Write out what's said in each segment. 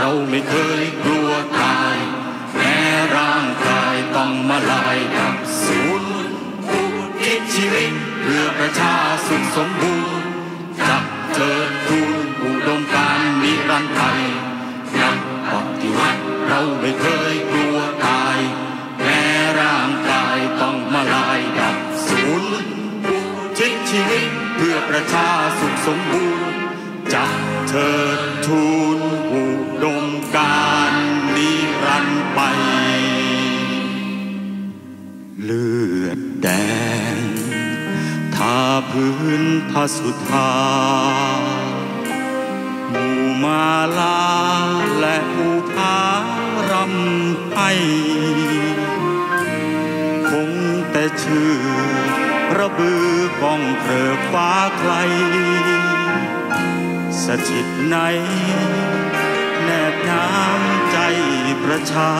เราไม่เคยกลัวตายแม้ร่างกายต้องมาลายดับสูญอุทิศชีวิตเพื่อประชาสุขสมบูรณ์จับเถิดทูลอุดมการณ์นิรันดร์ไทยนักปฏิวัติเราไม่เคยกลัวตายแม้ร่างกายต้องมาลายดับสูญอุทิศชีวิตเพื่อประชาสุขสมบูรณ์จับเถิดทูลอุดมการณ์นิรันดร์ไปเลือดแดงทาพื้นพระสุธาหมู่มาลาและภูผารำให้คงแต่ชื่อระบือกองเกลือฟ้าไกลสถิตในแนบน้ำใจประชา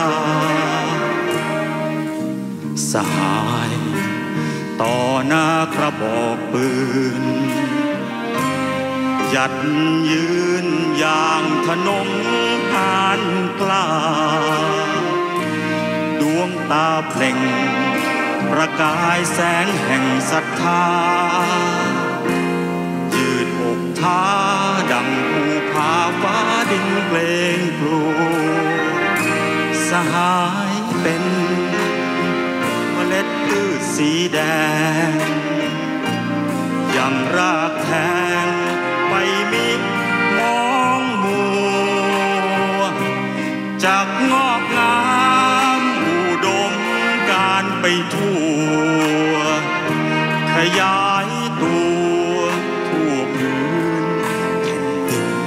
สหายต่อหน้ากระบอกปืนหยัดยืนอย่างทนงหานกล้าดวงตาเปล่งประกายแสงแห่งศรัทธายืดอกท้าดังภูผาฟ้าดินเกรงกลัวสหายเป็นเมล็ดพืชสีแดงยังรากแทงไปมิมองมัวจากงอกงามอุดมการไปทั่วขยายตัวทั่วพื้นแผ่นดิน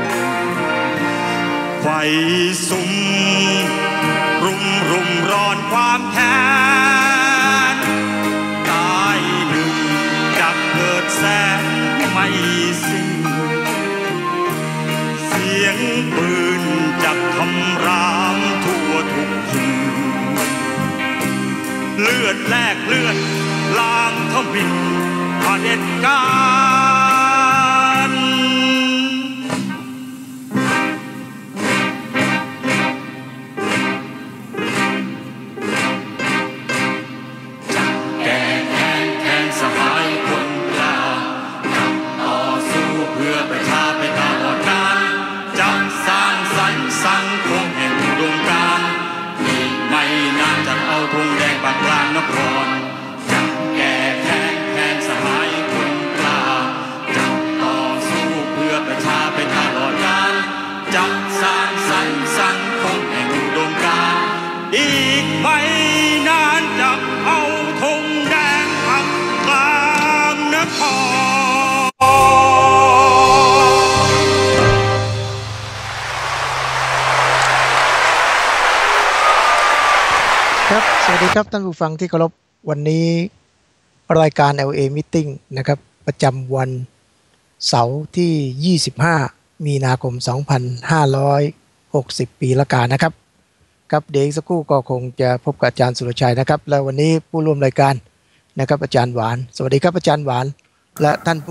ไฟสุมรุมร้อนความแค้นตายหนึ่งจากเกิดแสนไม่สิ้นเสียงปืนจากคำรามทั่วทุกถิ่นเลือดแลกเลือดล้างทมิฬเผด็จการสหายคนกล้าจับต่อสู้เพื่อประชาไปตลอดกาลจับสร้างสรรค์สังคมแห่งอุดมการณ์อีกไม่นานจะเอาธงแดงปักกลางนครจับแก้แค้นสหายคนกล้าจับต่อสู้เพื่อประชาไปตลอดกาลจับสร้างสรรค์สังคมแห่งอุดมการณ์อีกไม่นานจะเอาธงแดงปักกลางนครครับสวัสดีครับท่านผู้ฟังที่เคารพวันนี้รายการ LA Meeting นะครับประจำวันเสาร์ที่25มีนาคม2560ปีละกานะครับครับเดี๋ยวอีกสักครู่ก็คงจะพบกับอาจารย์สุรชัยนะครับและวันนี้ผู้ร่วมรายการนะครับอาจารย์หวานสวัสดีครับอาจารย์หวานและท่าน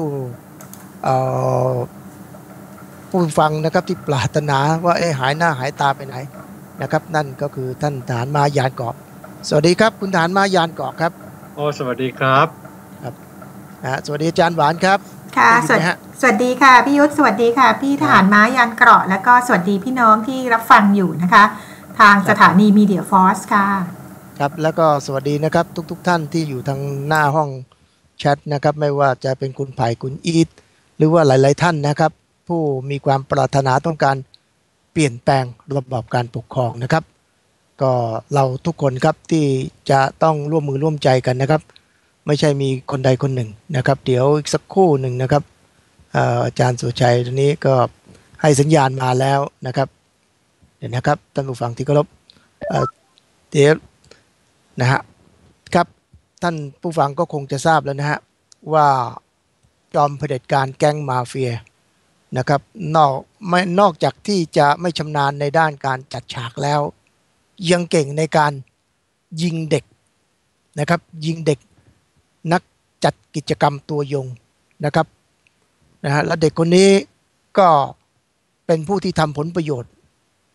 ผู้ฟังนะครับที่ปรารถนาว่าหายหน้าหายตาไปไหนนะครับนั่นก็คือท่านทหารม้ายานเกาะสวัสดีครับคุณทหารม้ายานเกาะครับสวัสดีครับครับสวัสดีอาจารย์หวานครับค่ะสวัสดีค่ะพี่ยุทธสวัสดีค่ะพี่ทหารม้ายานเกราะแล้วก็สวัสดีพี่น้องที่รับฟังอยู่นะคะทางสถานีมีเดียฟอร์สค่ะครับแล้วก็สวัสดีนะครับทุกท่านที่อยู่ทางหน้าห้องแชทนะครับไม่ว่าจะเป็นคุณไผ่คุณอีทหรือว่าหลายๆท่านนะครับผู้มีความปรารถนาต้องการเปลี่ยนแปลงระบอบการปกครองนะครับก็เราทุกคนครับที่จะต้องร่วมมือร่วมใจกันนะครับไม่ใช่มีคนใดคนหนึ่งนะครับเดี๋ยวอีกสักครู่หนึ่งนะครับอาจารย์สุชัยตอนนี้ก็ให้สัญญาณมาแล้วนะครับเดี๋ยวนะครับท่านผู้ฟังที่เคารพเดี๋ยวนะฮะครับท่านผู้ฟังก็คงจะทราบแล้วนะฮะว่าจอมเผด็จการแก๊งมาเฟียนะครับนอกจากที่จะไม่ชำนาญในด้านการจัดฉากแล้วยังเก่งในการยิงเด็กนะครับยิงเด็กนักจัดกิจกรรมตัวยงนะครับนะฮะและเด็กคนนี้ก็เป็นผู้ที่ทำผลประโยชน์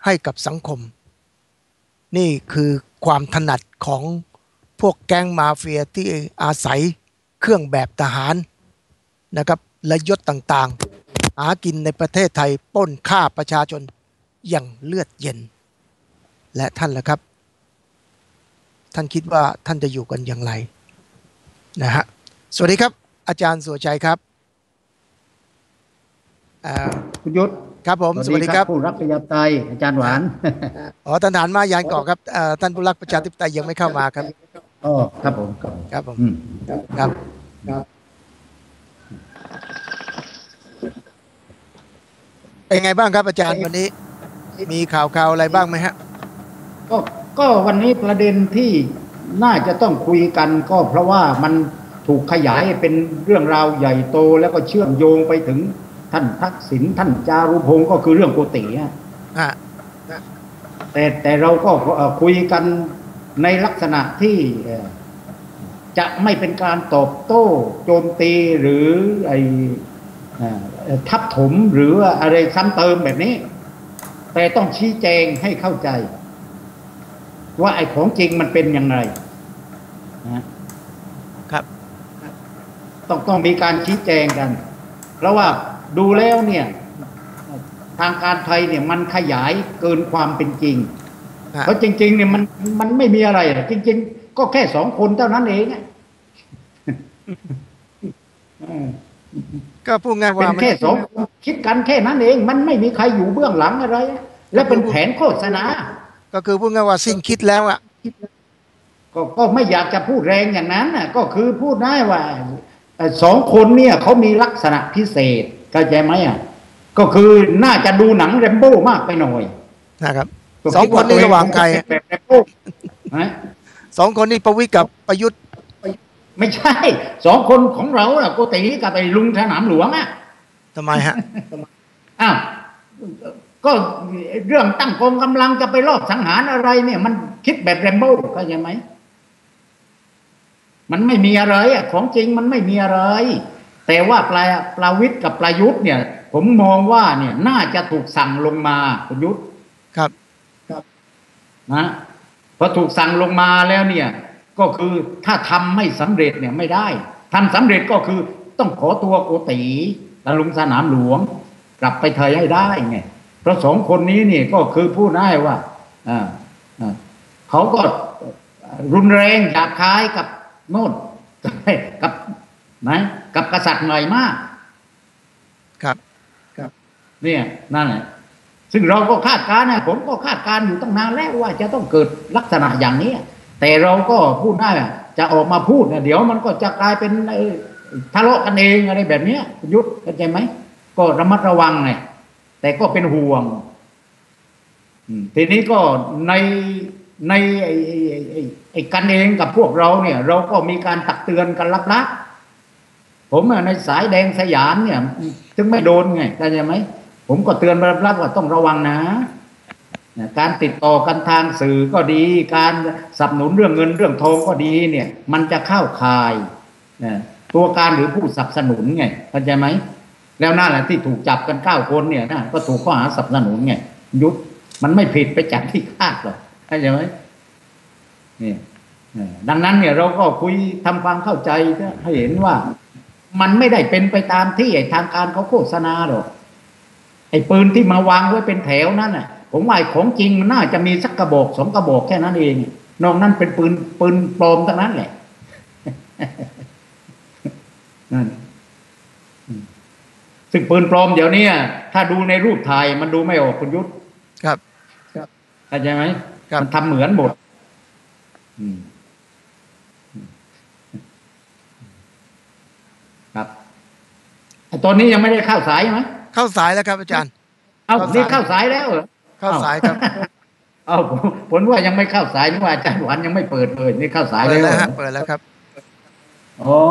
ให้กับสังคมนี่คือความถนัดของพวกแก๊งมาเฟียที่อาศัยเครื่องแบบทหารนะครับและยศต่างๆหากินในประเทศไทยปล้นฆ่าประชาชนอย่างเลือดเย็นและท่านล่ะครับท่านคิดว่าท่านจะอยู่กันอย่างไรนะฮะสวัสดีครับอาจารย์สุรชัยครับคุณยุทธครับผมสวัสดีครับผู้รักประชาธิปไตยอาจารย์หวานอ๋อท่านทหารมายานเกาะครับท่านผู้รักประชาธิปไตยยังไม่เข้ามาครับอ๋อครับผมครับผมครับเป็นไงบ้างครับอาจารย์วันนี้มีข่าวอะไรบ้างไหมฮะก็วันนี้ประเด็นที่น่าจะต้องคุยกันก็เพราะว่ามันถูกขยายเป็นเรื่องราวใหญ่โตแล้วก็เชื่อมโยงไปถึงท่านทักษิณท่านจารุพงศ์ก็คือเรื่องโกติแต่เราก็คุยกันในลักษณะที่จะไม่เป็นการตอบโต้โจมตีหรือทับถมหรืออะไรซ้ำเติมแบบนี้แต่ต้องชี้แจงให้เข้าใจว่าไอ้ของจริงมันเป็นอย่างไรนะครับต้องมีการชี้แจงกันเพราะว่าดูแล้วเนี่ยทางการไทยเนี่ยมันขยายเกินความเป็นจริงเพราะจริงๆเนี่ยมันไม่มีอะไรจริงๆก็แค่2 คนเท่านั้นเองก็พูดง่ายว่าเป็นแค่2 คนคิดกันแค่นั้นเองมันไม่มีใครอยู่เบื้องหลังอะไรและเป็นแผนโฆษณาก็คือพูดง่ายว่าสิ้นคิดแล้วอ่ะก็ไม่อยากจะพูดแรงอย่างนั้นก็คือพูดได้ว่า2 คนเนี่ยเขามีลักษณะพิเศษเข้าใจไหมก็คือน่าจะดูหนังแรมโบ้มากไปหน่อยนะครับ2 คนนี้ระหว่างใคร2 คนนี้ประวิตรกับประยุทธ์ไม่ใช่2 คนของเราโกติกับไอ้ลุงสนามหลวงทำไมฮะก็เรื่องตั้งกองกำลังจะไปรอบสังหารอะไรเนี่ยมันคิดแบบแรมโบ้เข้าใจไหมมันไม่มีอะไรของจริงมันไม่มีอะไรแต่ว่าประวิตรกับประยุทธ์เนี่ยผมมองว่าเนี่ยน่าจะถูกสั่งลงมาประยุทธ์ครับนะพอถูกสั่งลงมาแล้วเนี่ยก็คือถ้าทำไม่สำเร็จเนี่ยไม่ได้ทำสำเร็จก็คือต้องขอตัวโกติและลุงสนามหลวงกลับไปไทยให้ได้ไงเพราะ2 คนนี้นี่ก็คือพูดได้ว่าเขาก็รุนแรงหยาบคายกับโน่นกับกับกษัตริย์หน่อยมากครับเนี่ยนั่นแหละซึ่งเราก็คาดการณ์ผมก็คาดการณ์อยู่ตั้งนานแล้วว่าจะต้องเกิดลักษณะอย่างนี้แต่เราก็พูดได้จะออกมาพูดเดี๋ยวมันก็จะกลายเป็นทะเลาะกันเองอะไรแบบนี้ยุทธเข้าใจไหมก็ระมัดระวังไงแต่ก็เป็นห่วงทีนี้ก็ในไอ้กันเองกับพวกเราเนี่ยเราก็มีการตักเตือนกันลับๆผมในสายแดงสยามเนี่ยถึงไม่โดนไงเข้าใจไหมผมก็เตือนลับๆว่าต้องระวังนะการติดต่อกันทางสื่อก็ดีการสนับสนุนเรื่องเงินเรื่องทองก็ดีเนี่ยมันจะเข้าข่ายตัวการหรือผู้สนับสนุนไงเข้าใจไหมแล้วนั่นแหละที่ถูกจับกัน9 คนเนี่ยนะก็ถูกข้อหาสนับสนุนไงยุทธมันไม่ผิดไปจากที่คาดหรอกเข้าใจไหมนี่ดังนั้นเนี่ยเราก็คุยทำความเข้าใจให้เห็นว่ามันไม่ได้เป็นไปตามที่ทางการเขาโฆษณาหรอกไอ้ปืนที่มาวางไว้เป็นแถวนั้นน่ะผมว่าของจริงมันน่าจะมีสักกระบอก2 กระบอกแค่นั้นเองนอกนั้นเป็นปืนปลอมทั้งนั้นแหละนั่นซึ่งปืนปลอมเดี๋ยวนี้ถ้าดูในรูปถ่ายมันดูไม่ออกคุณยุทธครับเข้าใจไหมมันทำเหมือนหมดครับตอนนี้ยังไม่ได้เข้าสายไหมเข้าสายแล้วครับอาจารย์นี่เข้าสายแล้วเหรอเข้าสายครับผมว่ายังไม่เข้าสายนึกว่าอาจารย์หวานยังไม่เปิดเลยนี่เข้าสายแล้วเปิดแล้วครับอ๋อ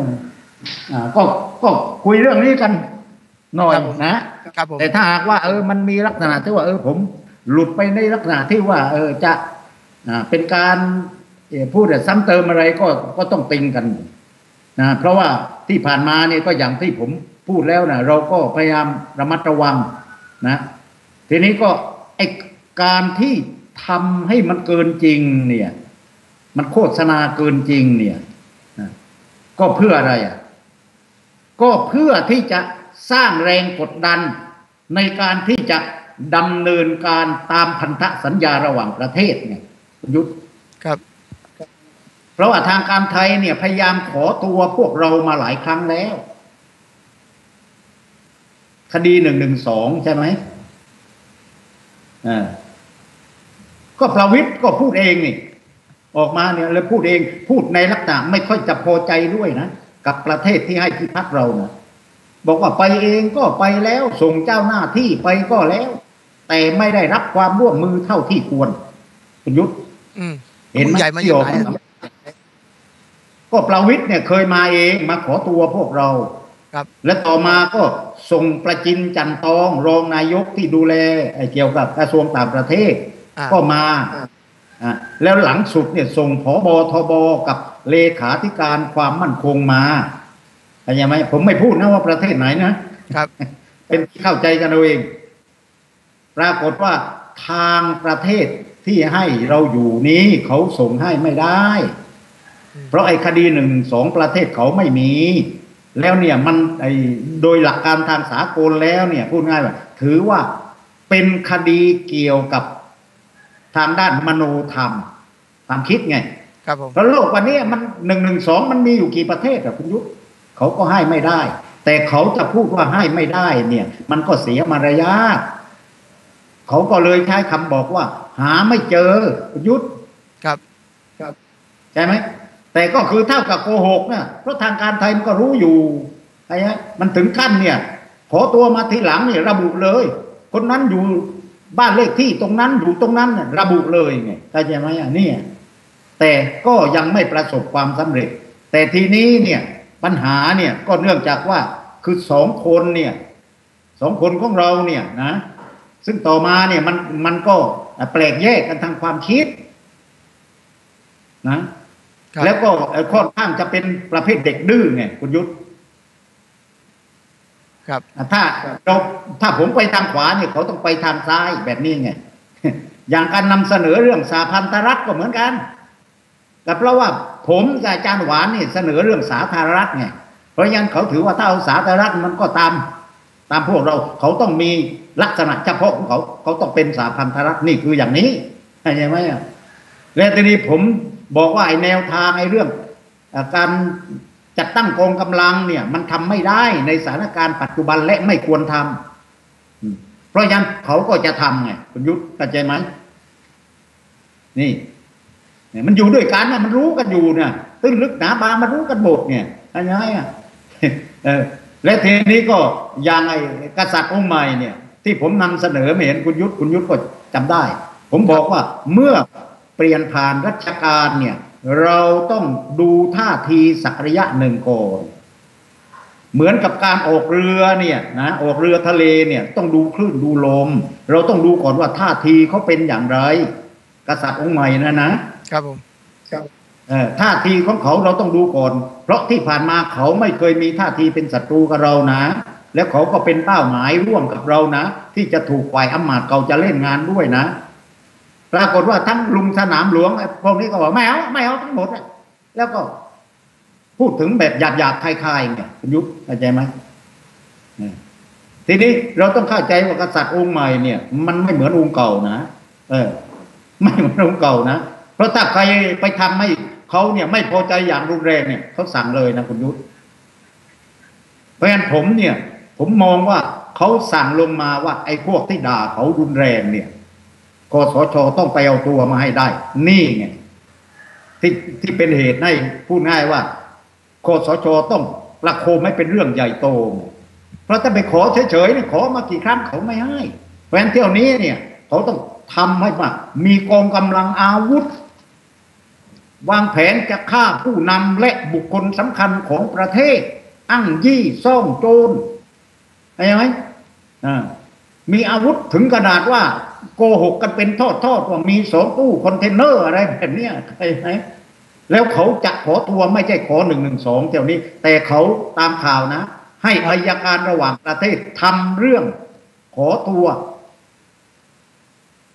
ก็คุยเรื่องนี้กันหน่อยนะแต่ถ้าหากว่ามันมีลักษณะที่ว่าผมหลุดไปในลักษณะที่ว่าจะเป็นการพูดซ้ำเติมอะไรก็ต้องติงกันนะเพราะว่าที่ผ่านมาเนี่ยก็อย่างที่ผมพูดแล้วนะเราก็พยายามระมัดระวังนะทีนี้ก็การที่ทำให้มันเกินจริงเนี่ยมันโฆษณาเกินจริงเนี่ยก็เพื่ออะไรอ่ะก็เพื่อที่จะสร้างแรงกดดันในการที่จะดำเนินการตามพันธสัญญาระหว่างประเทศเนี่ยยุทธครับเพราะว่าทางการไทยเนี่ยพยายามขอตัวพวกเรามาหลายครั้งแล้วคดี112ใช่ไหมก็ประวิตรก็พูดเองนี่ออกมาเนี่ยแล้วพูดเองพูดในลักษณะไม่ค่อยจะพอใจด้วยนะกับประเทศที่ให้ที่พักเรานะบอกว่าไปเองก็ไปแล้วส่งเจ้าหน้าที่ไปก็แล้วแต่ไม่ได้รับความร่วมมือเท่าที่ควรประยุทธ์เห็นไหมที่ออกมาก็ประวิตรเนี่ยเคยมาเองมาขอตัวพวกเราและต่อมาก็ส่งประจินจันทองรองนายกที่ดูแลเกี่ยวกับกระทรวงต่างประเทศก็มาแล้วหลังสุดเนี่ยส่งผบ.ทบ.กับเลขาธิการความมั่นคงมาเข้าใจไหมผมไม่พูดนะว่าประเทศไหนนะครับเป็นเข้าใจกันเอาเองปรากฏว่าทางประเทศที่ให้เราอยู่นี้เขาส่งให้ไม่ได้เพราะไอ้คดี112ประเทศเขาไม่มีแล้วเนี่ยมันโดยหลักการทางสากลแล้วเนี่ยพูดง่ายว่าถือว่าเป็นคดีเกี่ยวกับทางด้านมโนธรรมความคิดไงครับผมแล้วโลกวันนี้มัน112มันมีอยู่กี่ประเทศอะคุณยุทธเขาก็ให้ไม่ได้แต่เขาจะพูดว่าให้ไม่ได้เนี่ยมันก็เสียมารยาทเขาก็เลยใช้คำบอกว่าหาไม่เจอคุณยุทธครับใช่ไหมแต่ก็คือเท่ากับโกหกนะเพราะทางการไทยมันก็รู้อยู่ไอ้มันถึงขั้นเนี่ยขอตัวมาทีหลังเนี่ยระบุเลยคนนั้นอยู่บ้านเลขที่ตรงนั้นอยู่ตรงนั้นเนี่ยระบุเลยไงเข้าใจไหมอ่ะเนี่ยแต่ก็ยังไม่ประสบความสำเร็จแต่ทีนี้เนี่ยปัญหาเนี่ยก็เนื่องจากว่าคือ2 คนเนี่ย2 คนของเราเนี่ยนะซึ่งต่อมาเนี่ยมันก็แปลกแยกกันทางความคิดนะแล้วก็ค่อนข้างจะเป็นประเภทเด็กดื้อไงคุณยุทธครับถ้าผมไปทางขวาเนี่ยเขาต้องไปทางซ้ายแบบนี้ไงอย่างการนำเสนอเรื่องสหพันธรัฐก็เหมือนกันแต่เพราะว่าผมกับอาจารย์หวานนี่เสนอเรื่องสาธารณรัฐไงเพราะงั้นเขาถือว่าถ้าเอาสาธารณรัฐมันก็ตามพวกเราเขาต้องมีลักษณะเฉพาะของเขาต้องเป็นสหพันธรัฐนี่คืออย่างนี้ใช่ไหมอ่ะแล้วทีนี้ผมบอกว่าไอ้แนวทางไอ้เรื่องการจัดตั้งกองกำลังเนี่ยมันทำไม่ได้ในสถานการณ์ปัจจุบันและไม่ควรทำเพราะฉะนั้นเขาก็จะทำไงคุณยุทธเข้าใจไหมนี่มันอยู่ด้วยกันนะมันรู้กันอยู่เนี่ยตื้นลึกหนาบางมันรู้กันหมดเนี่ยอะไรอ่ะและทีนี้ก็อย่างไอ้กษัตริย์องค์ใหม่เนี่ยที่ผมนำเสนอไม่เห็นคุณยุทธก็จำได้ผมบอกว่าเมื่อเปลี่ยนผ่านรัชกาลเนี่ยเราต้องดูท่าทีสักระยะหนึ่งก่อนเหมือนกับการออกเรือเนี่ยนะออกเรือทะเลเนี่ยต้องดูคลื่นดูลมเราต้องดูก่อนว่าท่าทีเขาเป็นอย่างไรกษัตริย์องค์ใหม่นะครับผมท่าทีของเขาเราต้องดูก่อนเพราะที่ผ่านมาเขาไม่เคยมีท่าทีเป็นศัตรูกับเรานะแล้วเขาก็เป็นเป้าหมายร่วมกับเรานะที่จะถูกฝ่ายอำมาตย์เก่าจะเล่นงานด้วยนะปรากฏว่าทั้งลุงสนามหลวงพวกนี้ก็บอกไม่เอาทั้งหมดแล้วก็พูดถึงแบบหยาบๆคลายๆเนี่ยยุทธเข้าใจไหมทีนี้เราต้องเข้าใจว่ากษัตริย์องค์ใหม่เนี่ยมันไม่เหมือนองค์เก่านะไม่เหมือนองค์เก่านะเพราะถ้าใครไปทำให้เขาเนี่ยไม่พอใจอย่างรุนแรงเนี่ยเขาสั่งเลยนะคุณยุทธเพราะฉะนั้นผมมองว่าเขาสั่งลงมาว่าไอ้พวกที่ด่าเขารุนแรงเนี่ยกสช.ต้องไปเอาตัวมาให้ได้นี่ไงที่เป็นเหตุให้พูดง่ายว่ากสช.ต้องประโคมไม่เป็นเรื่องใหญ่โตเพราะถ้าไปขอเฉยๆเนี่ยขอมากี่ครั้งเขาไม่ให้เพราะฉะนั้นเที่ยวนี้เนี่ยเขาต้องทำให้มีกองกำลังอาวุธวางแผนจะฆ่าผู้นำและบุคคลสำคัญของประเทศอ้างยี่ซ่องโจรเห็นไหมมีอาวุธถึงขนาดว่าโกหกกันเป็นทอดว่ามี2 ตู้คอนเทนเนอร์อะไรแบบนี้ใช่ไหมแล้วเขาจะขอตัวไม่ใช่ขอ112เที่ยวนี้แต่เขาตามข่าวนะให้อัยการระหว่างประเทศทำเรื่องขอตัว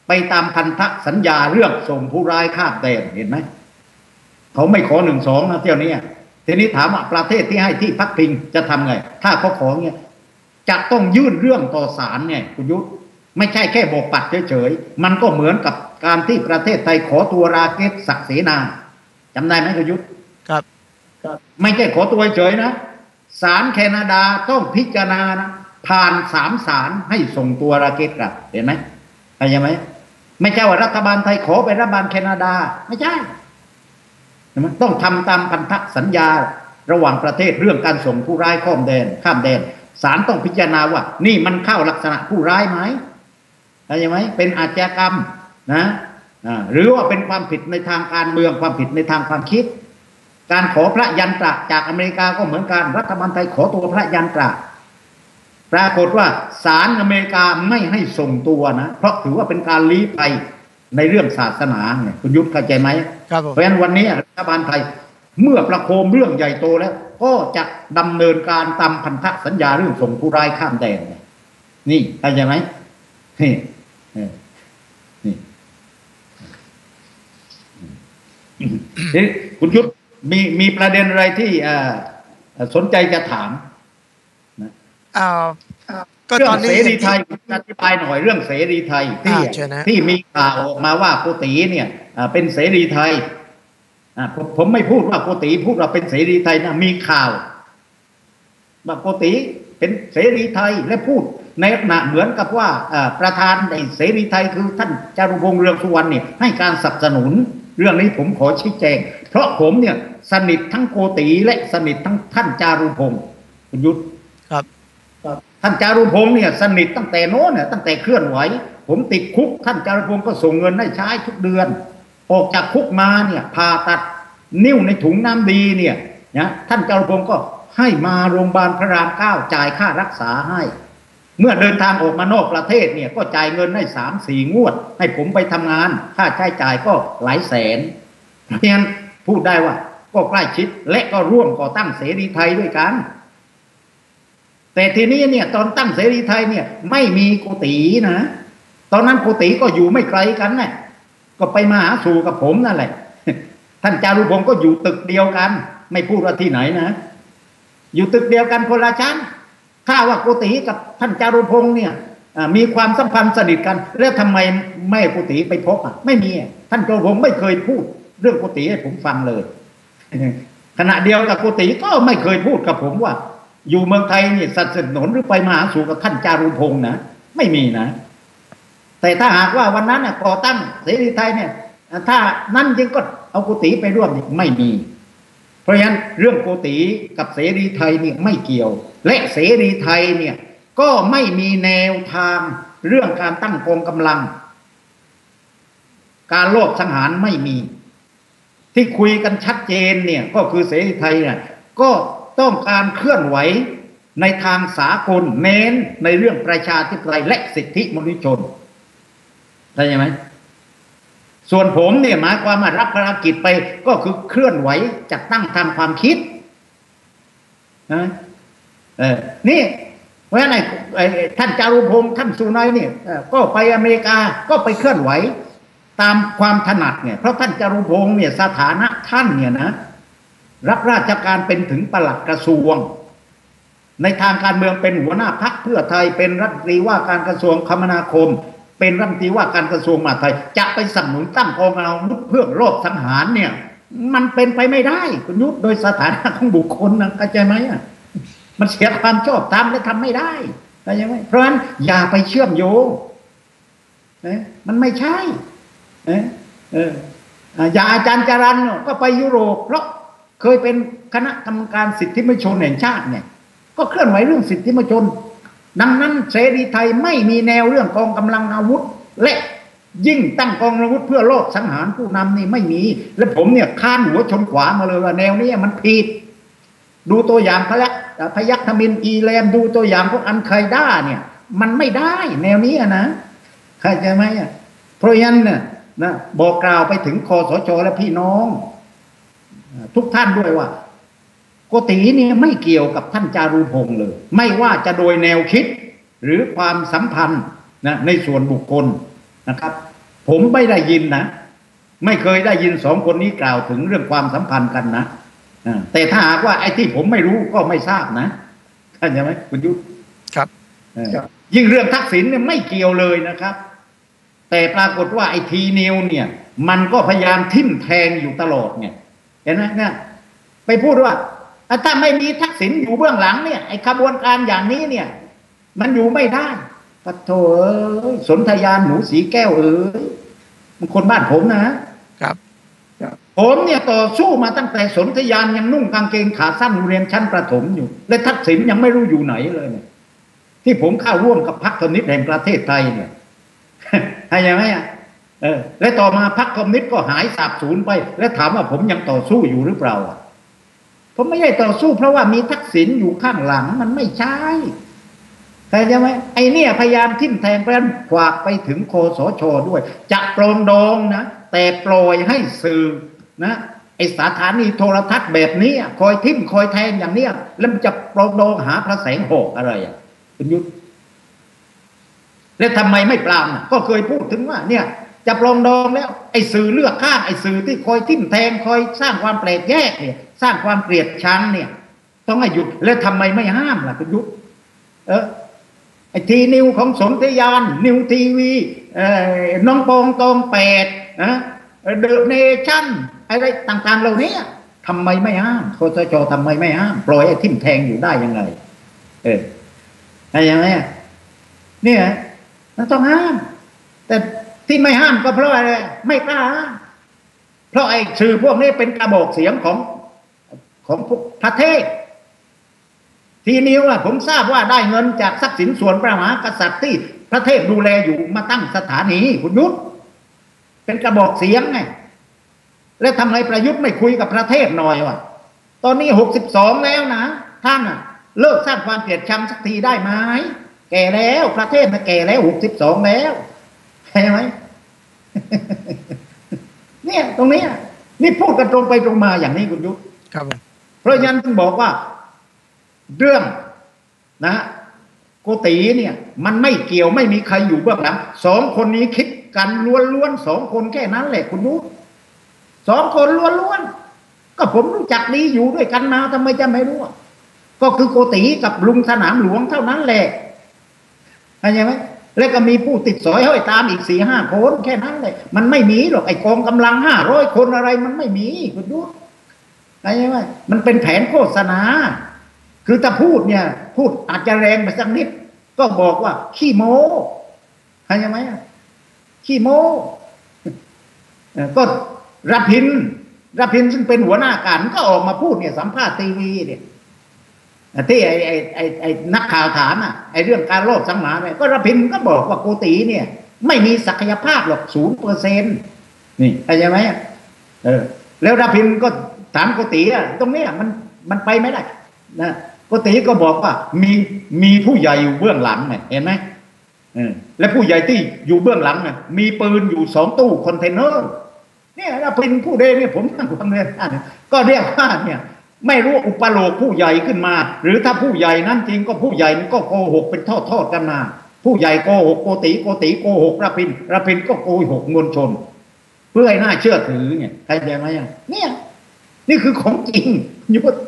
ไปตามพันธสัญญาเรื่องส่งผู้ร้ายข้ามแดนเห็นไหมเขาไม่ขอ1-2นะเที่ยวนี้ทีนี้ถามว่าประเทศที่ให้ที่พักพิงจะทำไงถ้าเขาขอเนี่ยจะต้องยื่นเรื่องต่อศาลเนี่ยคุณยุทธไม่ใช่แค่บอกปัดเฉยๆมันก็เหมือนกับการที่ประเทศไทยขอตัวราเกตศักดิ์เสนาจำได้ไหมคุณยุทธครับไม่ใช่ขอตัวเฉยนะศาลแคนาดาต้องพิจารณานะผ่าน3 ศาลให้ส่งตัวราเกตกลับเห็นไหมเข้าใจไหมไม่ใช่ว่ารัฐบาลไทยขอไปรัฐบาลแคนาดาไม่ใช่มันต้องทำตามพันธสัญญาระหว่างประเทศเรื่องการส่งผู้ร้ายข้ามแดนศาลต้องพิจารณาว่านี่มันเข้าลักษณะผู้ร้ายไหมเข้าใจไหมเป็นอาชญากรรมนะหรือว่าเป็นความผิดในทางการเมืองความผิดในทางความคิดการขอพระยันตระจากอเมริกาก็เหมือนกันรัฐบาลไทยขอตัวพระยันตระปรากฏว่าศาลอเมริกาไม่ให้ส่งตัวนะเพราะถือว่าเป็นการลี้ภัยในเรื่องศาสนาเนี่ยคุณยุทธเข้าใจไหมเพราะฉะนั้นวันนี้รัฐบาลไทยเมื่อประโคมเรื่องใหญ่โตแล้วก็จะดำเนินการตามพันธสัญญาเรื่องส่งผู้ร้ายข้ามแดนนี่เข้าใจไหมนี่คุณยุทธมีประเด็นอะไรที่สนใจจะถามนะก็ตอนนี้เสรีไทยอธิบายหน่อยเรื่องเสรีไทยที่มีข่าวออกมาว่าโกติเนี่ยเป็นเสรีไทยผมไม่พูดว่าโกติพูดว่าเป็นเสรีไทยนะมีข่าวว่าโกติเป็นเสรีไทยและพูดในลักษณะเหมือนกับว่าประธานในเสรีไทยคือท่านจารุพงษ์เรืองสุวรรณเนี่ยให้การสนับสนุนเรื่องนี้ผมขอชี้แจงเพราะผมเนี่ยสนิททั้งโกติและสนิททั้งท่านจารุพงษ์คุณยุทธครับท่านจารุพงษ์เนี่ยสนิทตั้งแต่โน้นเนี่ยตั้งแต่เคลื่อนไหวผมติดคุกท่านจารุพงษ์ก็ส่งเงินให้ใช้ทุกเดือนออกจากคุกมาเนี่ยผ่าตัดนิ้วในถุงน้ำดีเนี่ยนะท่านจารุพงษ์ก็ให้มาโรงพยาบาลพระราม 9จ่ายค่ารักษาให้เมื่อเดินทางออกมานอกประเทศเนี่ยก็จ่ายเงินให้3-4 งวดให้ผมไปทำงานค่าใช้จ่ายก็หลายแสนเพราะฉะนั้นพูดได้ว่าก็ใกล้ชิดและก็ร่วมก่อตั้งเสรีไทยด้วยกันแต่ทีนี้เนี่ยตอนตั้งเสรีไทยเนี่ยไม่มีโกตินะตอนนั้นโกติก็อยู่ไม่ไกลกันนะก็ไปมาหาสู่กับผมนั่นแหละท่านจารุพงษ์ก็อยู่ตึกเดียวกันไม่พูดว่าที่ไหนนะอยู่ตึกเดียวกันคนละชั้นถ้าว่าโกติกับท่านจารุพงษ์เนี่ยมีความสัมพันธ์สนิทกันแล้วทำไมไม่โกติไปพบไม่มีท่านจารุพงษ์ไม่เคยพูดเรื่องโกติให้ผมฟังเลยขณะเดียวกับโกติก็ไม่เคยพูดกับผมว่าอยู่เมืองไทยเนี่ยสนับสนุนหรือไปมาหาสู่กับท่านจารุพงษ์นะไม่มีนะแต่ถ้าหากว่าวันนั้นก่อตั้งเสรีไทยเนี่ยถ้านั้นจริงก็เอาโกติไปร่วมไม่มีเพราะฉะนั้นเรื่องโกติกับเสรีไทยเนี่ยไม่เกี่ยวและเสรีไทยเนี่ยก็ไม่มีแนวทางเรื่องการตั้งกองกำลังการลอบสังหารไม่มีที่คุยกันชัดเจนเนี่ยก็คือเสรีไทยเนี่ยก็ต้องการเคลื่อนไหวในทางสากลเน้นในเรื่องประชาธิปไตยและสิทธิมนุษยชนได้ไหมส่วนผมเนี่ยหมายความว่ารับภารกิจไปก็คือเคลื่อนไหวจัดตั้งทางความคิดนะนี่เพราะฉะนั้นท่านจารุพงษ์ท่านสุนัยเนี่ยก็ไปอเมริกาก็ไปเคลื่อนไหวตามความถนัดเนี่ยเพราะท่านจารุพงษ์เนี่ยสถานะท่านเนี่ยนะรับราชการเป็นถึงปลัดกระทรวงในทางการเมืองเป็นหัวหน้าพรรคเพื่อไทยเป็นรัฐมนตรีว่าการกระทรวงคมนาคมเป็นรัฐมนตรีว่าการกระทรวงมหาดไทยจะไปสนับสนุนตั้งกองกำลังเพื่อรอบสังหารเนี่ยมันเป็นไปไม่ได้คุณยุทธโดยสถานะของบุคคลนะเข้าใจไหมมันเสียความชอบธรรมและทำไม่ได้เข้าใจไหมเพราะฉะนั้นอย่าไปเชื่อมโยงมันไม่ใช่อย่างอาจารย์จรัญก็ไปยุโรปเพราะเคยเป็นคณะกรรมการสิทธิมนุษยชนแห่งชาติเนี่ยก็เคลื่อนไหวเรื่องสิทธิมนุษยชนดังนั้นเสรีไทยไม่มีแนวเรื่องกองกำลังอาวุธและยิ่งตั้งกองอาวุธเพื่อลอบสังหารผู้นำนี่ไม่มีและผมเนี่ยค้านหัวชนขวามาเลยว่าแนวนี้มันผิดดูตัวอย่างพยัคฆ์ทมิฬอีแลนด์ดูตัวอย่างพวกอัลไคด้าเนี่ยมันไม่ได้แนวนี้นะเข้าใจไหมเพราะฉะนั้นเนี่ยนะบอกกล่าวไปถึงคสช.และพี่น้องทุกท่านด้วยว่าโกติเนี่ยไม่เกี่ยวกับท่านจารุพงษ์เลยไม่ว่าจะโดยแนวคิดหรือความสัมพันธ์นะในส่วนบุคคลนะครับผมไม่ได้ยินนะไม่เคยได้ยินสองคนนี้กล่าวถึงเรื่องความสัมพันธ์กันนะแต่ถ้าหากว่าไอ้ที่ผมไม่รู้ก็ไม่ทราบนะเข้าใจไหมคุณยุทธครับยิ่งเรื่องทักษิณเนี่ยไม่เกี่ยวเลยนะครับแต่ปรากฏว่าไอ้ทีนิวเนี่ยมันก็พยายามทิ่มแทงอยู่ตลอดเนี่ยเห็นไหมเนี่ยไปพูดว่าถ้าไม่มีทักษิณอยู่เบื้องหลังเนี่ยไอ้ขบวนการอย่างนี้เนี่ยมันอยู่ไม่ได้ปะโถสนธยาหนูสีแก้วมันคนบ้านผมนะครับผมเนี่ยต่อสู้มาตั้งแต่สนธยายังนุ่งกางเกงขาสั้นเรียนชั้นประถมอยู่และทักษิณยังไม่รู้อยู่ไหนเลยเนี่ยที่ผมเข้าร่วมกับพรรคคอมมิวนิสต์แห่งประเทศไทยเนี่ยให้ยังไงและต่อมาพรรคคอมมิวนิสต์ก็หายสาบสูญไปและถามว่าผมยังต่อสู้อยู่หรือเปล่าผมไม่ได้ต่อสู้เพราะว่ามีทักษิณอยู่ข้างหลังมันไม่ใช่แต่ใช่ไหมไอเนี่ยพยายามทิ่มแทงไปขวากไปถึงคสช.ด้วยจะปรองดองนะแต่ปล่อยให้สื่อนะไอสถานีโทรทัศน์แบบนี้คอยทิ่มคอยแทงอย่างเนี้ยแล้วมันจะปรองดองหาพระแสงโหกอะไรคุณยุทธแล้วทำไมไม่ปรามก็เคยพูดถึงว่าเนี่ยจะปรองดองแล้วไอสื่อเลือกข้างไอสื่อที่คอยทิ่มแทงคอยสร้างความแปลกแยกเนี่ยสร้างความเกลียดชังเนี่ยต้องให้หยุดแล้วทำไมไม่ห้ามล่ะคุณยุทธไอทีนิวของสนธยานิวทีวีน้องปองตอง8นะเดอะเนชั่นอะไรต่างๆเหล่านี้ทำไมไม่ห้ามคสช.ทำไมไม่ห้ามปล่อยไอ้ทิ่มแทงอยู่ได้ยังไงอะไรอย่างเงี้ยเนี่ยมันต้องห้ามแต่ที่ไม่ห้ามก็เพราะอะไรไม่กล้าเพราะไอ้สื่อพวกนี้เป็นกระบอกเสียงของประเทศทีนิ้วผมทราบว่าได้เงินจากทรัพย์สินส่วนพระมหากษัตริย์ที่ประเทศดูแลอยู่มาตั้งสถานีคุณยุทธเป็นกระบอกเสียงไงแล้วทำไมประยุทธ์ไม่คุยกับประเทศหน่อยวะตอนนี้62แล้วนะท่านเลิกสร้างความเกลียดชังสักทีได้ไหมแก่แล้วประเทศมันแก่แล้ว62แล้วใช่ไหม เนี่ยตรงนี้นี่พูดกันตรงไปตรงมาอย่างนี้คุณยุทธครับเพราะฉะนั้นต้องบอกว่าเรื่องนะโกติเนี่ยมันไม่เกี่ยวไม่มีใครอยู่เบื้องหลังสองคนนี้คิดกันล้วนๆสองคนแค่นั้นแหละคุณยุทธสองคนล้วนๆก็ผมรู้จักดีอยู่ด้วยกันมาทำไมจะไม่รู้ก็คือโกติกับลุงสนามหลวงเท่านั้นแหละเข้าใจไหมแล้วก็มีผู้ติดสอยห้อยตามอีก4-5 คนแค่นั้นเลยมันไม่มีหรอกไอ้กองกำลัง500 คนอะไรมันไม่มีคุณยุทธเข้าใจไหมมันเป็นแผนโฆษณาคือถ้าพูดเนี่ยพูดอาจจะแรงไปสักนิดก็บอกว่าขี้โม้เข้าใจไหมขี้โม้ก็รพินซึ่งเป็นหัวหน้าการก็ออกมาพูดเนี่ยสัมภาษณ์ทีวีเนี่ยที่ไอ้นักข่าวถามไอ้เรื่องการลอบสังหารเนี่ยก็รพินก็บอกว่าโกติเนี่ยไม่มีศักยภาพหรอก 0% นี่เข้าใจไหมแล้วรพินก็ถามโกติตรงนี้มันไปไม่ได้นะโกติก็บอกว่ามีผู้ใหญ่อยู่เบื้องหลังเนี่ยเห็นไหมและผู้ใหญ่ที่อยู่เบื้องหลังเนี่ยมีปืนอยู่2 ตู้คอนเทนเนอร์เนี่ยรพินผู้ใดเนี่ยผมตั้งความเลยก็เรียกว่าเนี่ยไม่รู้อุปโลกผู้ใหญ่ขึ้นมาหรือถ้าผู้ใหญ่นั้นจริงก็ผู้ใหญ่มันก็โกหกเป็นทอดกันมาผู้ใหญ่โกหกโกติโกหกรพินก็โกหกมวลชนเพื่อให้น่าเชื่อถือเนี่ยเข้าใจไหมเนี่ยนี่คือของจริงยุทธ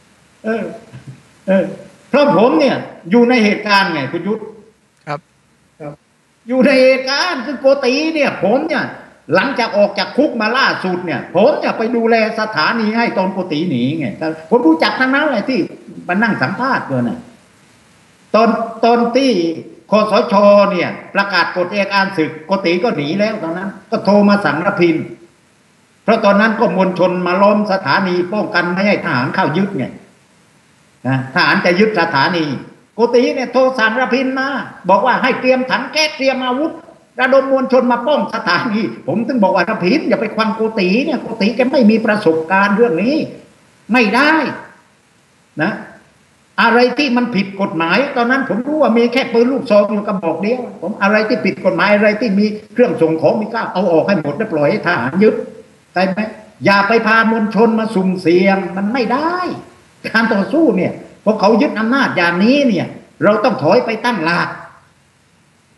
เพราะผมเนี่ยอยู่ในเหตุการณ์ไงคุณยุทธครับอยู่ในเหตุการณ์คือโกติเนี่ยผมเนี่ยหลังจากออกจากคุกมาล่าสุดเนี่ยผมเนี่ยไปดูแลสถานีให้ตอนโกติหนีไงผมรู้จักทั้งนั้นเลยที่มานั่งสัมภาษณ์ด้วยน่ะตอนที่คสช.เนี่ยประกาศกฎอัยการศึกโกติก็หนีแล้วตอนนั้นก็โทรมาสั่งรพินเพราะตอนนั้นก็มวลชนมาล้อมสถานีป้องกันไม่ให้ทหารเข้ายึดไงทหารจะยึดสถานีโกติเนี่ยโทรสั่งรพินมาบอกว่าให้เตรียมถังแก๊สเตรียมอาวุธระดมมวลชนมาป้องสถานีผมถึงบอกว่ารพินอย่าไปควังโกติเนี่ยโกติแกไม่มีประสบการณ์เรื่องนี้ไม่ได้นะอะไรที่มันผิดกฎหมายตอนนั้นผมรู้ว่ามีแค่ปืนลูกซองอยู่กระบอกเดียวผมอะไรที่ผิดกฎหมายอะไรที่มีเครื่องส่งของมีก้าวเอาออกให้หมดแล้วปล่อยให้ทหารยึดใช่ไหมอย่าไปพามวลชนมาสุ่มเสี่ยงมันไม่ได้การต่อสู้เนี่ยพอเขายึดอำนาจอย่างนี้เนี่ยเราต้องถอยไปตั้งหลัก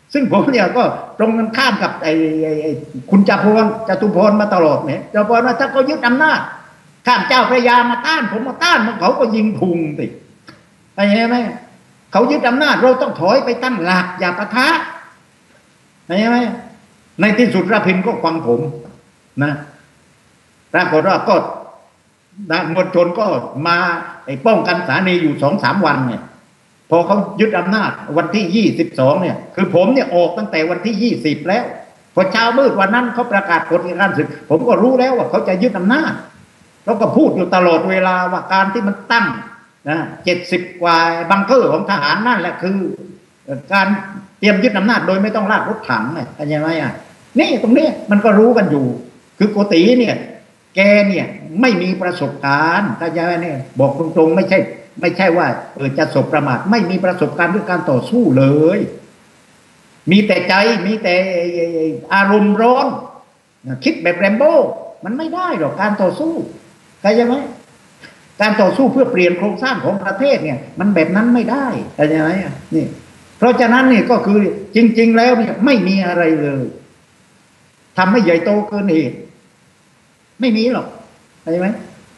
ซึ่งผมเนี่ยก็ตรงกันข้ามกับไอ้คุณจตุพรมาตลอดเนี่ยจตุพรว่าถ้าเขายึดอำนาจข้ามเจ้าพระยามาต้านผมมาต้านมันเขาก็ยิงพุงสิอะไรเงี้ยไหมเขายึดอำนาจเราต้องถอยไปตั้งหลักอย่าปะทะอะไรเงี้ยไหมในที่สุดระพินก็ฟังผมนะปรากฏว่าก็มวลชนก็มาป้องกันสถานีอยู่2-3 วันเนี่ยพอเขายึดอำนาจวันที่22เนี่ยคือผมเนี่ยออกตั้งแต่วันที่20แล้วพอเช้ามืดวันนั้นเขาประกาศกฎการศึกผมก็รู้แล้วว่าเขาจะยึดอำนาจแล้วก็พูดอยู่ตลอดเวลาว่าการที่มันตั้งนะ70 กว่าบังเกอร์ของทหารนั่นแหละคือการเตรียมยึดอำนาจโดยไม่ต้องลากรถถังเนี่ยเข้าใจไหมอ่ะนี่ตรงนี้มันก็รู้กันอยู่คือโกติเนี่ยแกเนี่ยไม่มีประสบการณ์เข้าใจไหมเนี่ยบอกตรงๆไม่ใช่ว่าจะสบประมาทไม่มีประสบการณ์เรื่องการต่อสู้เลยมีแต่ใจมีแต่อารมณ์ร้อนคิดแบบแรมโบ้มันไม่ได้หรอกการต่อสู้เข้าใจไหมการต่อสู้เพื่อเปลี่ยนโครงสร้างของประเทศเนี่ยมันแบบนั้นไม่ได้เข้าใจไหมนี่เพราะฉะนั้นนี่ก็คือจริงๆแล้วเนี่ยไม่มีอะไรเลยทำให้ใหญ่โตเกินเหตุไม่มีหรอกเข้าใจไหม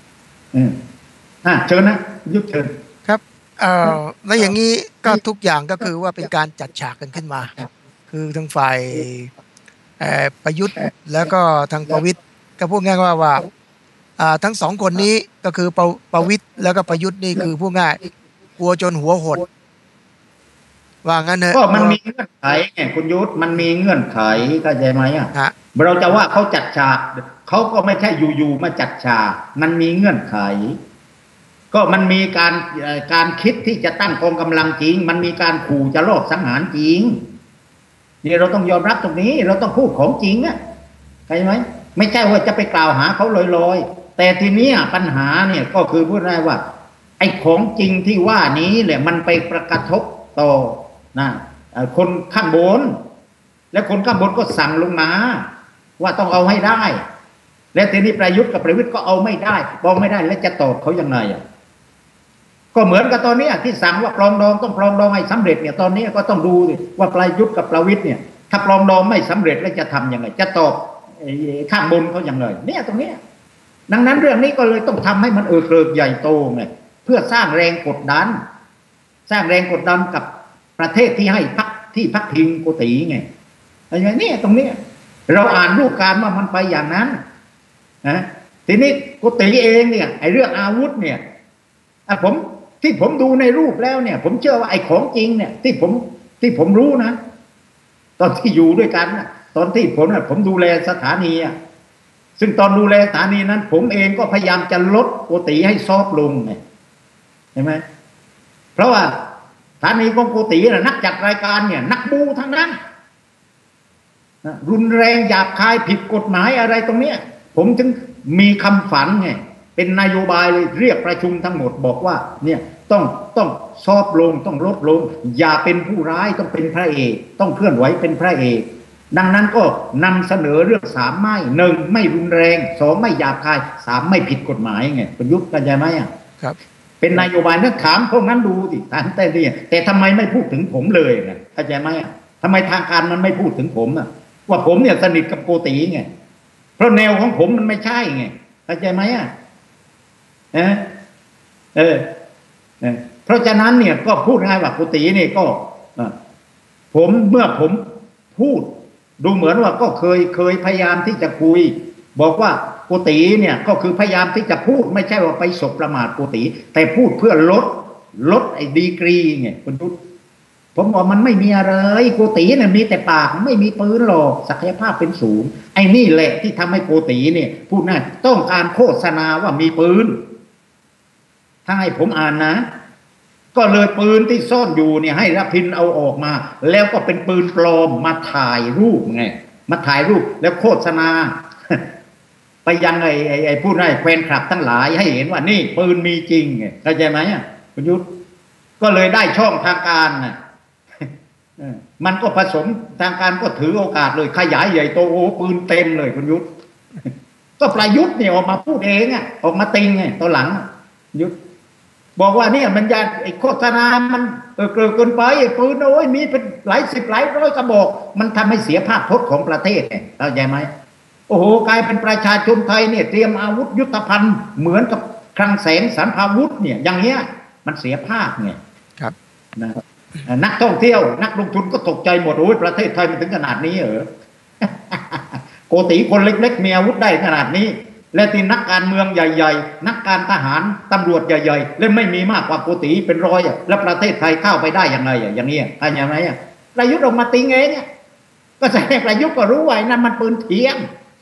เชิญนะยุทธเชิญครับแล้วอย่างนี้ก็ทุกอย่างก็คือว่าเป็นการจัดฉากกันขึ้นมาคือทางฝ่ายประยุทธ์แล้วก็ทางประวิตรก็พูดง่ายว่าทั้งสองคนนี้ก็คือประวิตรแล้วก็ประยุทธ์นี่คือพูดง่ายกลัวจนหัวหดว่างั้นเนอะก็มันมีเงื่อนไขไงคุณยุทธมันมีเงื่อนไขเข้าใจไหมเราจะว่าเขาจัดฉากเขาก็ไม่ใช่อยู่ๆมาจัดฉากมันมีเงื่อนไขก็มันมีการคิดที่จะตั้งกองกำลังจริงมันมีการขู่จะลอบสังหารจริงนี่เราต้องยอมรับตรงนี้เราต้องพูดของจริงอ่ะเข้าใจไหมไม่ใช่ว่าจะไปกล่าวหาเขาลอยๆแต่ทีนี้ปัญหาเนี่ยก็คือพูดได้ว่าไอ้ของจริงที่ว่านี้แหละมันไปกระทบต่อนะคนข้างบนและคนข้างบนก็สั่งลงมาว่าต้องเอาให้ได้และทีนี้ประยุทธ์กับประวิตรก็เอาไม่ได้บอกไม่ได้แล้วจะตอบเขายังไงก็เหมือนกับตอนนี้ที่สั่งว่าปรองดองต้องปรองดองให้สำเร็จเนี่ยตอนนี้ก็ต้องดูว่าประยุทธ์กับประวิตรเนี่ยถ้าปรองดองไม่สำเร็จแล้วจะทำยังไงจะตอบข้างบนเขาอย่างไรเนี่ยตรงนี้ดังนั้นเรื่องนี้ก็เลยต้องทำให้มันเริกใหญ่โตไงเพื่อสร้างแรงกดดันกับประเทศที่ให้พักพิงโกติไงอะไรเนี่ยตรงนี้เราอ่านรูปการว่ามันไปอย่างนั้นนะทีนี้โกติเองเนี่ยไอ้เรื่องอาวุธเนี่ยผมดูในรูปแล้วเนี่ยผมเชื่อว่าไอ้ของจริงเนี่ยที่ผมรู้นะตอนที่อยู่ด้วยกันตอนที่ผมดูแลสถานีซึ่งตอนดูแลสถานีนั้นผมเองก็พยายามจะลดโกติให้ซอฟลงไงเห็นไหมเพราะว่าสถานีของโกติน่ะนักจัดรายการเนี่ยนักบูทั้งนั้นรุนแรงหยาบคายผิดกฎหมายอะไรตรงเนี้ยผมถึงมีคำฝันไงเป็นนโยบายเลยเรียกประชุมทั้งหมดบอกว่าเนี่ยต้องซอฟลงต้องลดลงอย่าเป็นผู้ร้ายต้องเป็นพระเอกต้องเคลื่อนไหวเป็นพระเอกดังนั้นก็นำเสนอเรื่อง3ไม่1ไม่รุนแรง2ไม่หยาบคาย3ไม่ผิดกฎหมายไงประยุทธ์เข้าใจไหมครับเป็นนโยบายนักถามพวกนั้นดูสิแต่ทำไมไม่พูดถึงผมเลยนะเข้าใจไหมทำไมทางการมันไม่พูดถึงผมว่าผมเนี่ยสนิทกับโกติไงเพราะแนวของผมมันไม่ใช่ไงเข้าใจไหมเพราะฉะนั้นเนี่ยก็พูดง่ายว่าโกตินี่ก็เมื่อผมพูดดูเหมือนว่าก็เคยพยายามที่จะคุยบอกว่าโกติเนี่ยก็คือพยายามที่จะพูดไม่ใช่ว่าไปสบประมาทโกติแต่พูดเพื่อลดไอ้ดีกรีไงคุณทุกผมบอกมันไม่มีอะไรโกติเนี่ยมีแต่ปากไม่มีปืนหรอกศักยภาพเป็นศูนย์ไอ้นี่แหละที่ทำให้โกติเนี่ยพูดง่ายต้องการโฆษณาว่ามีปืนถ้าให้ผมอ่านนะก็เลยปืนที่ซ่อนอยู่เนี่ยให้รพินเอาออกมาแล้วก็เป็นปืนปลอมมาถ่ายรูปไงมาถ่ายรูปแล้วโฆษณาไปยังไอ้ผู้นายแฟนคลับทั้งหลายให้เห็นว่านี่ปืนมีจริงไงเข้าใจไหมคุณยุทธก็เลยได้ช่องทางการมันก็ผสมทางการก็ถือโอกาสเลยขยายใหญ่โตโอ้ปืนเต็มเลยคุณยุทธก็ประยุทธ์เนี่ยออกมาพูดเองออกมาติงไงตอนหลังยุทธบอกว่าเนี่ยมันยาไอ้โฆษณามันเกินไปไอ้ปืนโอ้ยมีเป็นหลายสิบหลายร้อยกระบอกมันทำให้เสียภาพพจน์ของประเทศเนี่ยเข้าใจไหมโอ้โหกลายเป็นประชาชนไทยเนี่ยเตรียมอาวุธยุทโธภัณฑ์เหมือนกับคลังแสงสรรพาวุธเนี่ยอย่างเงี้ยมันเสียภาพไงครับนะครับนักท่องเที่ยวนักลงทุนก็ตกใจหมดโอ้ยประเทศไทยมันถึงขนาดนี้เหรอ โกติคนเล็กๆมีอาวุธได้ขนาดนี้และที่นักการเมืองใหญ่ๆนักการทหารตำรวจใหญ่ๆและไม่มีมากกว่าโกติเป็นร้อยแล้วประเทศไทยเข้าไปได้ยังไงอย่างนี้อะไรอย่างไรประยุทธ์ออกมาติงเองก็แสดงประยุทธ์ก็รู้ว่านั่นมันปืนเทียม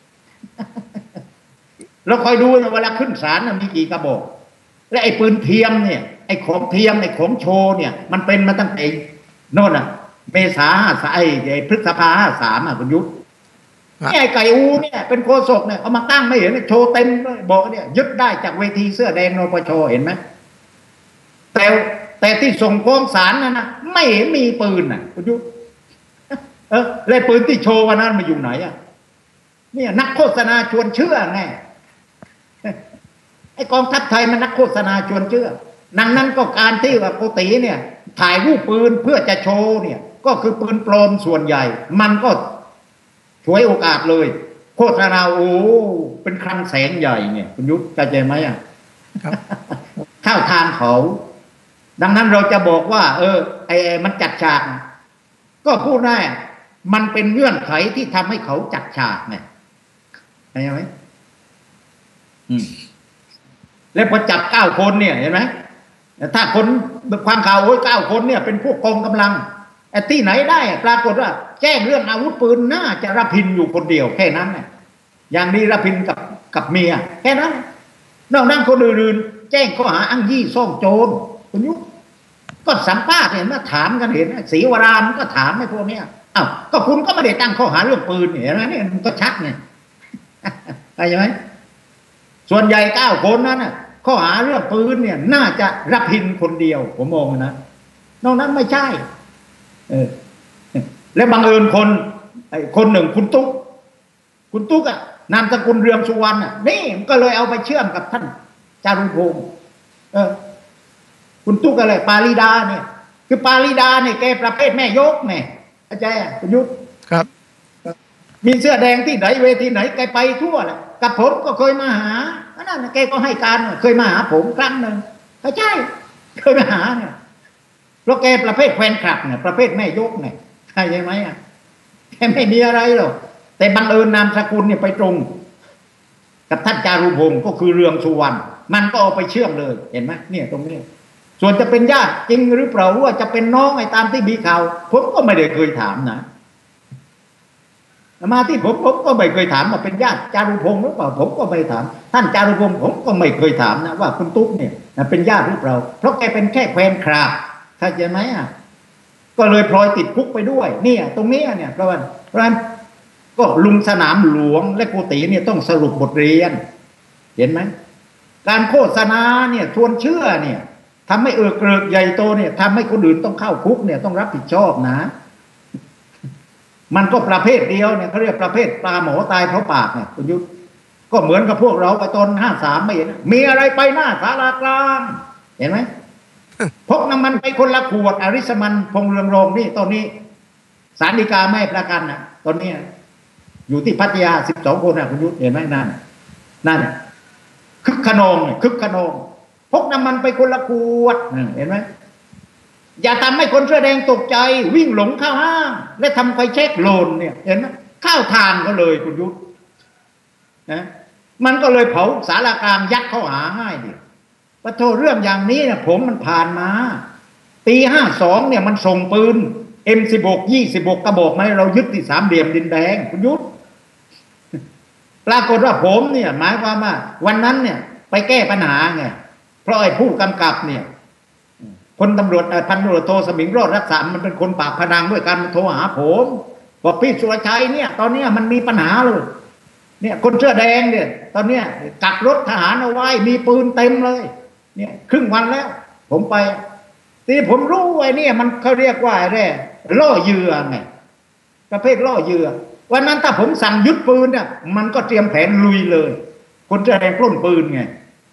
เราคอยดูเวลาขึ้นศาลมีกี่กระบอกและไอ้ปืนเทียมเนี่ยไอ้ของเทียมไอ้ของโชว์เนี่ยมันเป็นมาตั้งแต่โน่นเมษาไอ้พฤษภา53คุณยุทธไอ้ไก่อูเนี่ยเป็นโฆษกเนี่ยเอามาตั้งไม่เห็นโชว์เต็มเลยบอกเนี่ยยึดได้จากเวทีเสื้อแดงนปชเห็นไหมแต่ที่ส่งฟ้องศาลนะไม่เห็นมีปืนคุณยุทธเลยปืนที่โชว์วันนั้นมาอยู่ไหนเนี่ยนักโฆษณาชวนเชื่อไงไอ้กองทัพไทยมันนักโฆษณาชวนเชื่อนั้นก็การที่ว่าโกติเนี่ยถ่ายรูปปืนเพื่อจะโชว์เนี่ยก็คือปืนปลอมส่วนใหญ่มันก็ฉวยโอกาสเลยโฆษณาโอ้เป็นคลังแสงใหญ่เนี่ยคุณยุทธเข้าใจไหมครับเข้าทางเขาดังนั้นเราจะบอกว่าไอ้มันจัดฉากก็พูดได้มันเป็นเงื่อนไขที่ทำให้เขาจัดฉากเนี่ยเข้าใจไหมแล้วพอจับ9 คนเนี่ยเห็นไหมถ้าคนความข่าวโอ้ย9 คนเนี่ยเป็นพวกกองกำลังที่ไหนได้ปรากฏว่าแจ้งเรื่องอาวุธปืนน่าจะรพินอยู่คนเดียวแค่นั้นเนี่ยอย่างนี้รพินกับเมียแค่นั้นนอกนั้นคนอื่นๆแจ้งข้อหาอ้างยี่ซ่องโจรคุณยุทธก็สัมภาษณ์เห็นไหมถามกันเห็นศรีวรามก็ถามไอ้พวกเนี้ยอ้าวก็คุณก็ไม่ได้ตั้งข้อหาเรื่องปืนเห็นไหมเนี่ยมันก็ชัดไงเข้าใจไหมส่วนใหญ่9 คนนั้นน่ะข้อหาเรื่องปืนเนี่ยน่าจะรับพินคนเดียวผมมองนะนอกนั้นไม่ใช่และบังเอิญคนหนึ่งคุณตุ๊กนามสกุลเรืองสุวรรณนี่ก็เลยเอาไปเชื่อมกับท่านจารุพงศ์คุณตุ๊กอะไรปาริดาเนี่ยคือปาริดาเนี่ยแกประเภทแม่ยกไงเข้าใจคุณยุทธครับมีเสื้อแดงที่ไหนเวทีไหนแกไปทั่วแหละกับผมก็เคยมาหานั่นแกก็ให้การเคยมาหาผมครั้งหนึ่งใช่เคยมาหาเนี่ยเพราะแกประเภทแฟนคลับเนี่ยประเภทแม่ยกเนี่ยใช่ไหมแกไม่มีอะไรหรอกแต่บังเอิญนามสกุลเนี่ยไปตรงกับท่านจารุพงศ์ก็คือเรืองสุวรรณมันก็เอาไปเชื่อมเลยเห็นไหมเนี่ยตรงนี้ส่วนจะเป็นญาติจริงหรือเปล่าว่าจะเป็นน้องไอ้ตามที่มีข่าวผมก็ไม่ได้เคยถามนะมาที่ผมก็ไม่เคยถามว่าเป็นญาติจารุพงศ์หรือเปล่าผมก็ไม่ถามท่านจารุพงศ์ผมก็ไม่เคยถามนะว่าคุณตุ๊กเนี่ยเป็นญาติหรือเปล่าเพราะแกเป็นแค่แฟนคลับเข้าใจไหมก็เลยพลอยติดคุกไปด้วยเนี่ยตรงนี้เนี่ยเพราะฉะนั้นก็ลุงสนามหลวงและโกติเนี่ยต้องสรุปบทเรียนเห็นไหมการโฆษณาเนี่ยชวนเชื่อเนี่ยทำให้เกริกใหญ่โตเนี่ยทำให้คนอื่นต้องเข้าคุกเนี่ยต้องรับผิดชอบนะมันก็ประเภทเดียวเนี่ยเขาเรียกประเภทปลาหมอตายเพราะปากเนี่ยคุณยุทธก็เหมือนกับพวกเราไปตอน53ไม่เห็นมีอะไรไปหน้าศาลากลางเห็นไหมพกน้ำมันไปคนละขวดอริสมันพงเรืองรองนี่ตอนนี้ศาลฎีกาไม่ประกันนะตอนนี้อยู่ที่พัทยา12 คนนะคุณยุทธเห็นไหมนั่นคึกขนองพกน้ำมันไปคนละขวดเห็นไหมอย่าทำให้คนเสื้อแดงตกใจวิ่งหลงเข้าห้างและทำไฟเช็คโลนเนี่ยเห็นไหมเข้าทางก็เลยคุณยุทธนะมันก็เลยเผาศาลากลางยัดเข้าหาง่ายดิปะโทเรื่องอย่างนี้เนี่ยผมมันผ่านมาปี52เนี่ยมันส่งปืน M16 26 กระบอกมาให้เรายึดที่สามเหลี่ยมดินแดงคุณยุทธปรากฏว่าผมเนี่ยหมายความว่าวันนั้นเนี่ยไปแก้ปัญหาไงเพราะไอ้ผู้กำกับเนี่ยคนตำรวจพันตำรวจโทสมิงรอดรักษามันเป็นคนปากพนังด้วยการโทรหาผมบอกพี่สุรชัยเนี่ยตอนนี้มันมีปัญหาเลยเนี่ยคนเสื้อแดงเนี่ยตอนเนี้ยกักรถทหารเอาไว้มีปืนเต็มเลยเนี่ยครึ่งวันแล้วผมไปทีผมรู้ไอ้นี่มันเขาเรียกว่าอะไรล่อเหยื่อไงประเภทล่อเหยื่อวันนั้นถ้าผมสั่งยึดปืนเนี่ยมันก็เตรียมแผนลุยเลยคนเสื้อแดงปล้นปืนไง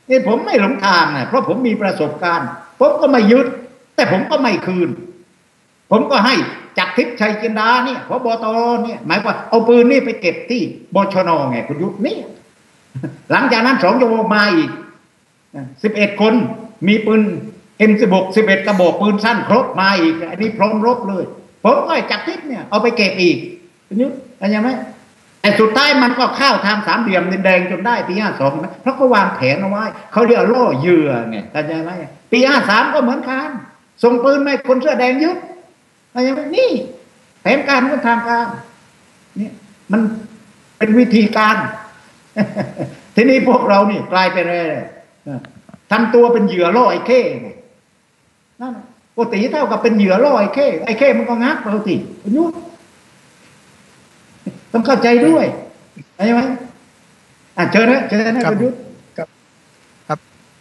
นี่ผมไม่หลงทางนะเพราะผมมีประสบการณ์ผมก็ไม่ยึดแต่ผมก็ไม่คืนผมก็ให้จักรทิพย์ชัยจินดาเนี่ยพบต.เนี่ยหมายว่าเอาปืนนี่ไปเก็บที่บชน.ไงคุณยุทธนี่หลังจากนั้น2 ชั่วโมงมาอีก11 คนมีปืน M16 11 กระบอกปืนสั้นครบมาอีกอันนี้พร้อมรบเลยผมก็จักรทิพย์เนี่ยเอาไปเก็บอีกคุณยุทธเข้าใจไหมแต่สุดท้ายมันก็เข้าทาง3 เหลี่ยมดินแดงจนได้ปี52นะเพราะเขาวางแผนเอาไว้เขาเรียกล่อเหยื่อไงเข้าใจไหมปี53ก็เหมือนกันส่งปืนให้คนเสื้อแดงยึดเข้าใจไหมนี่แผนการก็ทางการนี่มันเป็นวิธีการทีนี้พวกเรานี่กลายเป็นอะไรทำตัวเป็นเหยื่อล่อไอ้เข้นั่นปกติเท่ากับเป็นเหยื่อล่อไอ้เข้มันก็งับเราสิยุทธต้องเข้าใจด้วยใช่ไหมเชิญนะคุณยุทธครับ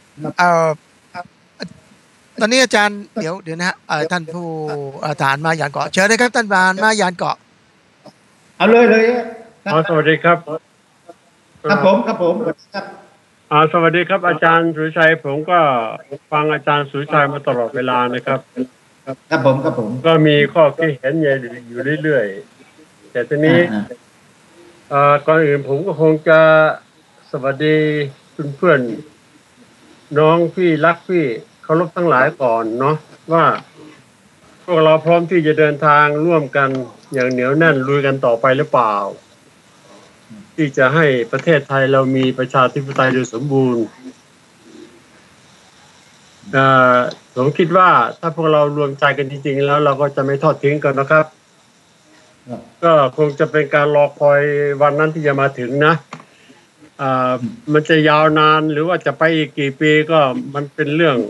ตอนนี้อาจารย์เดี๋ยวนะฮะท่านผู้ทหารมายานเกาะเชิญเลยครับท่านทหารมายานเกาะเอาเลยสวัสดีครับครับผมครับสวัสดีครับอาจารย์สุชัยผมก็ฟังอาจารย์สุชัยมาตลอดเวลานะครับครับผมก็มีข้อคิดเห็นอยู่เรื่อยๆแต่ทีนี้ก่อนอื่นผมก็คงจะสวัสดีเพื่อนน้องพี่รักพี่เคารพทั้งหลายก่อนเนาะว่าพวกเราพร้อมที่จะเดินทางร่วมกันอย่างเหนียวแน่นลุยกันต่อไปหรือเปล่าที่จะให้ประเทศไทยเรามีประชาธิปไตยโดยสมบูรณ์ผมคิดว่าถ้าพวกเรารวมใจกันจริงๆแล้วเราก็จะไม่ทอดทิ้งกันนะครับก็คงจะเป็นการรอคอยวันนั้นที่จะมาถึงนะมันจะยาวนานหรือว่าจะไปอีกกี่ปีก็มันเป็นเรื่อง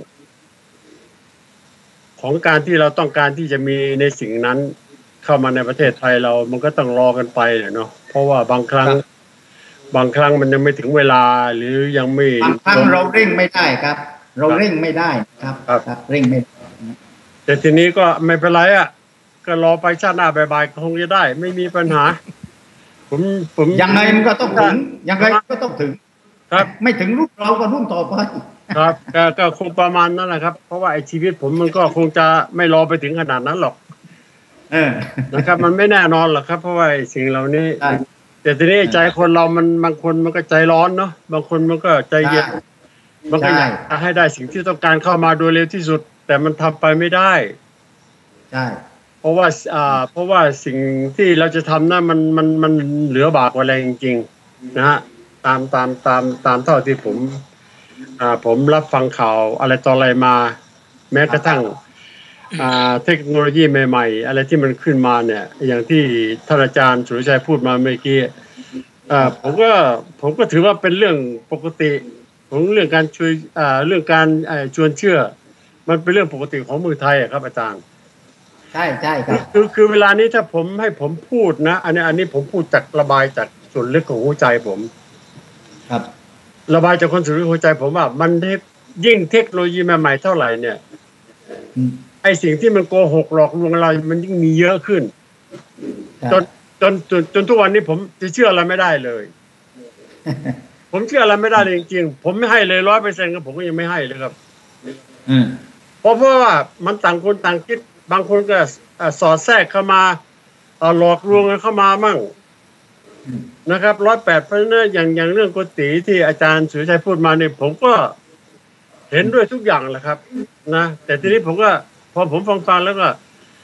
ของการที่เราต้องการที่จะมีในสิ่งนั้นเข้ามาในประเทศไทยเรามันก็ต้องรอกันไปเนาะเพราะว่าบางครั้งมันยังไม่ถึงเวลาหรือยังไม่บางครั้งเราเร่งไม่ได้ครับเราเร่งไม่ได้ครับเร่งไม่แต่ทีนี้ก็ไม่เป็นไรก็รอไปชาติหน้าบ่ายๆคงจะได้ไม่มีปัญหาผมยังไงมันก็ต้องถึงยังไงก็ต้องถึงครับไม่ถึงรุ่นเราก็รุ่นต่อไปครับก็คงประมาณนั้นแหละครับเพราะว่าไอ้ชีวิตผมมันก็คงจะไม่รอไปถึงขนาดนั้นหรอกนะครับมันไม่แน่นอนหรอกครับเพราะว่าสิ่งเหล่านี้แต่ทีนี้ใจคนเรามันบางคนมันก็ใจร้อนเนาะบางคนมันก็ใจเย็นมันก็อยากให้ได้สิ่งที่ต้องการเข้ามาโดยเร็วที่สุดแต่มันทำไปไม่ได้ใช่เพราะว่าสิ่งที่เราจะทำนั้นมันเหลือบากกว่าแรงจริงๆนะฮะตามเท่าที่ผมรับฟังข่าวอะไรต่ออะไรมาแม้กระทั่งเทคโนโลยีใหม่ๆอะไรที่มันขึ้นมาเนี่ยอย่างที่ท่านอาจารย์สุรชัยพูดมาเมื่อกี้ผมก็ถือว่าเป็นเรื่องปกติของเรื่องการช่วยเรื่องการชวนเชื่อมันเป็นเรื่องปกติของเมืองไทยครับอาจารย์ใช่ครับคือเวลานี้ถ้าให้ผมพูดนะอันนี้ผมพูดจากระบายจากส่วนลึกของหัวใจผมครับระบายจากคนส่วนลึกหัวใจผมว่ามันยิ่งเทคโนโลยีใหม่ๆเท่าไหร่เนี่ยไอสิ่งที่มันโกหกหลอกลวงเรามันยิ่งมีเยอะขึ้นจนทุกวันนี้ผมจะเชื่ออะไรไม่ได้เลยผมเชื่ออะไรไม่ได้เลยจริงๆผมไม่ให้เลย 100% ครับผมก็ยังไม่ให้เลยครับเพราะว่ามันต่างคนต่างคิดบางคนก็สอดแทรกเข้ามาหลอกลวงเข้ามามั่งนะครับ108เพราะฉะนั้นอย่างเรื่องกติที่อาจารย์สุรชัยพูดมาเนี่ยผมก็เห็นด้วยทุกอย่างแหละครับนะแต่ทีนี้ผมก็พอผมฟังแล้วก็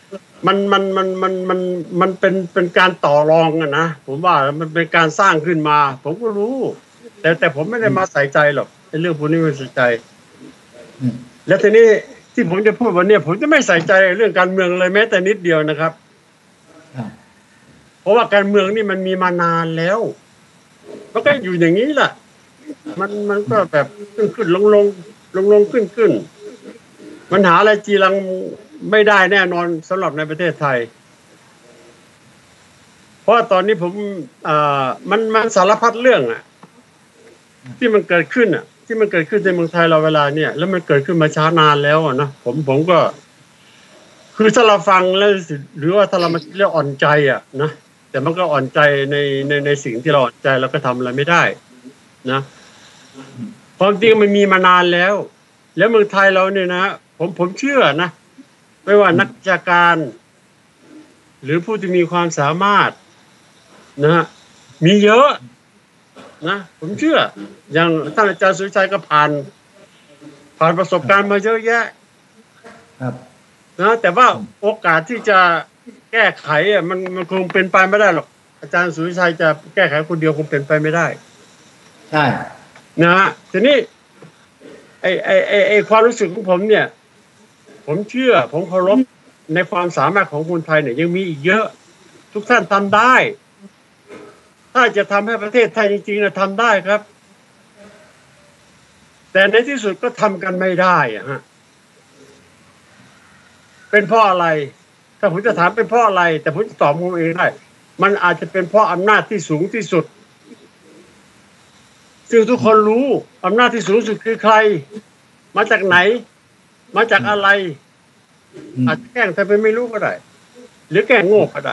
มันเป็นการต่อรองนะผมว่ามันเป็นการสร้างขึ้นมาผมก็รู้แต่ผมไม่ได้มาใส่ใจหรอกในเรื่องพวกนี้ไม่ใส่ใจแล้วทีนี้ที่ผมจะพูดวันนี้ผมจะไม่ใส่ใจเรื่องการเมืองเลยแม้แต่นิดเดียวนะครับเพราะว่าการเมืองนี่มันมีมานานแล้วมันก็อยู่อย่างนี้แหละมันก็แบบขึ้นลงขึ้นมันหาอะไรจีรังไม่ได้แน่นอนสำหรับในประเทศไทยเพราะตอนนี้ผมมันสารพัดเรื่องที่มันเกิดขึ้นที่มันเกิดขึ้นในเมืองไทยเราเวลาเนี่ยแล้วมันเกิดขึ้นมาช้านานแล้วนะผมก็คือถ้าเราฟังแล้วหรือว่าถ้าเรามาเรียกอ่อนใจนะแต่มันก็อ่อนใจในสิ่งที่เราอ่อนใจเราก็ทำอะไรไม่ได้นะความจริงมันมีมานานแล้วเมืองไทยเราเนี่ยนะผมเชื่อนะไม่ว่านักวิชาการหรือผู้ที่มีความสามารถนะฮะมีเยอะนะผมเชื่ออย่างท่านอาจารย์สุวิชัยก็ผ่านประสบการณ์มาเยอะแยะครับนะแต่ว่าโอกาสที่จะแก้ไขอ่ะมันคงเป็นไปไม่ได้หรอกอาจารย์สุวิชัยจะแก้ไขคนเดียวคงเป็นไปไม่ได้ใช่นะฮะทีนี้ไอ้ความรู้สึกของผมเนี่ยผมเชื่อผมเคารพในความสามารถของคนไทยเนี่ยยังมีอีกเยอะทุกท่านทำได้ถ้าจะทำให้ประเทศไทยจริงๆนะทำได้ครับแต่ในที่สุดก็ทำกันไม่ได้อะฮะเป็นเพราะอะไรถ้าผมจะถามเป็นเพราะอะไรแต่ผมจะตอบผมเองได้มันอาจจะเป็นเพราะอำนาจที่สูงที่สุดซึ่งทุกคนรู้อำนาจที่สูงสุดคือใครมาจากไหนมาจากอะไรอาจจะแกล้งแต่ไม่รู้ก็ได้หรือแกล้งโง่ก็ได้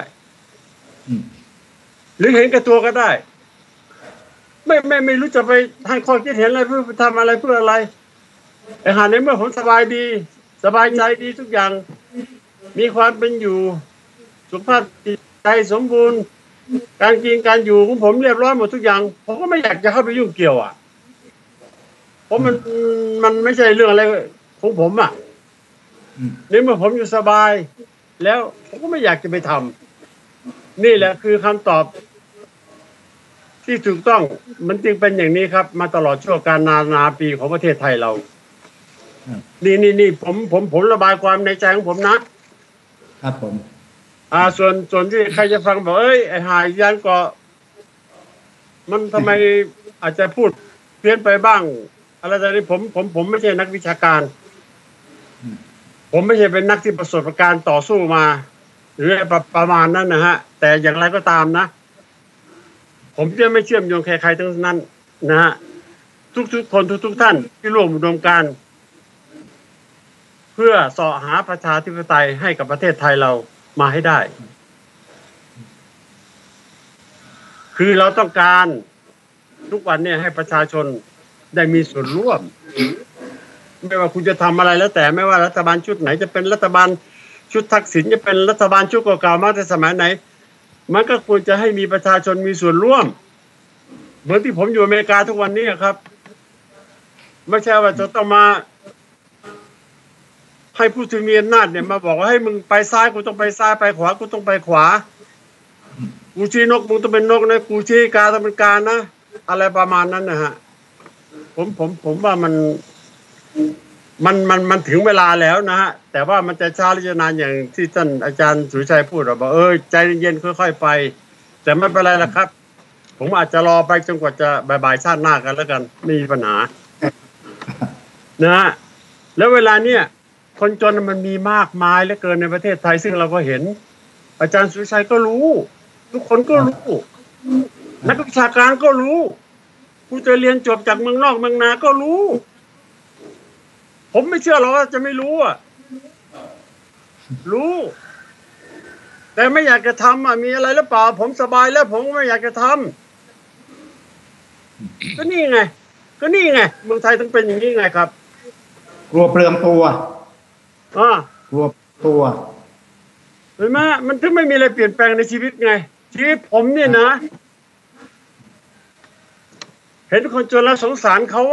หรือเห็นแก่ตัวก็ได้ไม่รู้จะไปให้ข้อคิดเห็นอะไรเพื่อทำอะไรเพื่ออะไรแต่หากในเมื่อผมสบายดีสบายใจดีทุกอย่างมีความเป็นอยู่สุขภาพจิตใจสมบูรณ์การกินการอยู่ของผมเรียบร้อยหมดทุกอย่างผมก็ไม่อยากจะเข้าไปยุ่งเกี่ยวอ่ะเพราะมันไม่ใช่เรื่องอะไรของผมอ่ะในเมื่อผมอยู่สบายแล้วผมก็ไม่อยากจะไปทำนี่แหละคือคำตอบที่ถูกต้องมันจึงเป็นอย่างนี้ครับมาตลอดช่วงการนาปีของประเทศไทยเรานี่ผมระบายความในใจของผมนะครับผมส่วนที่ใครจะฟังบอกไอ้หายยันก็มันทำไมอาจจะพูดเพี้ยนไปบ้างอะไรแต่นี่ผมไม่ใช่นักวิชาการผมไม่ใช่เป็นนักที่ประสบการณ์ต่อสู้มาหรือประมาณนั้นนะฮะแต่อย่างไรก็ตามนะผมจะไม่เชื่อมโยงใครๆทั้งนั้นนะฮะทุกคนทุกท่านที่ร่วมอุดมการณ์เพื่อเสาะหาประชาธิปไตยให้กับประเทศไทยเรามาให้ได้คือเราต้องการทุกวันเนี่ยให้ประชาชนได้มีส่วนร่วมไม่ว่าคุณจะทำอะไรแล้วแต่ไม่ว่ารัฐบาลชุดไหนจะเป็นรัฐบาลชุดทักษิณจะเป็นรัฐบาลชุดเก่าๆมาแต่สมัยไหนมันก็ควรจะให้มีประชาชนมีส่วนร่วมเหมือนที่ผมอยู่อเมริกาทุกวันนี้ครับไม่ใช่ว่าจะต้องมาให้ผู้ที่มีอำนาจเนี่ยมาบอกว่าให้มึงไปซ้ายกูต้องไปซ้ายไปขวากูต้องไปขวากูชี้นกมึงต้องเป็นนกนะกูชี้กาต้องเป็นกานะอะไรประมาณนั้นนะฮะผมว่ามันถึงเวลาแล้วนะฮะแต่ว่ามันจะช้าหรือจะนานอย่างที่ท่านอาจารย์สุวิชัยพูดบอกใจเย็นๆค่อยๆไปแต่ไม่เป็นไรละครับผมอาจจะรอไปจนกว่าจะบ่ายๆชาติหน้ากันแล้วกันไม่มีปัญหานะฮะแล้วเวลาเนี้ยคนจนมันมีมากมายเหลือเกินในประเทศไทยซึ่งเราก็เห็นอาจารย์สุวิชัยก็รู้ทุกคนก็รู้นักวิชาการก็รู้ผู้จะเรียนจบจากเมืองนอกเมืองนาก็รู้ผมไม่เชื่อหรอกว่าจะไม่รู้อ่ะรู้แต่ไม่อยากจะทำมีอะไรหรือเปล่าผมสบายแล้วผมไม่อยากจะทำก็นี่ไงเมืองไทยต้องเป็นอย่างนี้ไงครับกลัวเปลืองตัวกลัวตัวเห็นไหมมันถึงไม่มีอะไรเปลี่ยนแปลงในชีวิตไงชีวิตผมเนี่ยนะเห็นคนจนแล้วสงสารเขา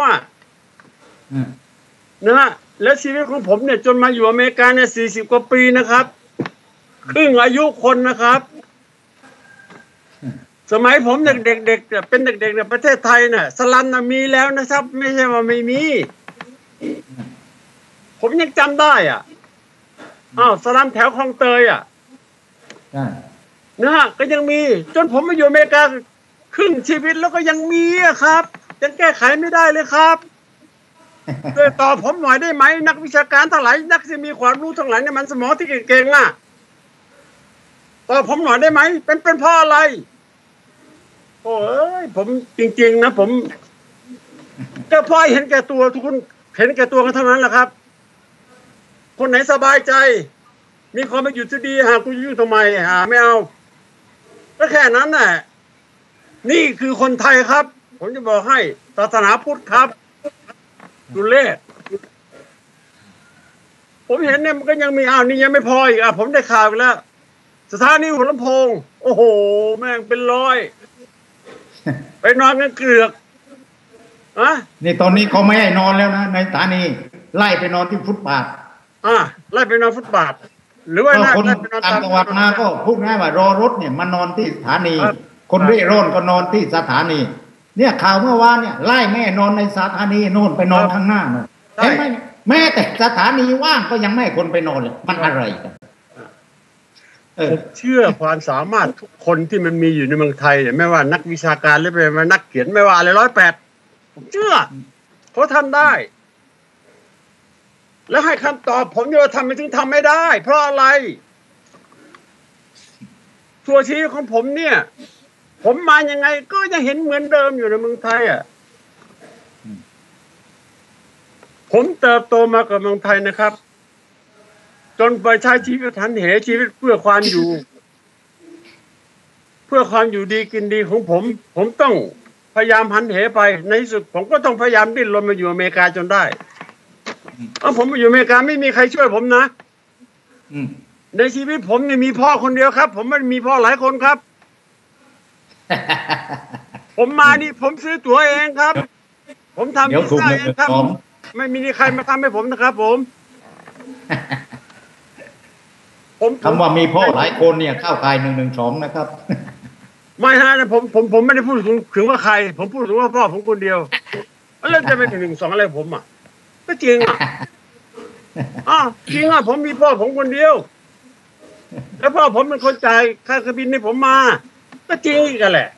นะฮะและชีวิตของผมเนี่ยจนมาอยู่อเมริกาเนี่ย40 กว่าปีนะครับครึ่งอายุคนนะครับสมัยผมเด็กๆเป็นเด็กๆในประเทศไทยเนี่ยสลัมน่ะมีแล้วนะครับไม่ใช่ว่าไม่มีผมยังจำได้สลัมแถวคลองเตยนะฮะก็ยังมีจนผมมาอยู่อเมริกาครึ่งชีวิตแล้วก็ยังมีครับยังแก้ไขไม่ได้เลยครับช่วยตอบผมหน่อยได้ไหมนักวิชาการทั้งหลายนักที่มีความรู้ทั้งหลายเนี่ยมันสมองที่เก่งตอบผมหน่อยได้ไหมเป็นเพราะอะไรโอ้ยผมจริงๆนะผมก็พอเห็นแก่ตัวทุกคนเห็นแก่ตัวกันทั้งนั้นแหละครับคนไหนสบายใจมีความเป็นอยู่ที่ดีกูยุ่งทำไมไม่เอาก็แค่นั้นแหละนี่คือคนไทยครับผมจะบอกให้ศาสนาพุทธครับทุเรศผมเห็นเนี่ยมันก็ยังมีนี่ยังไม่พออีกผมได้ข่าวแล้ว สถานีหัวลำโพงโอ้โหแม่งเป็นร้อยไปนอนกันเกลือกนี่ตอนนี้เขาไม่ให้นอนแล้วนะในสถานีไล่ไปนอนที่ฟุตบาทไล่ไปนอนฟุตบาทหรือว่าคนต่างจังหวัดมาก็พูดง่ายว่ารอรถเนี่ยมานอนที่สถานีคนเร่ร่อนก็นอนที่สถานีเนี่ยข่าวเมื่อวานเนี่ยไล่แม่นอนในสถานีโน่นไปนอนข้างหน้าโน่นเห็นไหมแม้แต่สถานีว่างก็ยังไม่ให้คนไปนอนเลยมันอะไรกันผมเชื่อความสามารถทุกคนที่มันมีอยู่ในเมืองไทยไม่ว่านักวิชาการหรือเป็นนักเขียนไม่ว่าอะไร108ผมเชื่อเขาทำได้แล้วให้คำตอบผมโยทำไมถึงทำไม่ได้เพราะอะไรตัวชี้ของผมเนี่ยผมมายังไงก็ยังเห็นเหมือนเดิมอยู่ในเมืองไทยผมเติบโตมากับเมืองไทยนะครับจนไปใช้ชีวิตทันเหชีวิตเพื่อความอยู่ดีกินดีของผมต้องพยายามหันเหไปในที่สุดผมก็ต้องพยายามดิ้นรนมาอยู่อเมริกาจนได้ผมมาอยู่อเมริกาไม่มีใครช่วยผมนะในชีวิตผมเนี่ยมีพ่อคนเดียวครับผมไม่มีพ่อหลายคนครับผมมานี่ผมซื้อตั๋วเองครับผมทำวีซ่าเองครับไม่มีใครมาทำให้ผมนะครับผมคำว่ามีพ่อหลายคนเนี่ยเข้าข่าย112นะครับไม่ฮะผมไม่ได้พูดถึงว่าใครผมพูดถึงว่าพ่อผมคนเดียวแล้วจะเป็น112อะไรผมก็จริงจริงผมมีพ่อผมคนเดียวแล้วพ่อผมเป็นคนจ่ายค่าเครื่องบินให้ผมมาก็จริงกันแหละ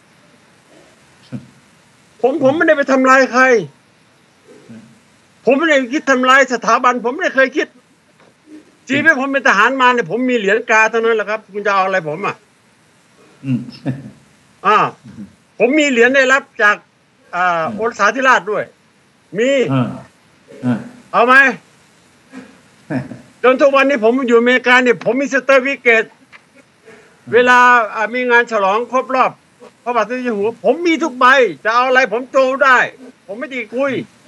ผมไม่ได้ไปทำลายใครผมไม่ได้คิดทำลายสถาบันผมไม่ได้เคยคิดชีวิตผมเป็นทหารมาเนี่ยผมมีเหรียญกาเท่านั้นแหละครับคุณจะเอาอะไรผมผมมีเหรียญได้รับจากโอรสาธิราชด้วยมีเอาไหมจนทุกวันนี้ผมอยู่อเมริกาเนี่ยผมมีสเตอร์ฟิเคตเวลามีงานฉลองครบรอบพระบาทสมเด็จอยู่หัวผมมีทุกใบจะเอาอะไรผมโจได้ผมไม่ดีคุย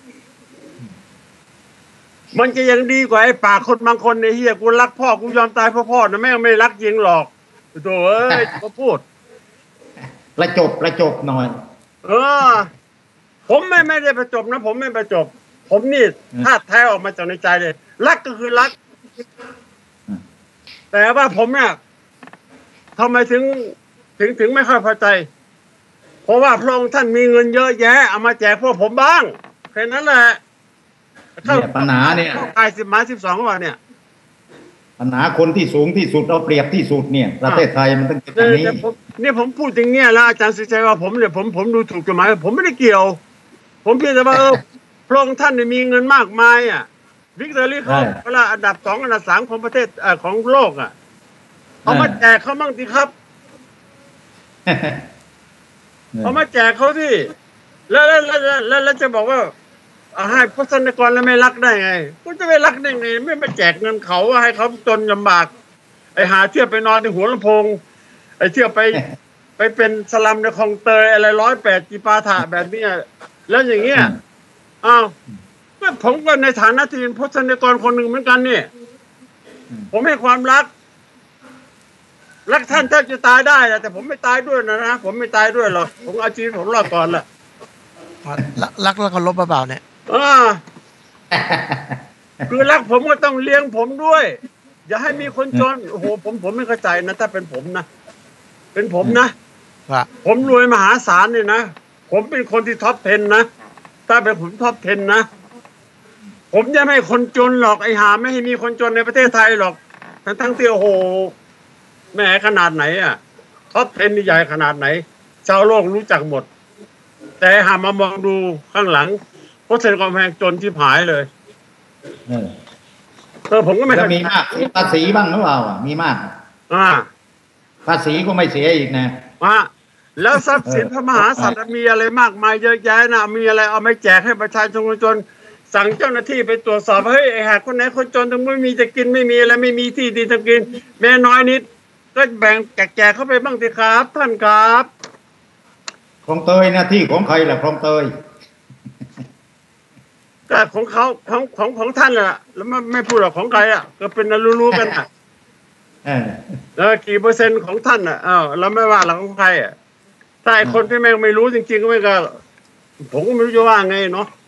มันจะยังดีกว่าไอ้ปากคนบางคนในเฮียกูรักพ่อกูยอมตายเพราะพ่อนะแม่งไม่รักจริงหรอกโถ่เขาพูดประจบหน่อยผมไม่ได้ประจบนะผมไม่ประจบผมนี่ธาตุแท้ออกมาจากในใจเลยรักก็คือรักแต่ว่าผมเนี่ยทำไมถึงไม่ค่อยพอใจเพราะว่าพระองค์ท่านมีเงินเยอะแยะเอามาแจกพวกผมบ้างแค่นั้นแหละปัญหาเนี่ย 12ว่าเนี่ยปัญหาคนที่สูงที่สุดเอาเปรียบที่สุดเนี่ยประเทศไทยมันต้องเป็นอย่างนี้เนี่ยผมพูดอย่างเงี้ยแล้วอาจารย์สุชัยว่าผมเนี่ยผมดูถูกกฎหมายผมไม่ได้เกี่ยวผมเพียงแต่ว่าพระองค์ท่านมีเงินมากมายวิกตอรี่เขาเวลาอันดับ2อันดับ3ของประเทศของโลกเอามาแจกเขาบ้างสิครับเอามาแจกเขาที่แล้วจะบอกว่าให้พระสนกรแล้วไม่รักได้ไงกูจะไม่รักได้ไงไม่มาแจกเงินเขาให้เขาจนลำบากไอ้หาเที่ยวไปนอนในหัวลำโพงไอ้เที่ยวไปเป็นสลัมในคลองเตยอะไร108จีปาถะแบบนี้แล้วอย่างเงี้ยผมก็ในฐานะที่เป็นพระสนกรคนหนึ่งเหมือนกันเนี่ยผมให้ความรักท่านแทบจะตายได้แต่ผมไม่ตายด้วยนะผมไม่ตายด้วยหรอกผมเอาชีวิตผมรอดก่อนละรักแล้วก็ลบเปล่าเนี่ยคือรักผมก็ต้องเลี้ยงผมด้วยอย่าให้มีคนจนโอ้โหผมไม่เข้าใจนะถ้าเป็นผมนะผมรวยมหาศาลเนี่ยนะผมเป็นคนที่ท็อป 10นะถ้าเป็นผมท็อป 10นะผมจะไม่ให้คนจนหรอกไอ้หาไม่ให้มีคนจนในประเทศไทยหรอกทั้งที่โอ้โหแม่ขนาดไหนท็อป 10นี่ใหญ่ขนาดไหนชาวโลกรู้จักหมดแต่หามามองดูข้างหลังเพราะเศรษฐกิจแพงจนที่หายเลยผมก็ไม่มีมากภาษีบ้างหรือเปล่ามีมากภาษีก็ไม่เสียอีกนะแล้วทรัพย์สินพระมหากษัตริย์มีอะไรมากมายเยอะแยะนะมีอะไรเอาไม่แจกให้ประชาชนคนจนสั่งเจ้าหน้าที่ไปตรวจสอบเฮ้ยไอ้หากคนไหนคนจนถึงไม่มีจะกินไม่มีอะไรไม่มีที่ดีจะกินแม่น้อยนิดก็แบ่งแจกเข้าไปบ้างสิครับท่านครับคลองเตยหน้าที่ของใครล่ะคลองเตยก็ของเขาของท่านแหละแล้วไม่พูดหรอกของใครอ่ะก็เป็นรู้ๆกันอ่ะแล้วกี่เปอร์เซ็นต์ของท่านอ่ะเราไม่ว่าเราของใครอ่ะถ้าไอ้คนที่ไม่รู้จริงๆก็ไม่ก็ผมก็ไม่รู้จะว่าไงเนาะ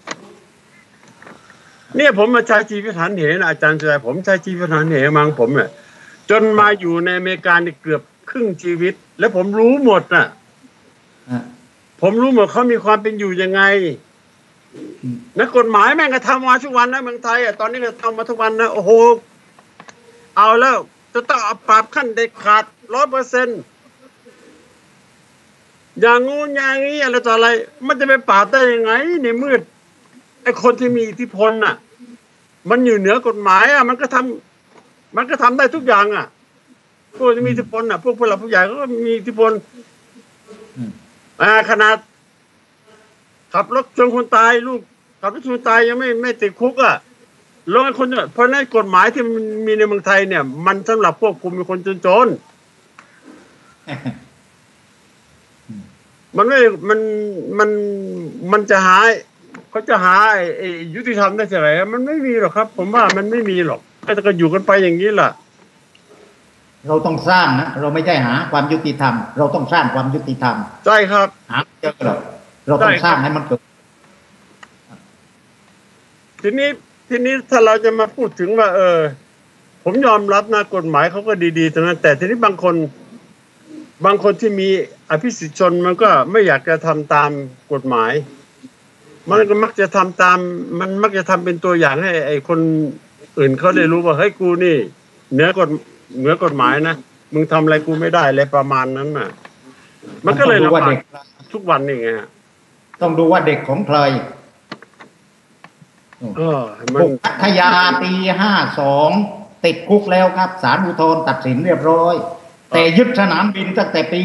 เนี่ยผมมาใช้ชีวิตหันเหนะอาจารย์ชายผมใช้ชีวิตหันเหมังผมเนี่ยจนมาอยู่ในอเมริกานี่เกือบครึ่งชีวิตแล้วผมรู้หมดน่ะผมรู้หมดเขามีความเป็นอยู่ยังไงนักกฎหมายแม่งก็ทำมาทุกวันนะเมืองไทยอ่ะตอนนี้ก็ทำมาทุกวันนะโอ้โหเอาแล้วจะต้องปราบขั้นเด็ดขาด 100%อย่างงู้นอย่างนี้อะไรต่ออะไรมันจะไปปราบได้ยังไงในมืดไอ้คนที่มีอิทธิพลน่ะมันอยู่เหนือกฎหมายอ่ะมันก็ทำได้ทุกอย่างอ่ะพวกที่มีอิทธิพลน่ะพวกผู้หลักผู้ใหญ่ก็มีอิทธิพลขนาดขับรถชนคนตายลูกขับรถชนคนตายยังไม่ติดคุกอ่ะแล้วไอ้คนเนี่ยเพราะในกฎหมายที่มันมีในเมืองไทยเนี่ยมันสำหรับควบคุมคนจนมันไม่มันจะหาเขาจะหาไอ้ยุติธรรมได้ที่ไหนมันไม่มีหรอกครับผมว่ามันไม่มีหรอกก็อยู่กันไปอย่างนี้แหละเราต้องสร้างนะเราไม่ใช่หาความยุติธรรมเราต้องสร้างความยุติธรรมใช่ครับหาเจอหรอกเราต้องสร้างให้มันเกิดทีนี้ถ้าเราจะมาพูดถึงว่าผมยอมรับนะกฎหมายเขาก็ดีๆตรงนั้นแต่ทีนี้บางคนที่มีอภิสิทธิชนมันก็ไม่อยากจะทำตามกฎหมายมันก็มักจะทำตามมันมักจะทำเป็นตัวอย่างให้ไอ้คนอื่นเขาได้รู้ว่าเฮ้ยกูนี่เหนือกฎหมายนะมึงทำอะไรกูไม่ได้อะไรประมาณนั้นน่ะมันก็เลยลำบากทุกวันนี่ไงต้องดูว่าเด็กของใครพัทยาปี52ติดคุกแล้วครับศาลอุทธรณ์ตัดสินเรียบร้อยแต่ยึดสนามบินตั้งแต่ปี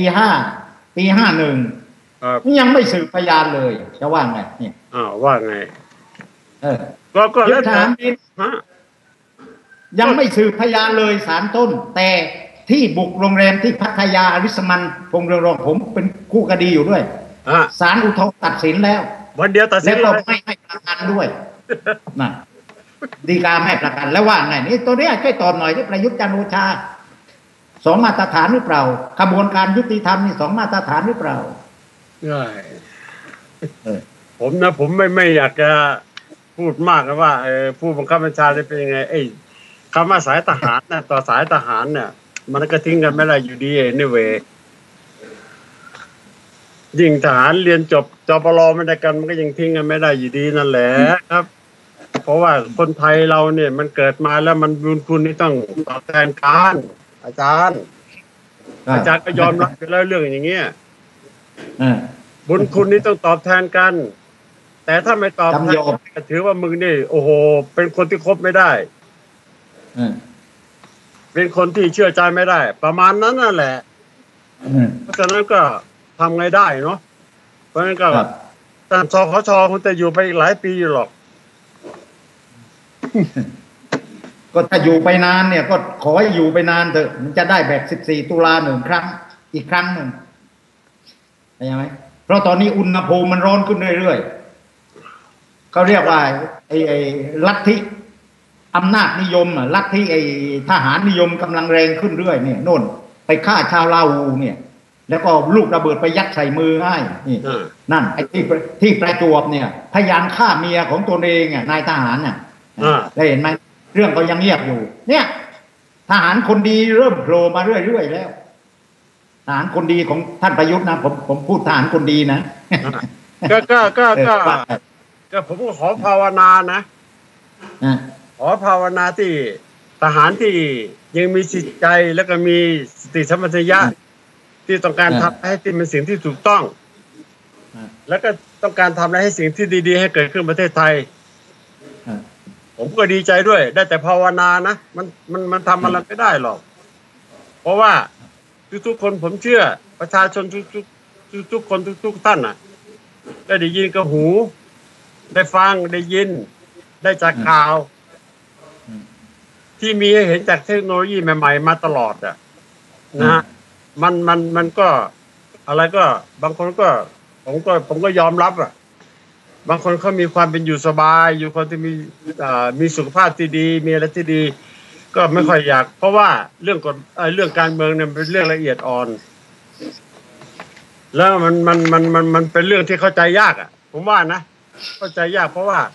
51ยังไม่สืบพยานเลยจะว่าไงนี่ว่าไงก็ยึดสนามบินยังไม่สืบพยานเลยศาลต้นแต่ที่บุกโรงแรมที่พัทยาอริสมันพงษ์เรืองรองผมเป็นคู่คดีอยู่ด้วยศาลอุทธรณ์ตัดสินแล้ววันเดียวตัดสินแล้วก็ไม่ให้ประกันด้วยนะฎีกาไม่ประกันแล้วว่าไงนี่ตัวนี้ช่วยตอบหน่อยที่ประยุทธ์จันทร์โอชา2 มาตรฐานหรือเปล่ากระบวนการยุติธรรมนี่2 มาตรฐานหรือเปล่าใช่ผมไม่อยากจะพูดมากนะว่าผู้บังคับบัญชาจะเป็นยังไงคำว่าสายทหารนะต่อสายทหารเนี่ยมันก็ทิ้งกันไม่ได้อยู่ดีนี่เวยิ่งทหารเรียนจบจปรไม่ได้กันมันก็ยังทิ้งกันไม่ได้อยู่ดีนั่นแหละครับเพราะว่าคนไทยเราเนี่ยมันเกิดมาแล้วมันบุญคุณนี่ต้องตอบแทนกันอาจารย์ก็ยอมรับไปแล้วเรื่องอย่างเงี้ยบุญคุณนี่ต้องตอบแทนกันแต่ถ้าไม่ตอบแทนถือว่ามึงนี่โอ้โหเป็นคนที่คบไม่ได้เป็นคนที่เชื่อใจไม่ได้ประมาณนั้นนั่นแหละเพราะฉะนั้นก็ทำไงได้เนาะเพราะฉะนั้นก็ท่านสคช.คงจะอยู่ไปอีกหลายปีอยู่หรอกก็ถ้าอยู่ไปนานเนี่ยก็ขอให้อยู่ไปนานเถอะมันจะได้แบบ14 ตุลา1 ครั้งอีกครั้งหนึ่งเข้าใจไหมเพราะตอนนี้อุณหภูมิมันร้อนขึ้นเรื่อยๆเขาเรียกว่าไอ้ลัทธิอำนาจนิยมลัทธิไอ้ทหารนิยมกำลังแรงขึ้นเรื่อยเนี่ยโน่นไปฆ่าชาวลาวเนี่ยแล้วก็ลูกระเบิดไปยัดใส่มือให้นี่นั่นไอ้ที่ประจวบเนี่ยพยายามฆ่าเมียของตัวเองนายทหารได้เห็นไหมเรื่องก็ยังเงียบอยู่เนี่ยทหารคนดีเริ่มโผล่มาเรื่อยๆแล้วทหารคนดีของท่านประยุทธ์นะผมพูดทหารคนดีนะก็ผมก็ขอภาวนานะขอภาวนาที่ทหารที่ยังมีจิตใจแล้วก็มีสติสัมปชัญญะที่ต้องการทำให้ที่เป็นสิ่งที่ถูกต้องแล้วก็ต้องการทำให้สิ่งที่ดีๆให้เกิดขึ้นประเทศไทยผมก็ดีใจด้วยได้แต่ภาวนานะมันทำอะไรไม่ได้หรอกเพราะว่าทุกๆคนผมเชื่อประชาชนทุกคนทุกท่านได้ยินกับหูได้ฟังได้ยินได้จากข่าวที่มีให้เห็นจากเทคโนโลยีใหม่ๆมาตลอดนะมันก็อะไรก็บางคนก็ผมก็ยอมรับบางคนเขามีความเป็นอยู่สบายอยู่คนที่มีสุขภาพที่ดีมีอะไรที่ดีก็ไม่ค่อยอยากเพราะว่าเรื่องการเมืองเนี่ยเป็นเรื่องละเอียดอ่อนแล้วมันเป็นเรื่องที่เข้าใจยากอ่ะผมว่านะเข้าใจยากเพราะว่า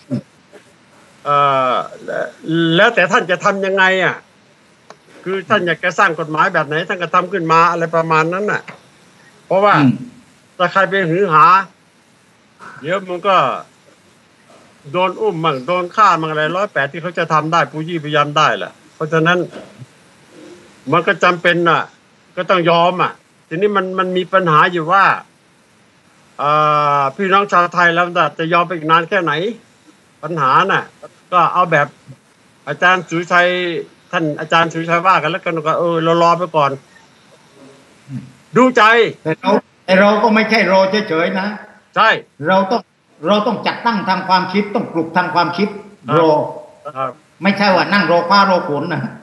แล้วแต่ท่านจะทำยังไงอ่ะคือท่านอยากจะสร้างกฎหมายแบบไหนท่านก็ทำขึ้นมาอะไรประมาณนั้นน่ะเพราะว่าถ้าใครไปหือหาเดี๋ยวมันก็โดนอุ้มมั่งโดนฆ่ามั่งอะไร108ที่เขาจะทำได้ผู้ยี่พยายามได้แหละเพราะฉะนั้นมันก็จำเป็นน่ะก็ต้องยอมอ่ะทีนี้มันมีปัญหาอยู่ว่าพี่น้องชาวไทยแล้วจะยอมไปอีกนานแค่ไหนปัญหาน่ะก็เอาแบบอาจารย์สุริชัยท่านอาจารย์สุริชัยว่ากันแล้วกันก็เรารอไปก่อนดูใจแต่เราก็ไม่ใช่รอเฉยๆนะใช่เราต้องจัดตั้งทางความคิดต้องปลุกทางความคิดรอไม่ใช่ว่านั่งรอฟ้ารอฝนนะ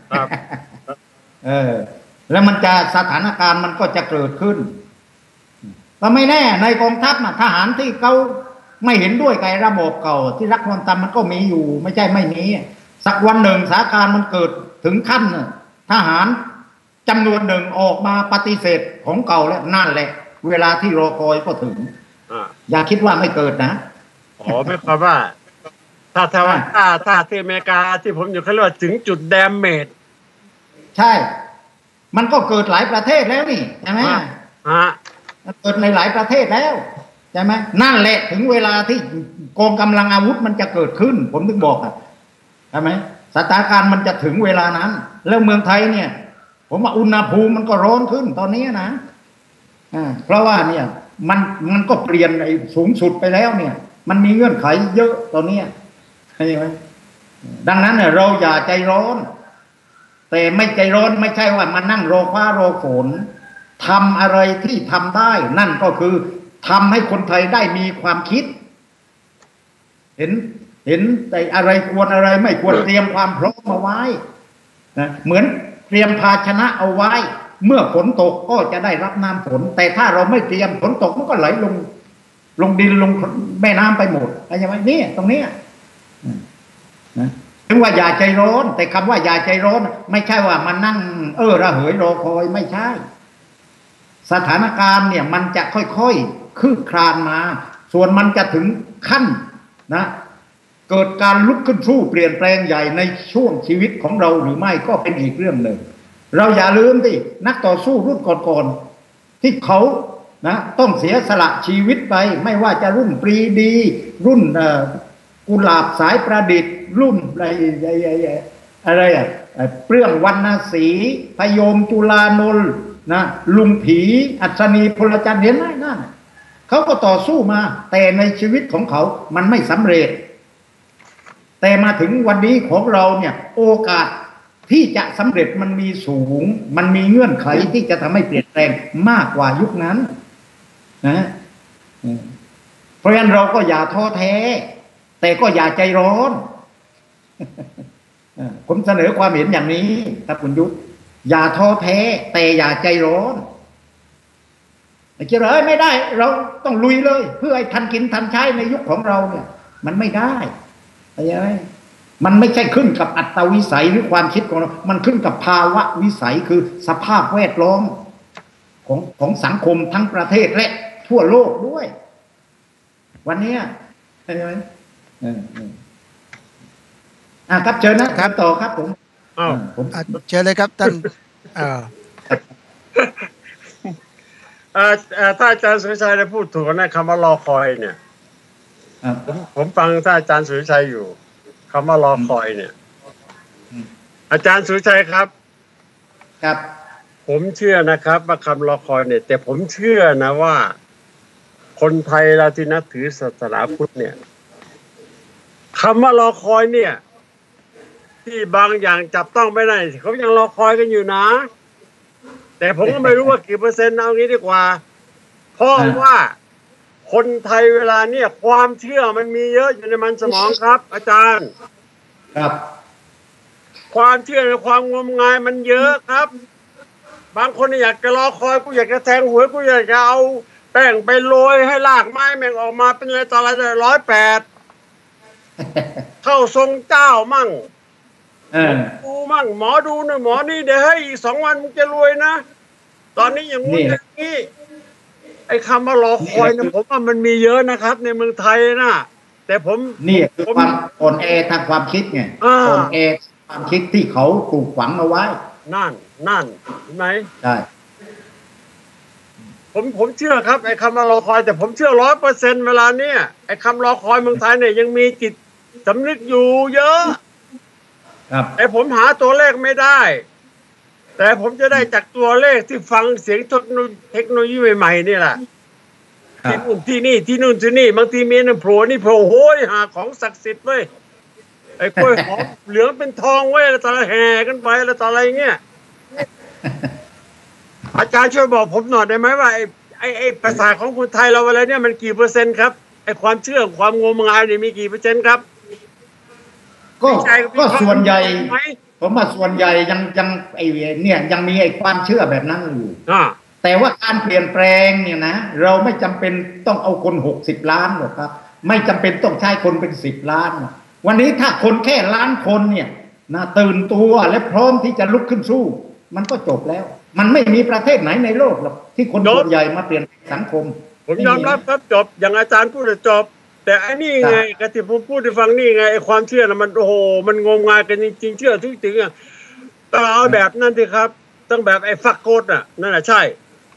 แล้วมันจะสถานการณ์มันก็จะเกิดขึ้นก็ไม่แน่ในกองทัพน่ะทหารที่เขาไม่เห็นด้วยกับระบบเก่าที่รักความตามมันก็มีอยู่ไม่ใช่ไม่มีสักวันหนึ่งสถานการณ์มันเกิดถึงขั้นทหารจำนวนหนึ่งออกมาปฏิเสธของเก่าแล้วนั่นแหละเวลาที่รอคอยก็ถึงอย่าคิดว่าไม่เกิดนะไม่ความว่าถ้าที่อเมริกาที่ผมอยู่เขาเรียกว่าถึงจุดแดมเมจใช่มันก็เกิดหลายประเทศแล้วนี่ใช่ไหมเกิดในหลายประเทศแล้วใช่ไหมนั่นแหละถึงเวลาที่กองกำลังอาวุธมันจะเกิดขึ้นผมถึงบอกใช่ไหมสถานการณ์มันจะถึงเวลานั้นแล้วเมืองไทยเนี่ยผมว่าอุณหภูมิมันก็ร้อนขึ้นตอนนี้นะเพราะว่าเนี่ยมันก็เปลี่ยนไอ้สูงสุดไปแล้วเนี่ยมันมีเงื่อนไขเยอะตอนนี้ใช่ไหมดังนั้นเนี่ยเราอย่าใจร้อนแต่ไม่ใจร้อนไม่ใช่ว่ามานั่งรอฟ้ารอฝนทำอะไรที่ทำได้นั่นก็คือทำให้คนไทยได้มีความคิดเห็นแต่อะไรควรอะไรไม่ควรเตรียมความพร้อมมาไว้นะเหมือนเตรียมภาชนะเอาไว้เมื่อฝนตกก็จะได้รับน้ำฝนแต่ถ้าเราไม่เตรียมฝนตกมันก็ไหลลงดินลงแม่น้ำไปหมดอะไรอย่างนี้ตรงนี้นะถึงว่าอย่าใจร้อนแต่คำว่าอย่าใจร้อนไม่ใช่ว่ามันนั่งระเหยรอคอยไม่ใช่สถานการณ์เนี่ยมันจะค่อยๆคืบคลานมาส่วนมันจะถึงขั้นนะเกิดการลุกขึ้นสู้เปลี่ยนแปลงใหญ่ในช่วงชีวิตของเราหรือไม่ก็เป็นอีกเรื่องหนึ่งเราอย่าลืมที่นักต่อสู้รุ่นก่อนๆที่เขานะต้องเสียสละชีวิตไปไม่ว่าจะรุ่นปรีดีรุ่นกุหลาบสายประดิษฐ์รุ่นอะไรเปลื้องวรรณศรีพยมจุฬานนท์นะลุงผีอัศนีพลจันทร์เห็นไหมนั่นเขาก็ต่อสู้มาแต่ในชีวิตของเขามันไม่สำเร็จแต่มาถึงวันนี้ของเราเนี่ยโอกาสที่จะสำเร็จมันมีสูงมันมีเงื่อนไขที่จะทำให้เปลี่ยนแปลงมากกว่ายุคนั้นนะเพราะฉะนั้นเราก็อย่าท้อแท้แต่ก็อย่าใจร้อนผมเสนอความเห็นอย่างนี้ครับคุณยุทธอย่าท้อแท้แต่อย่าใจร้อนไม่ใช่เลยไม่ได้เราต้องลุยเลยเพื่อให้ทันกินทันใช้ในยุคของเราเนี่ยมันไม่ได้เข้าใจไหมมันไม่ใช่ขึ้นกับอัตวิสัยหรือความคิดของเรามันขึ้นกับภาวะวิสัยคือสภาพแวดล้อมของสังคมทั้งประเทศและทั่วโลกด้วยวันนี้เข้าใจไหมครับเชิญนะครับต่อครับผมเชิญเลยครับท่านถ้าอาจารย์สุริชัยได้พูดถูกนะคำว่ารอคอยเนี่ยผมฟังท่านอาจารย์สุริชัยอยู่คำว่ารอคอยเนี่ยอาจารย์สุริชัยครับผมเชื่อนะครับว่าคำรอคอยเนี่ยแต่ผมเชื่อนะว่าคนไทยเราที่นับถือศาสนาพุทธเนี่ยคำว่ารอคอยเนี่ยที่บางอย่างจับต้องไม่ได้เขายังรอคอยกันอยู่นะแต่ผมก็ไม่รู้ว่ากี่เปอร์เซ็นต์เอางี้ดีกว่าเพราะว่าคนไทยเวลาเนี่ยความเชื่อมันมีเยอะอยู่ในมันสมองครับอาจารย์ครับความเชื่อในความงมงายมันเยอะครับบางคนอยากจะรอคอยกูอยากจะแทงหวยกูอยากจะเอาไปป้งไปโรยให้รากไม้แม่งออกมาเป็นอะไรต่ออะไร108เข้าทรงเจ้ามั่งดูมั่งหมอดูนะหมอนี่เดี๋ยวให้อีก2 วันมึงจะรวยนะตอนนี้อย่างงู้นอย่างนี้ไอ้คำว่ารอคอยนะผมว่ามันมีเยอะนะครับในเมืองไทยนะแต่ผมนี่คือความอ่อนแอทางความคิดไงอ่อนแอความคิดที่เขาปลูกฝังเอาไว้นั่นเห็นไหมใช่ผมเชื่อครับไอ้คำว่ารอคอยแต่ผมเชื่อ100%เวลาเนี้ยไอ้คำรอคอยเมืองไทยเนี่ยยังมีจิตสำนึกอยู่เยอะครับไอ้ผมหาตัวเลขไม่ได้แต่ผมจะได้จากตัวเลขที่ฟังเสียงเทคโนโลยีใหม่ๆนี่แหละที่นู่นที่นี่ที่นู่นที่นี่บางทีมีน้ำโผล่นี่โผล่โห้ยหาของศักดิ์สิทธิ์เว้ยไอ้กล้วยหอมเหลืองเป็นทองเว้ยแล้วตะละแห่กันไปแล้วตะอะไรเงี้ยอาจารย์ช่วยบอกผมหน่อยได้ไหมว่าไอ้ภาษาของคนไทยเราอะไรเนี่ยมันกี่%ครับไอ้ความเชื่อความงมงายเนี่ยมีกี่%ครับก็ส่วนใหญ่ผมว่าส่วนใหญ่ยังไอ้เนี่ยยังมีไอ้ความเชื่อแบบนั้นอยู่แต่ว่าการเปลี่ยนแปลงเนี่ยนะเราไม่จำเป็นต้องเอาคน60 ล้านหรอกครับไม่จำเป็นต้องใช้คนเป็น10 ล้านวันนี้ถ้าคนแค่1 ล้านคนเนี่ยนะตื่นตัวและพร้อมที่จะลุกขึ้นสู้มันก็จบแล้วมันไม่มีประเทศไหนในโลกหรอกที่คนส่วนใหญ่มาเปลี่ยนสังคมผมยอมรับครับจบอย่างอาจารย์พูดจบแต่ไอ้นี่ไงกที่ผมพูดให้ฟังนี่ไงไอ้ความเชื่อนะมันโอ้โหมันงมงายกันจริงๆเชื่อทุกสิ่งอ่ะต้องเอาแบบนั้นสิครับต้องแบบไอ้ฟักโกดน่ะนั่นแหละใช่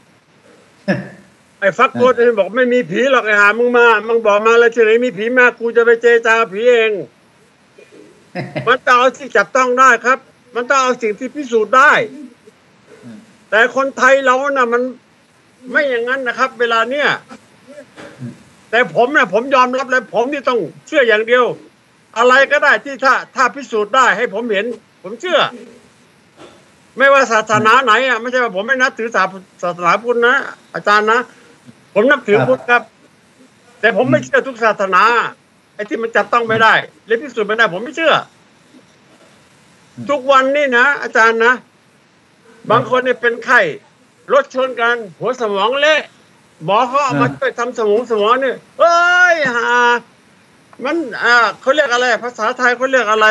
ไอ้ฟักโกดที่บอกไม่มีผีหรอกไอ้หามึงบอกมาแล้วที่ไหนมีผีมากูจะไปเจรจาผีเองมันต้องเอาที่จับต้องได้ครับมันต้องเอาสิ่งที่พิสูจน์ได้แต่คนไทยเราน่ะมันไม่อย่างนั้นนะครับเวลาเนี้ยแต่ผมยอมรับเลยผมที่ต้องเชื่ออย่างเดียวอะไรก็ได้ที่ถ้าพิสูจน์ได้ให้ผมเห็นผมเชื่อไม่ว่าศาสนาไหนอ่ะไม่ใช่ว่าผมไม่นับถือศาสนาพุทธนะอาจารย์นะผมนับถือพุทธครับแต่ผมไม่เชื่อทุกศาสนาไอ้ที่มันจับต้องไม่ได้และพิสูจน์ไม่ได้ผมไม่เชื่อทุกวันนี่นะอาจารย์นะบางคนเนี่ยเป็นไข้รถชนกันหัวสมองเละหมอเขาเอามาช่วยทำสมองเนี่ยเอ้ยมันเขาเรียกอะไรภาษาไทยเขาเรียกอะไร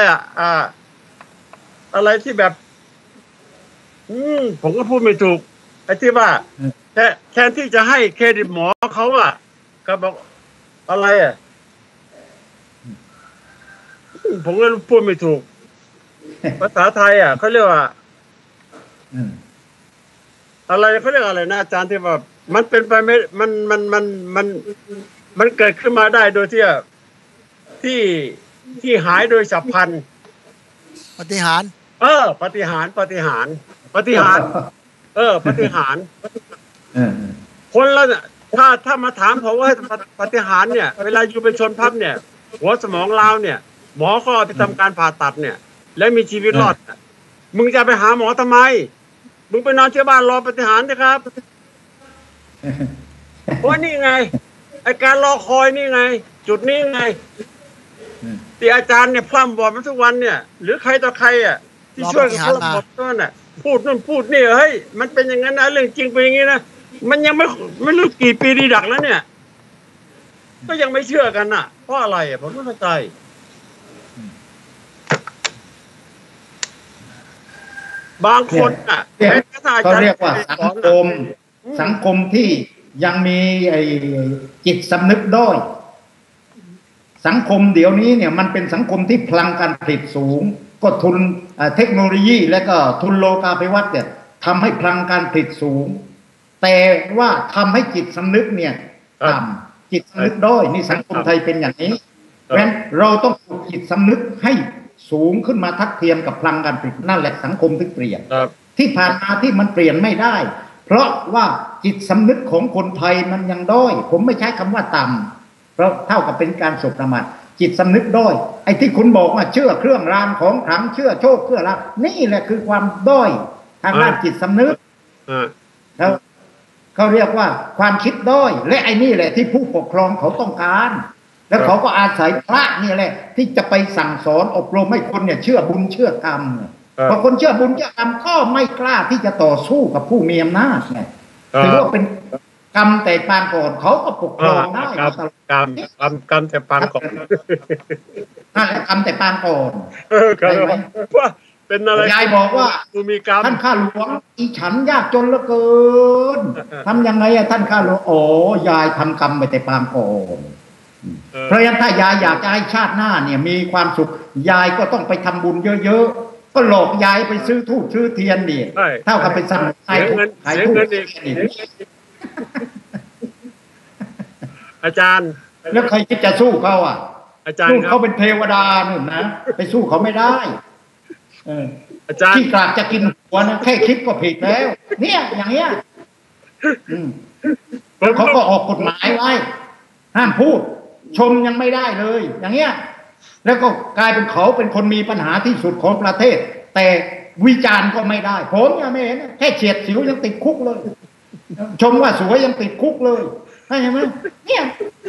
อะไรที่แบบผมก็พูดไม่ถูกไอ้ที่ว่าแทนที่จะให้เครดิตหมอเขาก็บอกอะไรผมก็พูดไม่ถูกภาษาไทยเขาเรียกว่าอะไรเขาเรียกอะไรนะอาจารย์ที่ว่ามันเป็นไปไม่มันเกิดขึ้นมาได้โดยที่หายโดยฉับพลันปาฏิหาริย์ปาฏิหาริย์ปาฏิหาริย์คนละถ้ามาถามผมว่าปาฏิหาริย์เนี่ยเวลาอยู่เป็นชนพับเนี่ยหัวสมองล้าวเนี่ยหมอก็ไปทำการผ่าตัดเนี่ยและมีชีวิตรอดมึงจะไปหาหมอทำไมมึงไปนอนที่บ้านรอปาฏิหาริย์นะครับเพราะนี่ไงไอการรอคอยนี่ไงจุดนี้ไงที่อาจารย์เนี่ยพร่ำบอกมาทุกวันเนี่ยหรือใครต่อใครที่ช่วยกันพร่ำบอกตัวน่ะพูดนู่นพูดนี่เฮ้ยมันเป็นอย่างนั้นนะเรื่องจริงเป็นอย่างนี้นะมันยังไม่รู้กี่ปีดีดักแล้วเนี่ยก็ยังไม่เชื่อกันน่ะเพราะอะไรผมไม่เข้าใจบางคนเขาเรียกว่าสังคมที่ยังมีจิตสำนึกด้อยสังคมเดี๋ยวนี้เนี่ยมันเป็นสังคมที่พลังการผลิตสูงก็ทุนเทคโนโลยีและก็ทุนโลกาภิวัตน์เนี่ยทำให้พลังการผลิตสูงแต่ว่าทำให้จิตสำนึกเนี่ยต่ำจิตสำนึกด้อยนี่สังคมไทยเป็นอย่างนี้เพราะฉะนั้นเราต้องปลุกจิตสำนึกให้สูงขึ้นมาทัดเทียมกับพลังการผลิตนั่นแหละสังคมถึงเปลี่ยนที่ผ่านมาที่มันเปลี่ยนไม่ได้เพราะว่าจิตสำนึกของคนไทยมันยังด้อยผมไม่ใช้คำว่าต่ำเพราะเท่ากับเป็นการสบประมาทจิตสำนึกด้อยไอ้ที่คุณบอกว่าเชื่อเครื่องรางของขลังเชื่อโชคเชื่อลาภนี่แหละคือความด้อยทางด้านจิตสำนึกเขาเรียกว่าความคิดด้อยและไอ้นี่แหละที่ผู้ปกครองเขาต้องการแล้วเขาก็อาศัยพระนี่แหละที่จะไปสั่งสอนอบรมให้คนเนี่ยเชื่อบุญเชื่อกรรมพอคนเชื่อบุญเชื่อกรรมก็ไม่กล้าที่จะต่อสู้กับผู้มีอำนาจไงถือว่าเป็นกรรมแต่ปางก่อนเขาก็ปกครองได้กรรมแต่ปางก่อนนั่นแหละกรรมแต่ปางก่อนใช่ไหมว่าเป็นอะไรยายบอกว่ามีกรรมท่านข้าหลวงอีฉันยากจนเหลือเกินทำยังไงอะท่านข้าหลวงโอ้ยายทำกรรมไปแต่ปางก่อนเพราะฉะนั้นถ้ายายอยากจะให้ชาติหน้าเนี่ยมีความสุขยายก็ต้องไปทำบุญเยอะๆก็หลอกยายไปซื้อธูปซื้อเทียนนี่เท่ากับไปสั่งขายธูปอาจารย์แล้วใครคิดจะสู้เขาอ่ะอาจารย์เขาเป็นเทวดาหนึ่งนะไปสู้เขาไม่ได้อาจารย์ที่กราบจะกินหัวนะแค่คิดก็ผิดแล้วเนี่ยอย่างเงี้ยแล้วเขาก็ออกกฎหมายไว้ห้ามพูดชมยังไม่ได้เลยอย่างเงี้ยแล้วก็กลายเป็นเขาเป็นคนมีปัญหาที่สุดของประเทศแต่วิจารณ์ก็ไม่ได้ผมยังไม่เห็นแค่เฉียดสิวยังติดคุกเลยชมว่าสวยยังติดคุกเลยใช่ไหมเนี่ย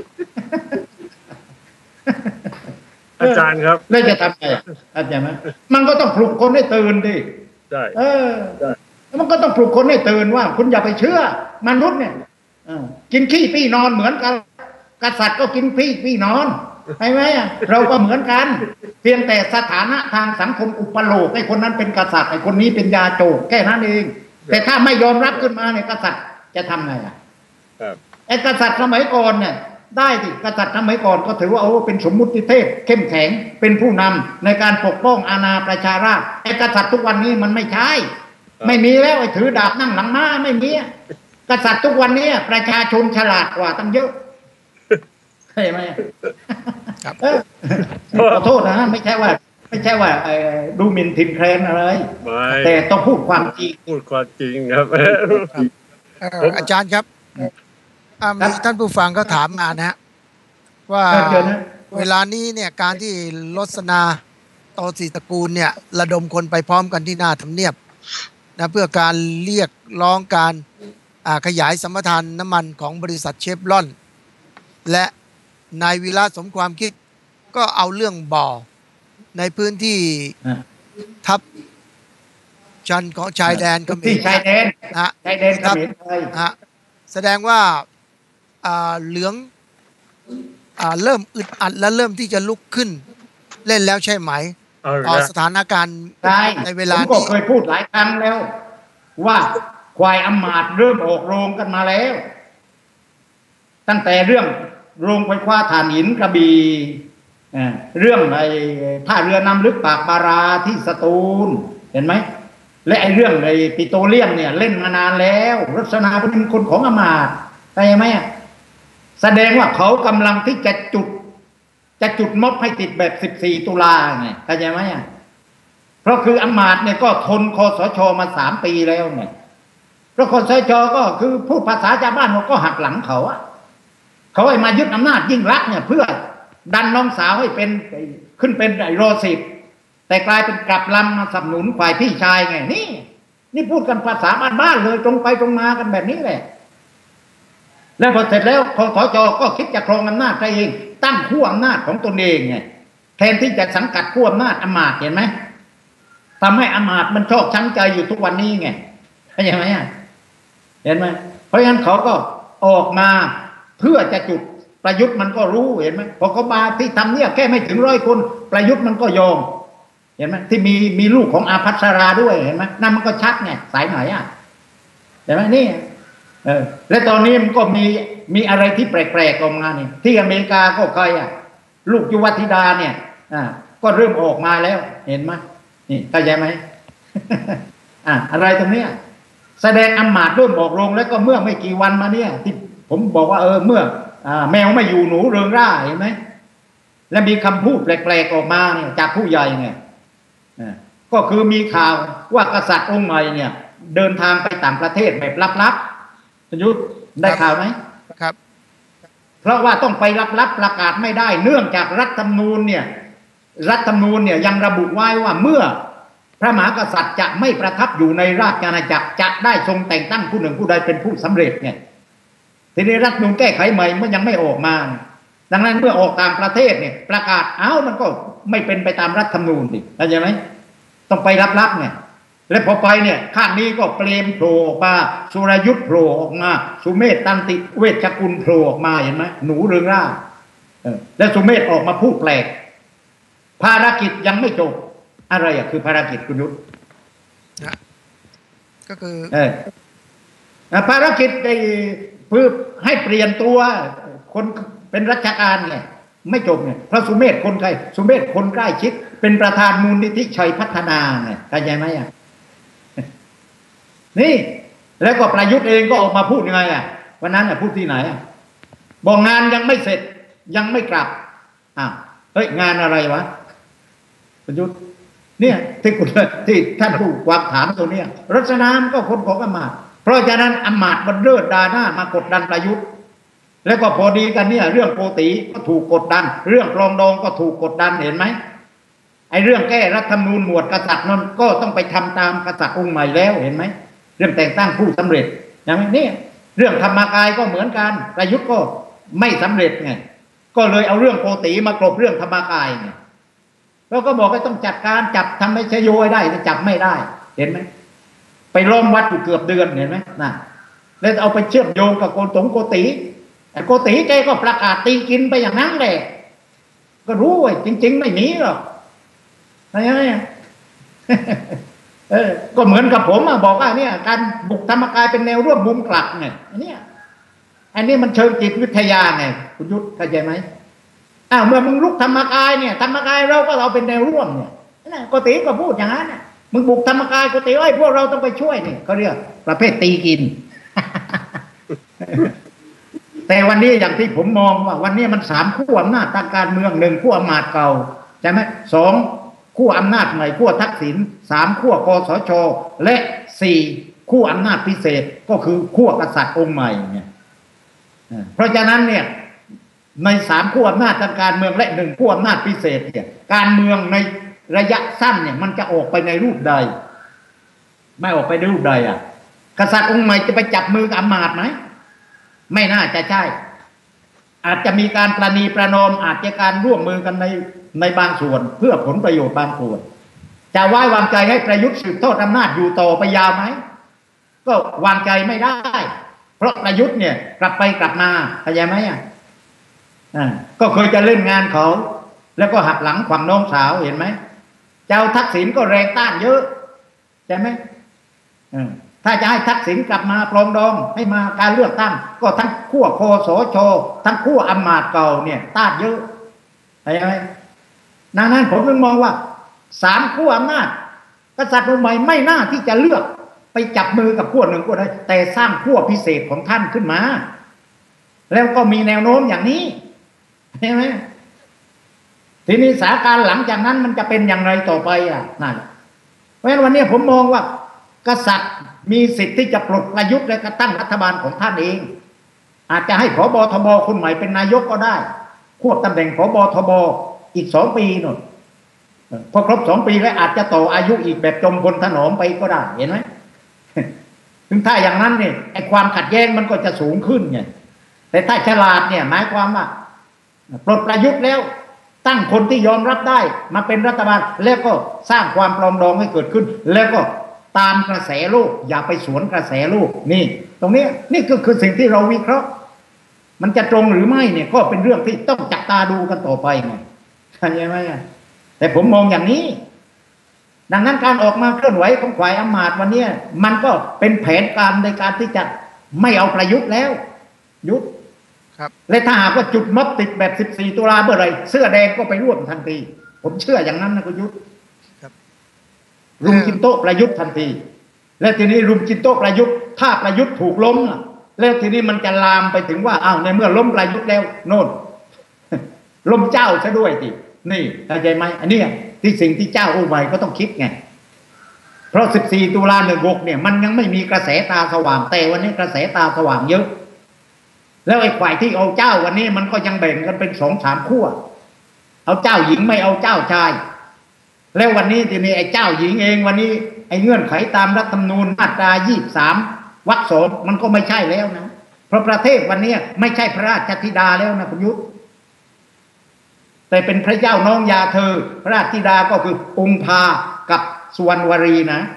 อาจารย์ครับแล้วจะทำไงอาจารย์ไหมมันก็ต้องปลุกคนให้ตื่นดิใช่มันก็ต้องปลุกคนให้ตื่นว่าคุณอย่าไปเชื่อมนุษย์เนี่ยกินขี้ปี้นอนเหมือนกันกษัตริย์ก็กินปี้นอนใช่ไหมเราก็เหมือนกันเพียงแต่สถานะทางสังคมอุปโลกไอ้คนนั้นเป็นกษัตริย์ไอ้คนนี้เป็นยาโจกแค่นั้นเองแต่ถ้าไม่ยอมรับขึ้นมาเนี่ยกษัตริย์จะทำไงไอ้กษัตริย์สมัยก่อนเนี่ยได้สิกษัตริย์สมัยก่อนก็ถือว่าเป็นสมมุติเทพเข้มแข็งเป็นผู้นำในการปกป้องอาณาประชาราษฎร์ไอ้กษัตริย์ทุกวันนี้มันไม่ใช่ไม่มีแล้วไอ้ถือดาบนั่งหลังม้าไม่มีกษัตริย์ทุกวันนี้ประชาชนฉลาดกว่าตั้งเยอะใช่ไหมครับขอโทษนะไม่ใช่ว่าดูหมิ่นทิมแคลนอะไรแต่ต้องพูดความจริงครับอาจารย์ครับมีท่านผู้ฟังก็ถามมานะฮะว่าเวลานี้เนี่ยการที่รสนาโตศรีตระกูลเนี่ยระดมคนไปพร้อมกันที่หน้าทำเนียบนะเพื่อการเรียกร้องการขยายสัมปทานน้ำมันของบริษัทเชฟรอนและนายวีระสมความคิดก็เอาเรื่องบ่อในพื้นที่ทับชันของชายแดนเขมรชายแดนเขมรแสดงว่าเหลืองเริ่มอึดอัดและเริ่มที่จะลุกขึ้นเล่นแล้วใช่ไหมต่อสถานการณ์ในเวลานี้ผมก็เคยพูดหลายครั้งแล้วว่าควายอำมาตย์เริ่มออกโรงกันมาแล้วตั้งแต่เรื่องโรงไฟฟ้าถ่านหินกระบี่เรื่องไอ้ท่าเรือน้ำลึกปากบาราที่สตูลเห็นไหมและไอ้เรื่องไอ้ปิโตรเลียมเนี่ยเล่นมานานแล้วรัศนาเป็นคนของอำมาตย์ใช่ไหมแสดงว่าเขากำลังที่จะจุดม็อบให้ติดแบบ14 ตุลาไงเข้าใจไหมเพราะคืออำมาตย์เนี่ยก็ทนคสชมา3 ปีแล้วไงเพราะคสชก็คือพูดภาษาชาวบ้านก็หักหลังเขาเขาให้มายึดอำนาจยิ่งรักเนี่ยเพื่อดันน้องสาวให้เป็นขึ้นเป็นร.10แต่กลายเป็นกลับลำมาสนับสนุนฝ่ายพี่ชายไงนี่พูดกันภาษาบ้านๆเลยตรงไปตรงมากันแบบนี้แหละแล้วพอเสร็จแล้วคสชก็คิดจะครองอำนาจตัวเองตั้งขั้วอำนาจของตนเองไงแทนที่จะสังกัดขั้วอำนาจอำมาตย์เห็นไหมทำให้อำมาตย์มันชอบชั้นใจอยู่ทุกวันนี้ไงเข้าใจไหมเห็นไหมเพราะฉะนั้นเขาก็ออกมาเพื่อจะจุดประยุทธ์มันก็รู้เห็นไหมพอเขามาที่ทำเนี่ยแค่ไม่ถึง100 คนประยุทธ์มันก็ยอมเห็นไหมที่มีลูกของอาภัสราด้วยเห็นไหมนั่นมันก็ชัดไงสายไหนเห็นไหมนี่และตอนนี้มันก็มีอะไรที่แปลกๆออกมาเนี่ยที่อเมริกาก็ใครลูกยุวธิดาเนี่ยก็เริ่มออกมาแล้วเห็นไหมนี่เข้าใจไหมอะไรตรงเนี้ยแสดงอำมาตย์เริ่มออกโรงแล้วก็เมื่อไม่กี่วันมาเนี่ยที่ผมบอกว่าเมื่อแมวไม่อยู่หนูเริงร่าเห็นไหมและมีคำพูดแปลกๆออกมาเนี่ยจากผู้ใหญ่เนี่ยก็คือมีข่าวว่ากษัตริย์องค์ใหม่เนี่ยเดินทางไปต่างประเทศแบบลับๆประยุทธ์ได้ข่าวไหมครับเพราะว่าต้องไปลับๆประกาศไม่ได้เนื่องจากรัฐธรรมนูญเนี่ยยังระบุไว้ว่าเมื่อพระมหากษัตริย์จะไม่ประทับอยู่ในราชอาณาจักรจะได้ทรงแต่งตั้งผู้หนึ่งผู้ใดเป็นผู้สำเร็จไงทีนี้รัฐธรรมนูญแก้ไขใหม่มันยังไม่ออกมาดังนั้นเมื่อออกต่างประเทศเนี่ยประกาศมันก็ไม่เป็นไปตามรัฐธรรมนูญดิเข้าใจไหมต้องไปลับๆไงแล้วพอไปเนี่ยข้างนี้ก็เปรมโผล่ออกมาสุรยุทธ์โผล่ออกมาสุเมธตันติเวชกุลโผล่ออกมาเห็นไหมหนูเรืองร่าแล้วสุเมธออกมาพูดแปลกภารกิจยังไม่จบอะไรอ่ะคือภารกิจคุณยุทธก็คือภารกิจเพื่อให้เปลี่ยนตัวคนเป็นราชการเนี่ยไม่จบเนี่ยเพราะสุเมธคนใกล้สุเมธคนใกล้ชิดเป็นประธานมูลนิธิชัยพัฒนาไงเข้าใจไหมอ่ะนี่แล้วก็ประยุทธ์เองก็ออกมาพูดยังไงอ่ะวันนั้นอ่ะพูดที่ไหนอ่ะบอกงานยังไม่เสร็จยังไม่กลับเฮ้ยงานอะไรวะประยุทธ์เนี่ยที่ท่านผู้วางถามตัวเนี้ยรัชนามก็คนของอำมาตย์เพราะฉะนั้นอำมาตย์มันเลิศดาหน้ามากดดันประยุทธ์แล้วก็พอดีกันเนี่ยเรื่องโกติก็ถูกกดดันเรื่องปรองดองก็ถูกกดดันเห็นไหมไอ้เรื่องแก้รัฐธรรมนูญหมวดกษัตริย์นั้นก็ต้องไปทำตามกษัตริย์องค์ใหม่แล้วเห็นไหมเรื่องแต่งตั้งผู้สำเร็จอย่างนี้เรื่องธรรมกายก็เหมือนกันประยุทธ์ก็ไม่สำเร็จไงก็เลยเอาเรื่องโกติมากลบเรื่องธรรมกายไงแล้วก็บอกว่าต้องจัดการจับทำให้ชโยให้ได้แต่จับไม่ได้เห็นไหมไปล้อมวัดอยู่เกือบเดือนเห็นไหมน่ะแล้วเอาไปเชื่อมโยงกับโกติแต่โกติแกก็ประกาศตีกินไปอย่างนั้นแหละก็รู้ว่าจริงๆไม่มีหรอกอะไรเนี่ยก็เหมือนกับผมบอกว่าเนี่ยการบุกธรรมกายเป็นแนวร่วมมุมกลับไงอันนี้มันเชิงจิตวิทยาไงคุณยุทธเข้าใจไหมเมื่อมึงลุกธรรมกายเนี่ยธรรมกายเราก็เราเป็นแนวร่วมเนี่ยโกติก็พูดอย่างนั้นมึงบุกธรรมกายโกติพวกเราต้องไปช่วยนี่เขาเรียกประเภทตีกิน แต่วันนี้อย่างที่ผมมองว่าวันนี้มัน3ขั้วอำนาจทางการเมือง1ขั้วอำนาจเก่าใช่ไหม2ขั้วอำนาจใหม่ขั้วทักษิณ3ขั้วคสช.และ4ขั้วอำนาจพิเศษก็คือขั้วกษัตริย์องค์ใหม่เนี่ยเพราะฉะนั้นเนี่ยใน3ขั้วอำนาจทางการเมืองและ1ขั้วอำนาจพิเศษเนี่ยการเมืองในระยะสั้นเนี่ยมันจะออกไปในรูปใดไม่ออกไปในรูปใดกษัตริย์องค์ใหม่จะไปจับมือกับอำมาตย์ไหมไม่น่าจะใช่อาจจะมีการประนีประนอมอาจจะการร่วมมือกันในบางส่วนเพื่อผลประโยชน์บางส่วนจะไว้วางใจให้ประยุทธ์สืบทอดอำนาจอยู่ต่อไปยาวไหมก็วางใจไม่ได้เพราะประยุทธ์เนี่ยกลับไปกลับมาเข้าใจไหมก็เคยจะเล่นงานเขาแล้วก็หักหลังขวางน้องสาวเห็นไหมเจ้าทักษิณก็แรงต้านเยอะใช่ไหมถ้าจะให้ทักษิณกลับมาปรองดองให้มาการเลือกตั้งก็ทั้งขั้วคสช.ทั้งขั้วอำมาตย์เก่าเนี่ยต้านเยอะเข้าใจไหมดังนั้นผมจึงมองว่า3ขั้วอำนาจกษัตริย์องค์ใหม่ไม่น่าที่จะเลือกไปจับมือกับขั้วหนึ่งขั้วใดแต่สร้างขั้วพิเศษของท่านขึ้นมาแล้วก็มีแนวโน้มอย่างนี้ใช่ไหมทีนี้สถานการณ์หลังจากนั้นมันจะเป็นอย่างไรต่อไปนั่นเพราะฉะนั้นวันนี้ผมมองว่ากษัตริย์มีสิทธิ์ที่จะปลดประยุทธ์และก็ตั้งรัฐบาลของท่านเองอาจจะให้ผบ.ทบ.คนใหม่เป็นนายกก็ได้ควบตำแหน่งผบ.ทบ.อีก2 ปีนู่นพอครบ2 ปีแล้วอาจจะต่ออายุอีกแบบจมพลถนอมไปก็ได้เห็นไหม ถึงถ้าอย่างนั้นเนี่ยไอ้ความขัดแย้งมันก็จะสูงขึ้นไงแต่ถ้าฉลาดเนี่ยหมายความว่าปลดประยุทธ์แล้วตั้งคนที่ยอมรับได้มาเป็นรัฐบาลแล้วก็สร้างความปรองดองให้เกิดขึ้นแล้วก็ตามกระแสโลกอย่าไปสวนกระแสโลกนี่ตรงนี้นี่ก็คือสิ่งที่เราวิเคราะห์มันจะตรงหรือไม่เนี่ยก็เป็นเรื่องที่ต้องจับตาดูกันต่อไปไงเข้าใจไหมแต่ผมมองอย่างนี้ดังนั้นการออกมาเคลื่อนไหวของฝ่ายอำมาตย์วันนี้มันก็เป็นแผนการในการที่จะไม่เอาประยุทธ์แล้วยุทธและถ้าหากว่าจุดม็อบติดแบบ14 ตุลาเมื่อไรเสื้อแดงก็ไปร่วมทันทีผมเชื่ออย่างนั้นนะคุณยุทธรุมกินโต๊ะประยุทธ์ทันทีและทีนี้รุมกินโต๊ะประยุทธ์ถ้าประยุทธ์ถูกล้มแล้วทีนี้มันจะลามไปถึงว่าในเมื่อล้มประยุทธ์แล้วโน่นล้มเจ้าซะด้วยทีนี่เข้าใจไหมอันนี้ที่สิ่งที่เจ้าองค์ใหม่ก็ต้องคิดไงเพราะ14 ตุลา16เนี่ยมันยังไม่มีกระแสตาสว่างแต่วันนี้กระแสตาสว่างเยอะแล้วไอ้ฝ่ายที่เอาเจ้าวันนี้มันก็ยังแบ่งกันเป็น2-3 ขั้วเอาเจ้าหญิงไม่เอาเจ้าชายแล้ววันนี้ทีนี้ไอ้เจ้าหญิงเองวันนี้ไอ้เงื่อนไขตามรัฐธรรมนูญมาตรา23 วรรค 2มันก็ไม่ใช่แล้วนะเพราะประเทศวันนี้ไม่ใช่พระราชธิดาแล้วนะคุณยุทธแต่เป็นพระเจ้าน้องยาเธอพระราชธิดาก็คือองค์พากับสุวรรณวรีนะ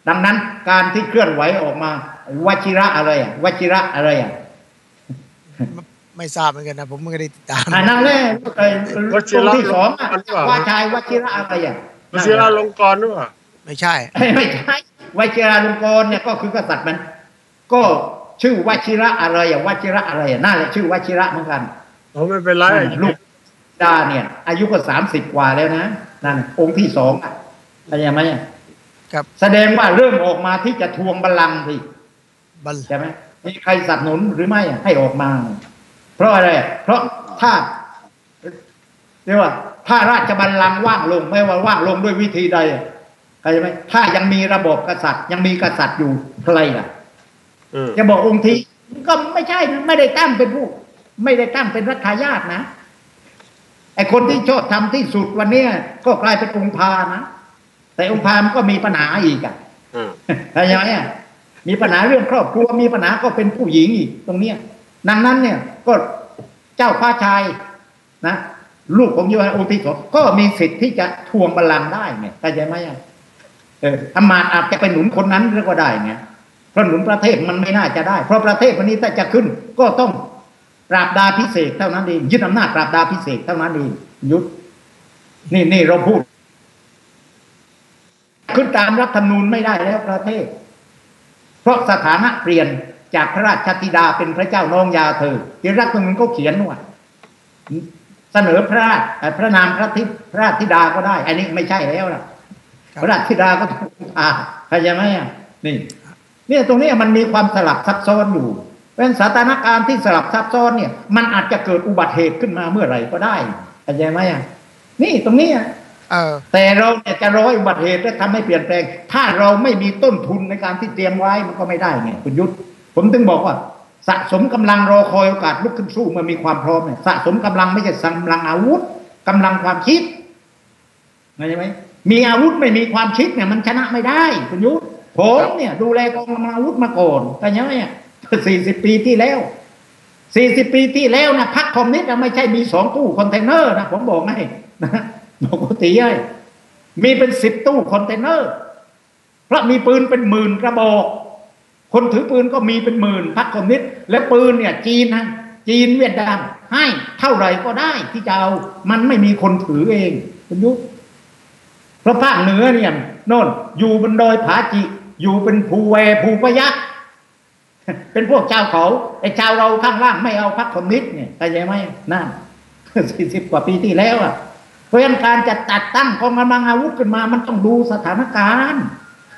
ดังนั้นการที่เคลื่อนไหวออกมาวชิระอะไรอ่ะวชิระอะไรอ่ะไม่ทราบเหมือนกันนะผมไม่ได้ติดตามนั่นแหละตรงที่สองว่าชายวชิระอะไรอ่ะวชิราลงกรณ์หรือเปล่าไม่ใช่ไม่ใช่วชิราลงกรณ์เนี่ยก็คือกษัตริย์มันก็ชื่อวชิระอะไรอ่ะวชิระอะไรอ่ะนั่นแหละชื่อวชิระเหมือนกันไม่เป็นไรลูกดาเนี่ยอายุก็30 กว่าแล้วนะนั่นองค์ที่สองอ่ะเข้าใจไหมครับแสดงว่าเริ่มออกมาที่จะทวงบัลลังก์สิใช่ไหมมีใครสนับสนุนหรือไม่ให้ออกมาเพราะอะไรเพราะถ้าเรียกว่าถ้าราชบัลลังก์ว่างลงไม่ว่าว่างลงด้วยวิธีใดเข้าใจไหมถ้ายังมีระบบกษัตริย์ยังมีกษัตริย์อยู่ใครล่ะจะบอกองค์ที่ก็ไม่ใช่ไม่ได้ตั้งเป็นผู้ไม่ได้ตั้งเป็นรัชทายาทนะไอคนที่ชอบทำที่สุดวันนี้ก็กลายเป็นองค์พานะแต่องค์พามก็มีปัญหาอีกอ่ะเข้าใจไหมมีปัญหาเรื่องครอบครัวมีปัญหาก็เป็นผู้หญิงอีกตรงเนี้ยดังนั้นเนี่ยก็เจ้าฟ้าชายนะลูกของโยฮันองค์ที่สองก็มีสิทธิ์ที่จะทวงบัลลังก์ได้ไงเข้าใจไหมอำมาตย์อาจจะไปหนุนคนนั้นก็ได้ไงเพราะหนุนประเทศมันไม่น่าจะได้เพราะประเทศวันนี้ถ้าจะขึ้นก็ต้องปราบดาพิเศษเท่านั้นเองยึดอำนาจปราบดาพิเศษเท่านั้นเองยุดนี่เราพูดขึ้นตามรัฐธรรมนูญไม่ได้แล้วประเทศเพราะสถานะเปลี่ยนจากพระราชธิดาเป็นพระเจ้าน้องยาเธอที่รัฐธรรมนูญก็เขียนว่าเสนอพระนามพระราชธิดาก็ได้อันนี้ไม่ใช่แล้วล่ะพระราชธิดาก็ต้องเข้าใจไหมเนี่ยตรงนี้มันมีความสลับซับซ้อนอยู่เป็นสถานการณ์ที่สลับซับซ้อนเนี่ยมันอาจจะเกิดอุบัติเหตุขึ้นมาเมื่อไหร่ก็ได้เข้าใจไหมนี่ตรงนี้แต่เราเนี่ยจะรออุบัติเหตุและทำให้เปลี่ยนแปลงถ้าเราไม่มีต้นทุนในการที่เตรียมไว้มันก็ไม่ได้ไงคุณยุทธผมถึงบอกว่าสะสมกำลังรอคอยโอกาสลุกขึ้นสู้เมื่อมีความพร้อมเนี่ยสะสมกำลังไม่ใช่กำลังอาวุธกำลังความคิดเข้าใจไหมมีอาวุธไม่มีความคิดเนี่ยมันชนะไม่ได้คุณยุทธผมเนี่ยดูแลกองกำลังอาวุธมาก่อนแต่ยังไง40 ปีที่แล้ว40 ปีที่แล้วนะพรรคคอมมิวนิสต์ไม่ใช่มี2 ตู้คอนเทนเนอร์นะผมบอกให้นะปกติมีเป็น10 ตู้คอนเทนเนอร์เพราะมีปืนเป็น10,000 กระบอกคนถือปืนก็มีเป็น10,000พรรคคอมมิวนิสต์และปืนเนี่ยจีนเวียดนามให้เท่าไหร่ก็ได้ที่จะเอามันไม่มีคนถือเองคุณยุทธเพราะภาคเหนือเนี่ยโน่นอยู่บนดอยผาจิอยู่เป็นภูแวภูพยัคฆ์เป็นพวกเจ้าเขาไอ้เจ้าเราข้างล่างไม่เอาพรรคคอมมิวนิสต์เนี่ยเข้าใจไหมนั่น40 กว่าปีที่แล้วเพราะฉะนั้นการจะจัดตั้งกองกำลังอาวุธขึ้นมามันต้องดูสถานการณ์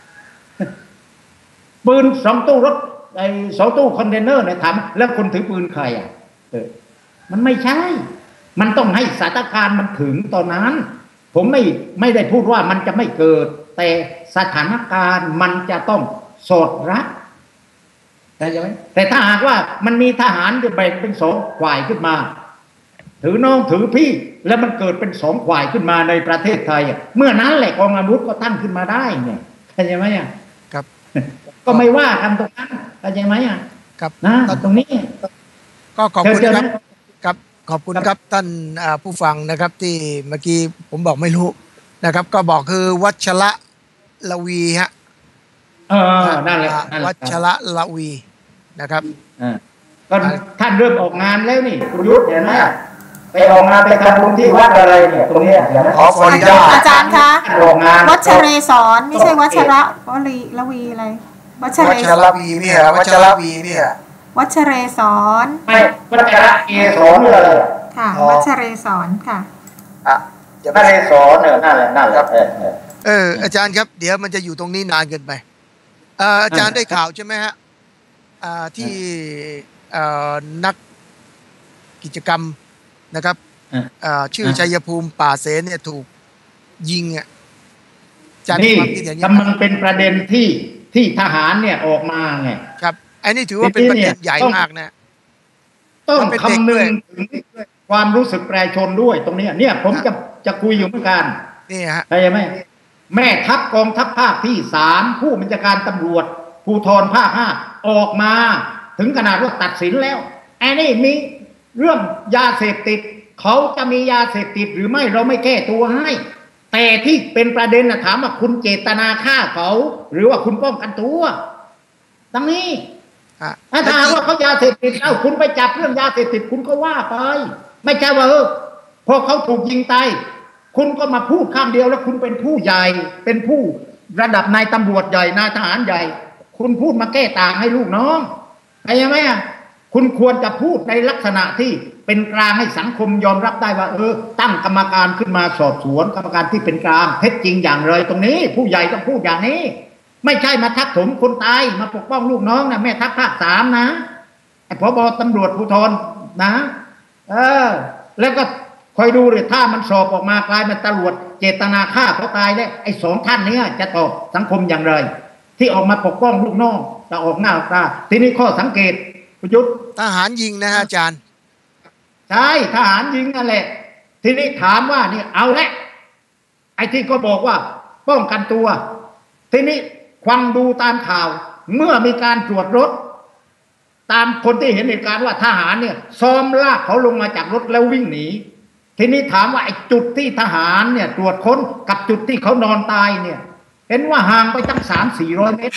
ปืน2 ตู้รถไอ้2 ตู้คอนเทนเนอร์เนี่ยถามแล้วคนถือปืนใครมันไม่ใช่มันต้องให้สถานการณ์มันถึงตอนนั้นผมไม่ได้พูดว่ามันจะไม่เกิดแต่สถานการณ์มันจะต้องสอดรับใช่ไหมแต่ถ้าหากว่ามันมีทหารจะแบ่งเป็น2 ฝ่ายขึ้นมาถือน้องถือพี่แล้วมันเกิดเป็น2 ฝ่ายขึ้นมาในประเทศไทยเมื่อนั้นแหละกองอาวุธก็ตั้งขึ้นมาได้ไงเข้าใจไหมครับก็ไม่ว่ากันตรงนั้นเข้าใจไหมครับนะตรงนี้ก็ขอบคุณครับครับขอบคุณครับท่านผู้ฟังนะครับที่เมื่อกี้ผมบอกไม่รู้นะครับก็บอกคือวัชระละวีฮะนั่นแหละวัชระละวีนะครับก็ท่านเริ่มออกงานแล้วนี่คุณยุทธเห็นไหมไปออกงานไปทำบุญที่วัดอะไรเนี่ยตรงนี้เห็นไหมอาจารย์คะวัชเรศรไม่ใช่วัชระละวีอะไรวัชระวีเนี่ยวัชระวีเนี่ยวัชเรศรไม่วัชระเกศรเลยค่ะวัชเรศรค่ะวัชเรศรนั่นแหละอาจารย์ครับเดี๋ยวมันจะอยู่ตรงนี้นานเกินไปอาจารย์ได้ข่าวใช่ไหมฮะที่นักกิจกรรมนะครับชื่อชัยภูมิป่าเสนเนี่ยถูกยิงนี่กำลังเป็นประเด็นที่ทหารเนี่ยออกมาไงครับอันนี้ถือว่าเป็นประเด็นใหญ่มากนะต้องคำนึงถึงความรู้สึกประชาชนด้วยตรงนี้เนี่ยผมจะคุยอยู่เหมือนกันนี่ฮะใช่ไหมแม่ทัพกองทัพภาคที่3ผู้บัญชาการตำรวจภูธรภาค5ออกมาถึงขนาดว่าตัดสินแล้วไอ้นี่มีเรื่องยาเสพติดเขาจะมียาเสพติดหรือไม่เราไม่แก้ตัวให้แต่ที่เป็นประเด็นนะถามว่าคุณเจตนาฆ่าเขาหรือว่าคุณป้องกันตัวดังนี้ถ้าถามว่าเขายาเสพติดคุณไปจับเรื่องยาเสพติดคุณก็ว่าไปไม่ใช่ว่าพอเขาถูกยิงตายคุณก็มาพูดข้างเดียวแล้วคุณเป็นผู้ใหญ่เป็นผู้ระดับนายตำรวจใหญ่นายทหารใหญ่คุณพูดมาแก้ต่างให้ลูกน้องเข้าใจไหมคุณควรจะพูดในลักษณะที่เป็นกลางให้สังคมยอมรับได้ว่าตั้งกรรมการขึ้นมาสอบสวนกรรมการที่เป็นกลางเท็จจริงอย่างไรตรงนี้ผู้ใหญ่ต้องพูดอย่างนี้ไม่ใช่มาทักถมคนตายมาปกป้องลูกน้องนะแม่ทัพภาค3นะไอ้ผบ.ตำรวจภูธรนะแล้วก็คอยดูเลยถ้ามันสอบออกมากลายเป็นตำรวจเจตนาฆ่าเขาตายแล้วไอ้2ท่านนี้จะตอบสังคมอย่างไรที่ออกมาปกป้องลูกน้องจะออกหน้าตาทีนี้ข้อสังเกตประยุทธ์ทหารยิงนะอาจารย์ใช่ทหารยิงนั่นแหละทีนี้ถามว่านี่เอาละไอ้ที่ก็บอกว่าป้องกันตัวทีนี้ฟังดูตามข่าวเมื่อมีการตรวจรถตามคนที่เห็นเหตุการณ์ว่าทหารเนี่ยซ้อมลากเขาลงมาจากรถแล้ววิ่งหนีทีนี้ถามว่าไอ้จุดที่ทหารเนี่ยตรวจค้นกับจุดที่เขานอนตายเนี่ยเห็นว่าห่างไปตั้ง300-400 เมตร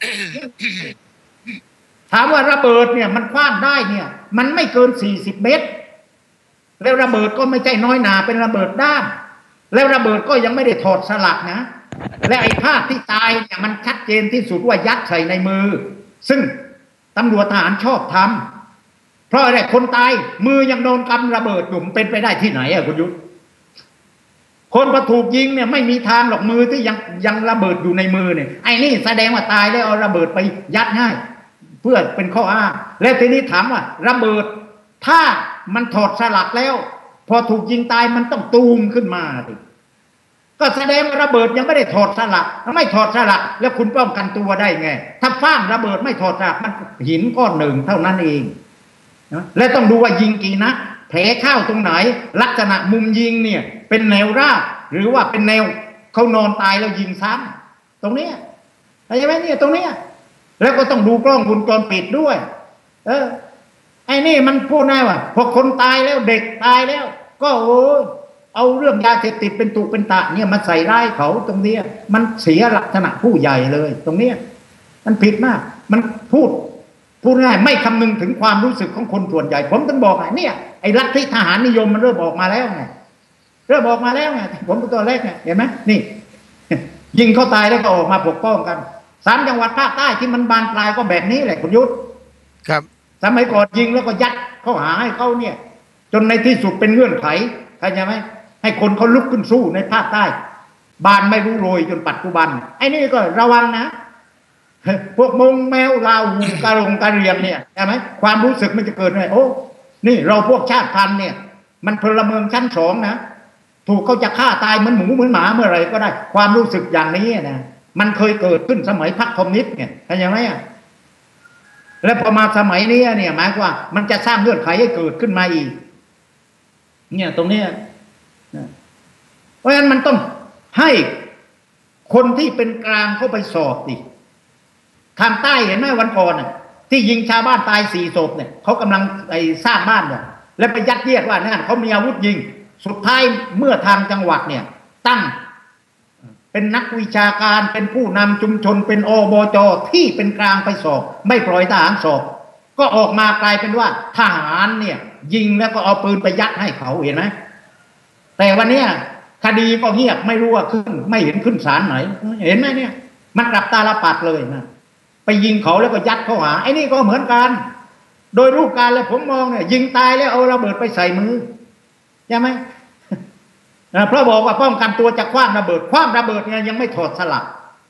ถามว่าระเบิดเนี่ยมันคว้างได้เนี่ยมันไม่เกิน40 เมตรแล้วระเบิดก็ไม่ใช่น้อยหนาเป็นระเบิดด้านแล้วระเบิดก็ยังไม่ได้ถอดสลักนะและไอ้ภาพที่ตายเนี่ยมันชัดเจนที่สุดว่ายัดใส่ในมือซึ่งตำรวจทหารชอบทำเพราะอะไรคนตายมือยังโดนกำระเบิดอยู่เป็นไปได้ที่ไหนคุณยุทธคนพอถูกยิงเนี่ยไม่มีทางหรอกมือที่ยังระเบิดอยู่ในมือเนี่ยไอ้นี่แสดงว่าตายแล้วเอาระเบิดไปยัดง่ายเพื่อเป็นข้ออ้างแล้วทีนี้ถามว่าระเบิดถ้ามันถอดสลักแล้วพอถูกยิงตายมันต้องตูมขึ้นมาสิก็แสดงว่าระเบิดยังไม่ได้ถอดสลักไม่ถอดสลักแล้วคุณป้องกันตัวได้ไงถ้าฟ้างระเบิดไม่ถอดสลักมันหินก้อนหนึ่งเท่านั้นเองนะและต้องดูว่ายิงกี่นัดแผลเข้าตรงไหนลักษณะมุมยิงเนี่ยเป็นแนวราบหรือว่าเป็นแนวเขานอนตายแล้วยิงซ้ำตรงนี้ใช่ไหมเนี่ยตรงนี้แล้วก็ต้องดูกล้องวงจรปิดด้วยไอ้นี่มันพูดได้ว่าพอคนตายแล้วเด็กตายแล้วก็เอาเรื่องยาเสพติดเป็นตุเป็นตะเนี่ยมาใส่ร้ายเขาตรงนี้มันเสียลักษณะผู้ใหญ่เลยตรงนี้มันผิดมากมันพูดง่ายไม่คำนึงถึงความรู้สึกของคนส่วนใหญ่ผมต้องบอกไงเนี่ยไอ้ลัทธิทหารนิยมมันเริ่มออกมาแล้วไงผมเป็นตัวแรกไงเห็นไหมนี่ยิงเขาตายแล้วก็ออกมาปกป้องกัน3 จังหวัดภาคใต้ที่มันบานปลายก็แบบนี้แหละคุณยุทธครับสมัยก่อนยิงแล้วก็ยัดเข้าหาให้เขาเนี่ยจนในที่สุดเป็นเงื่อนไขเข้าใจไหมให้คนเขาลุกขึ้นสู้ในภาคใต้บานไม่รู้โรยจนปัจจุบันไอ้นี่ก็ระวังนะพวกมงแมวลาวกะเรียงเนี่ยใช่ไหมความรู้สึกมันจะเกิดไงนี่เราพวกชาติพันธุ์เนี่ยมันพลเมืองชั้น2นะถูกเขาจะฆ่าตายเหมือนหมูเหมือนหมาเมื่อไรก็ได้ความรู้สึกอย่างนี้นะมันเคยเกิดขึ้นสมัยพรรคคอมมิวนิสต์ไงเข้าใจไหมแล้วพอมาสมัยนี้เนี่ยหมายว่ามันจะสร้างเงื่อนไขให้เกิดขึ้นมาอีกเนี่ยตรงนี้เพราะฉะนั้นมันต้องให้คนที่เป็นกลางเข้าไปสอบดิทางใต้เห็นไหมวันก่อนที่ยิงชาวบ้านตาย4 ศพเนี่ยเขากำลังสร้างบ้านเนี่ยแล้วไปยัดเยียดว่านั่นเขามีอาวุธยิงสุดท้ายเมื่อทางจังหวัดเนี่ยตั้งเป็นนักวิชาการเป็นผู้นำชุมชนเป็นอบจ.ที่เป็นกลางไปสอบไม่ปล่อยทหารสอบก็ออกมากลายเป็นว่าทหารเนี่ยยิงแล้วก็เอาปืนไปยัดให้เขาเห็นไหมแต่วันนี้คดีก็เงียบไม่รู้ว่าขึ้นไม่เห็นขึ้นศาลไหนเห็นไหมเนี่ยมันกลับตาลปัดเลยนะไปยิงเขาแล้วก็ยัดเข้าหาไอ้นี่ก็เหมือนกันโดยรูปการแล้วผมมองเนี่ยยิงตายแล้วเอาระเบิดไปใส่มือใช่ไหมเพราะบอกว่าป้องกันตัวจากคว้างระเบิดเนี่ยยังไม่ถอดสลัก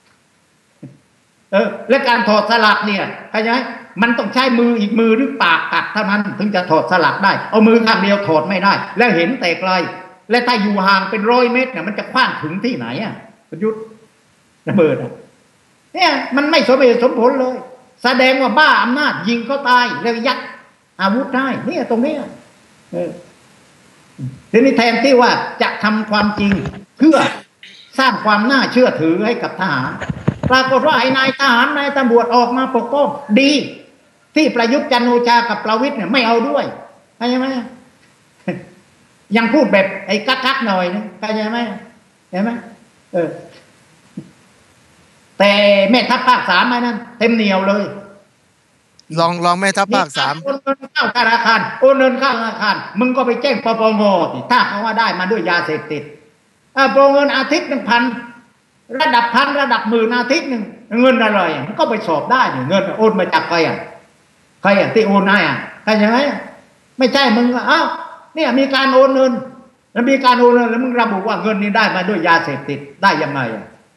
และการถอดสลักเนี่ยเข้าใจไหมมันต้องใช้มืออีกมือหรือปากกัดเท่านั้นถึงจะถอดสลักได้เอามือข้างเดียวถอดไม่ได้แล้วเห็นแต่ไกลและถ้าอยู่ห่างเป็น100 เมตรเนี่ยมันจะคว้างถึงที่ไหนประยุทธ์ระเบิดเนี่ยมันไม่สมเหตุสมผลเลยแสดงว่าบ้าอำนาจยิงเขาตายแล้วยัดอาวุธได้เนี่ยตรงนี้ทีนี้แทนที่ว่าจะทำความจริงเพื่อสร้างความน่าเชื่อถือให้กับทหารปรากฏว่าไอ้นายทหารนายตำรวจออกมาปกป้องดีที่ประยุทธ์จันทร์โอชากับประวิตรเนี่ยไม่เอาด้วยเข้าใจไหมยังพูดแบบไอ้กักๆหน่อยนะเข้าใจไหมเห็นไหมแต่แม่ทัพภาค 3ไอ้นั่นเต็มเหนียวเลยลองแม่ทัพภาค 3 โอนเงินเข้าธนาคารโอนเงินเข้าธนาคารมึงก็ไปแจ้งปปงสิถ้าเขาว่าได้มาด้วยยาเสพติดโปรเงินอาทิตย์ 1,000ระดับพันระดับหมื่นอาทิตย์ 1เงินอะไรมันก็ไปสอบได้เงินโอนมาจากใครที่โอนให้ใครยังไงไม่ใช่มึงเนี่ยมีการโอนเงินแล้วมีการโอนเงินแล้วมึงระบุว่าเงินนี้ได้มาด้วยยาเสพติดได้ยังไง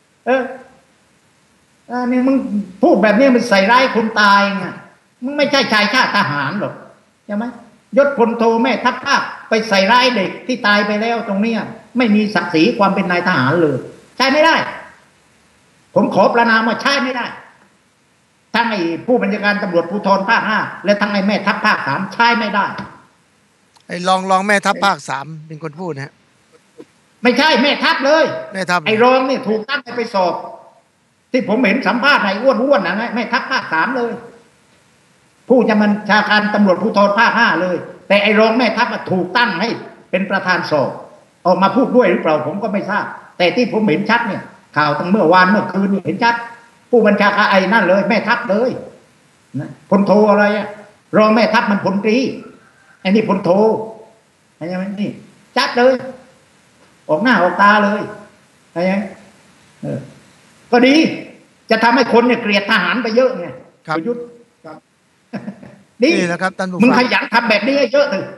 นี่มึงพูดแบบนี้มันใส่ร้ายคนตายไงมึงไม่ใช่ชายชาติทหารหรอกใช่ไหมยศพลโทแม่ทัพภาคไปใส่ร้ายเด็กที่ตายไปแล้วตรงนี้ไม่มีศักดิ์ศรีความเป็นนายทหารเลยใช่ไม่ได้ผมขอประนามว่าใช่ไม่ได้ทั้งไอ้ผู้บัญชาการตำรวจภูธรภาค 5และทั้งไอ้แม่ทัพภาค 3ใช่ไม่ได้ไอ้รองแม่ทัพภาค 3เป็นคนพูดนะไม่ใช่แม่ทัพเลยแม่ทัพไอ้รองนี่ถูกตั้งไปสอบที่ผมเห็นสัมภาษณ์ในอ้วนๆนะแม่ทัพภาค 3เลยผู้บัญชาการตำรวจภูธรภาค 5เลยแต่ไอ้รองแม่ทัพถูกตั้งให้เป็นประธานสอบออกมาพูดด้วยหรือเปล่าผมก็ไม่ทราบแต่ที่ผมเห็นชัดเนี่ยข่าวตั้งเมื่อวานเมื่อคืนเห็นชัดผู้บัญชาการไอ้นั่นเลยแม่ทัพเลยพลโทอะไรรองแม่ทัพมันพลตรีไอ้นี่พลโทใช่ไหมนี่ชัดเลยออกหน้าออกตาเลยใช่ไหมก็ดีจะทำให้คนเนี่ยเกลียดทหารไปเยอะไงประยุทธ์นี่แหละครับท่านผู้ฟังมึงขยันทำแบบนี้เยอะเลย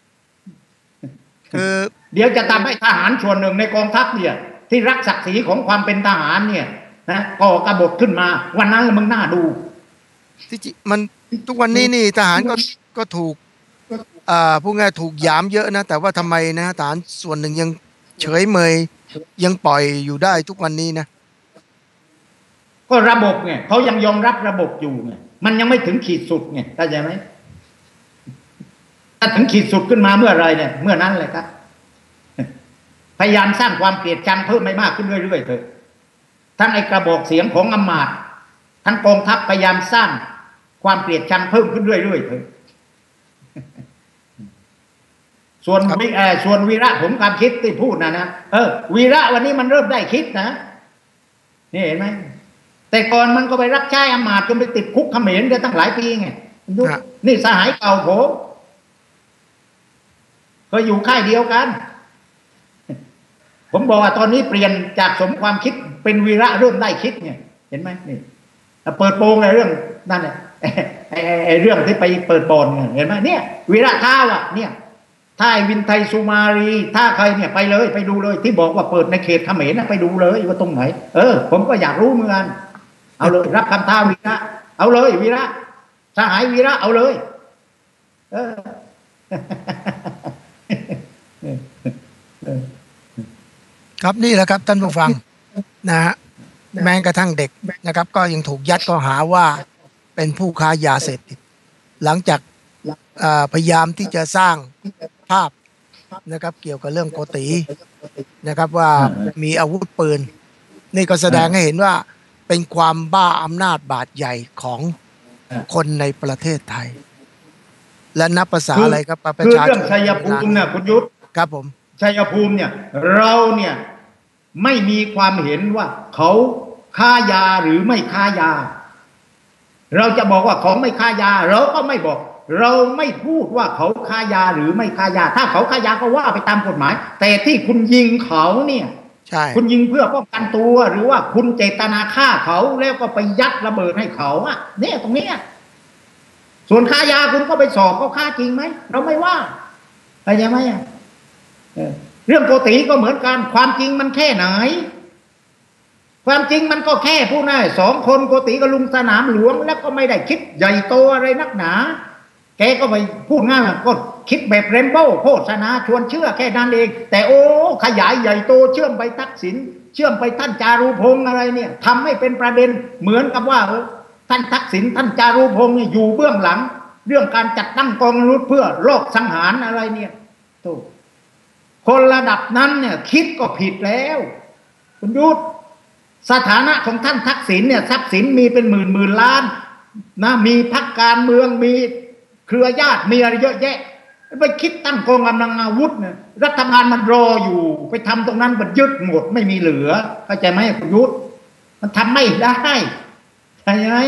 คือเดี๋ยวจะทำให้ทหารส่วนหนึ่งในกองทัพเนี่ยที่รักศักดิ์ศรีของความเป็นทหารเนี่ยนะก่อกบฏขึ้นมาวันนั้นมึงน่าดูที่มันทุกวันนี้นี่ทหารก็ถูกพูดง่ายถูกหยามเยอะนะแต่ว่าทำไมนะทหารส่วนหนึ่งยังเฉยเมยยังปล่อยอยู่ได้ทุกวันนี้นะก็ระบบไงเขายังยอมรับระบบอยู่ไงมันยังไม่ถึงขีดสุดไงเข้าใจไหมถ้าถึงขีดสุดขึ้นมาเมื่อไรเนี่ยเมื่อนั้นเลยครับพยายามสร้างความเกลียดชังเพิ่มไม่มากขึ้นเรื่อยๆเถอะทั้งไอ้กระบอกเสียงของอำมาตย์ทั้งกองทัพพยายามสร้างความเกลียดชังเพิ่มขึ้นเรื่อยๆเถอะส่วนวีระผมความคิดที่พูดนะวีระวันนี้มันเริ่มได้คิดนะนี่เห็นไหมแต่ก่อนมันก็ไปรับใช้อำมาตย์จนไปติดคุกเขมรได้ตั้งหลายปีไงนี่สหายเก่าผมเคยอยู่ค่ายเดียวกันผมบอกว่าตอนนี้เปลี่ยนจากสมความคิดเป็นวีระเริ่มได้คิดเนี่ยเห็นไหมนี่เปิดโปงในเรื่องนั่นแหละไอ้เรื่องที่ไปเปิดบอลเห็นไหมเนี่ยวีระท้าวเนี่ยถ้าวินไทยสุมารีถ้าใครเนี่ยไปเลยไปดูเลยที่บอกว่าเปิดในเขตเขมรนะไปดูเลยว่าตรงไหนผมก็อยากรู้เหมือนกันเอาเลยรับคำท้าวีระเอาเลยวีระสหายวีระเอาเลยครับนี่แหละครับท่านผู้ฟังนะฮะแม้กระทั่งเด็กนะครับก็ยังถูกยัดข้อหาว่าเป็นผู้ค้ายาเสพติดหลังจากพยายามที่จะสร้างภาพนะครับเกี่ยวกับเรื่องโกตินะครับว่ามีอาวุธปืนนี่ก็แสดงให้เห็นว่าเป็นความบ้าอำนาจบาดใหญ่ของคนในประเทศไทยและนับภาษาอะไรครับประชาชนเรื่องชัยภูมิเนี่ยคุณยุทธครับผมชัยภูมิเนี่ยเราเนี่ยไม่มีความเห็นว่าเขาค้ายาหรือไม่ค้ายาเราจะบอกว่าเขาไม่ค้ายาเราก็ไม่บอกเราไม่พูดว่าเขาค้ายาหรือไม่ค้ายาถ้าเขาค้ายาก็ว่าไปตามกฎหมายแต่ที่คุณยิงเขาเนี่ยคุณยิงเพื่อป้องกันตัวหรือว่าคุณเจตนาฆ่าเขาแล้วก็ไปยัดระเบิดให้เขาเนี่ยตรงนี้ส่วนค้ายาคุณก็ไปสอบเขาค้าจริงไหมเราไม่ว่าเข้าใจไหมเรื่องโกติก็เหมือนกันความจริงมันแค่ไหนความจริงมันก็แค่ผู้นาย2 คนโกติกับลุงสนามหลวงแล้วก็ไม่ได้คิดใหญ่โตอะไรนักหนาแกก็ไปพูดง่ายก็คิดแบบเรมโบ้โฆษณาชวนเชื่อแค่นั้นเองแต่ขยายใหญ่โตเชื่อมไปทักษิณเชื่อมไปท่านจารุพงษ์อะไรเนี่ยทำให้เป็นประเด็นเหมือนกับว่าท่านทักษิณท่านจารุพงษ์เนี่ยอยู่เบื้องหลังเรื่องการจัดตั้งกองทัพเพื่อลอบสังหารอะไรเนี่ยถูกคนระดับนั้นเนี่ยคิดก็ผิดแล้วคุณยุทธสถานะของท่านทักษิณเนี่ยทรัพย์สินมีเป็นหมื่นล้านนะมีพรรคการเมืองมีเครือญาติมีอะไรเยอะแยะไปคิดตั้งกองกำลังอาวุธเนี่ยรัฐบาลมันรออยู่ไปทำตรงนั้นมันยึดหมดไม่มีเหลือเข้าใจไหมคุณยุทธมันทำไม่ได้ใช่ไหม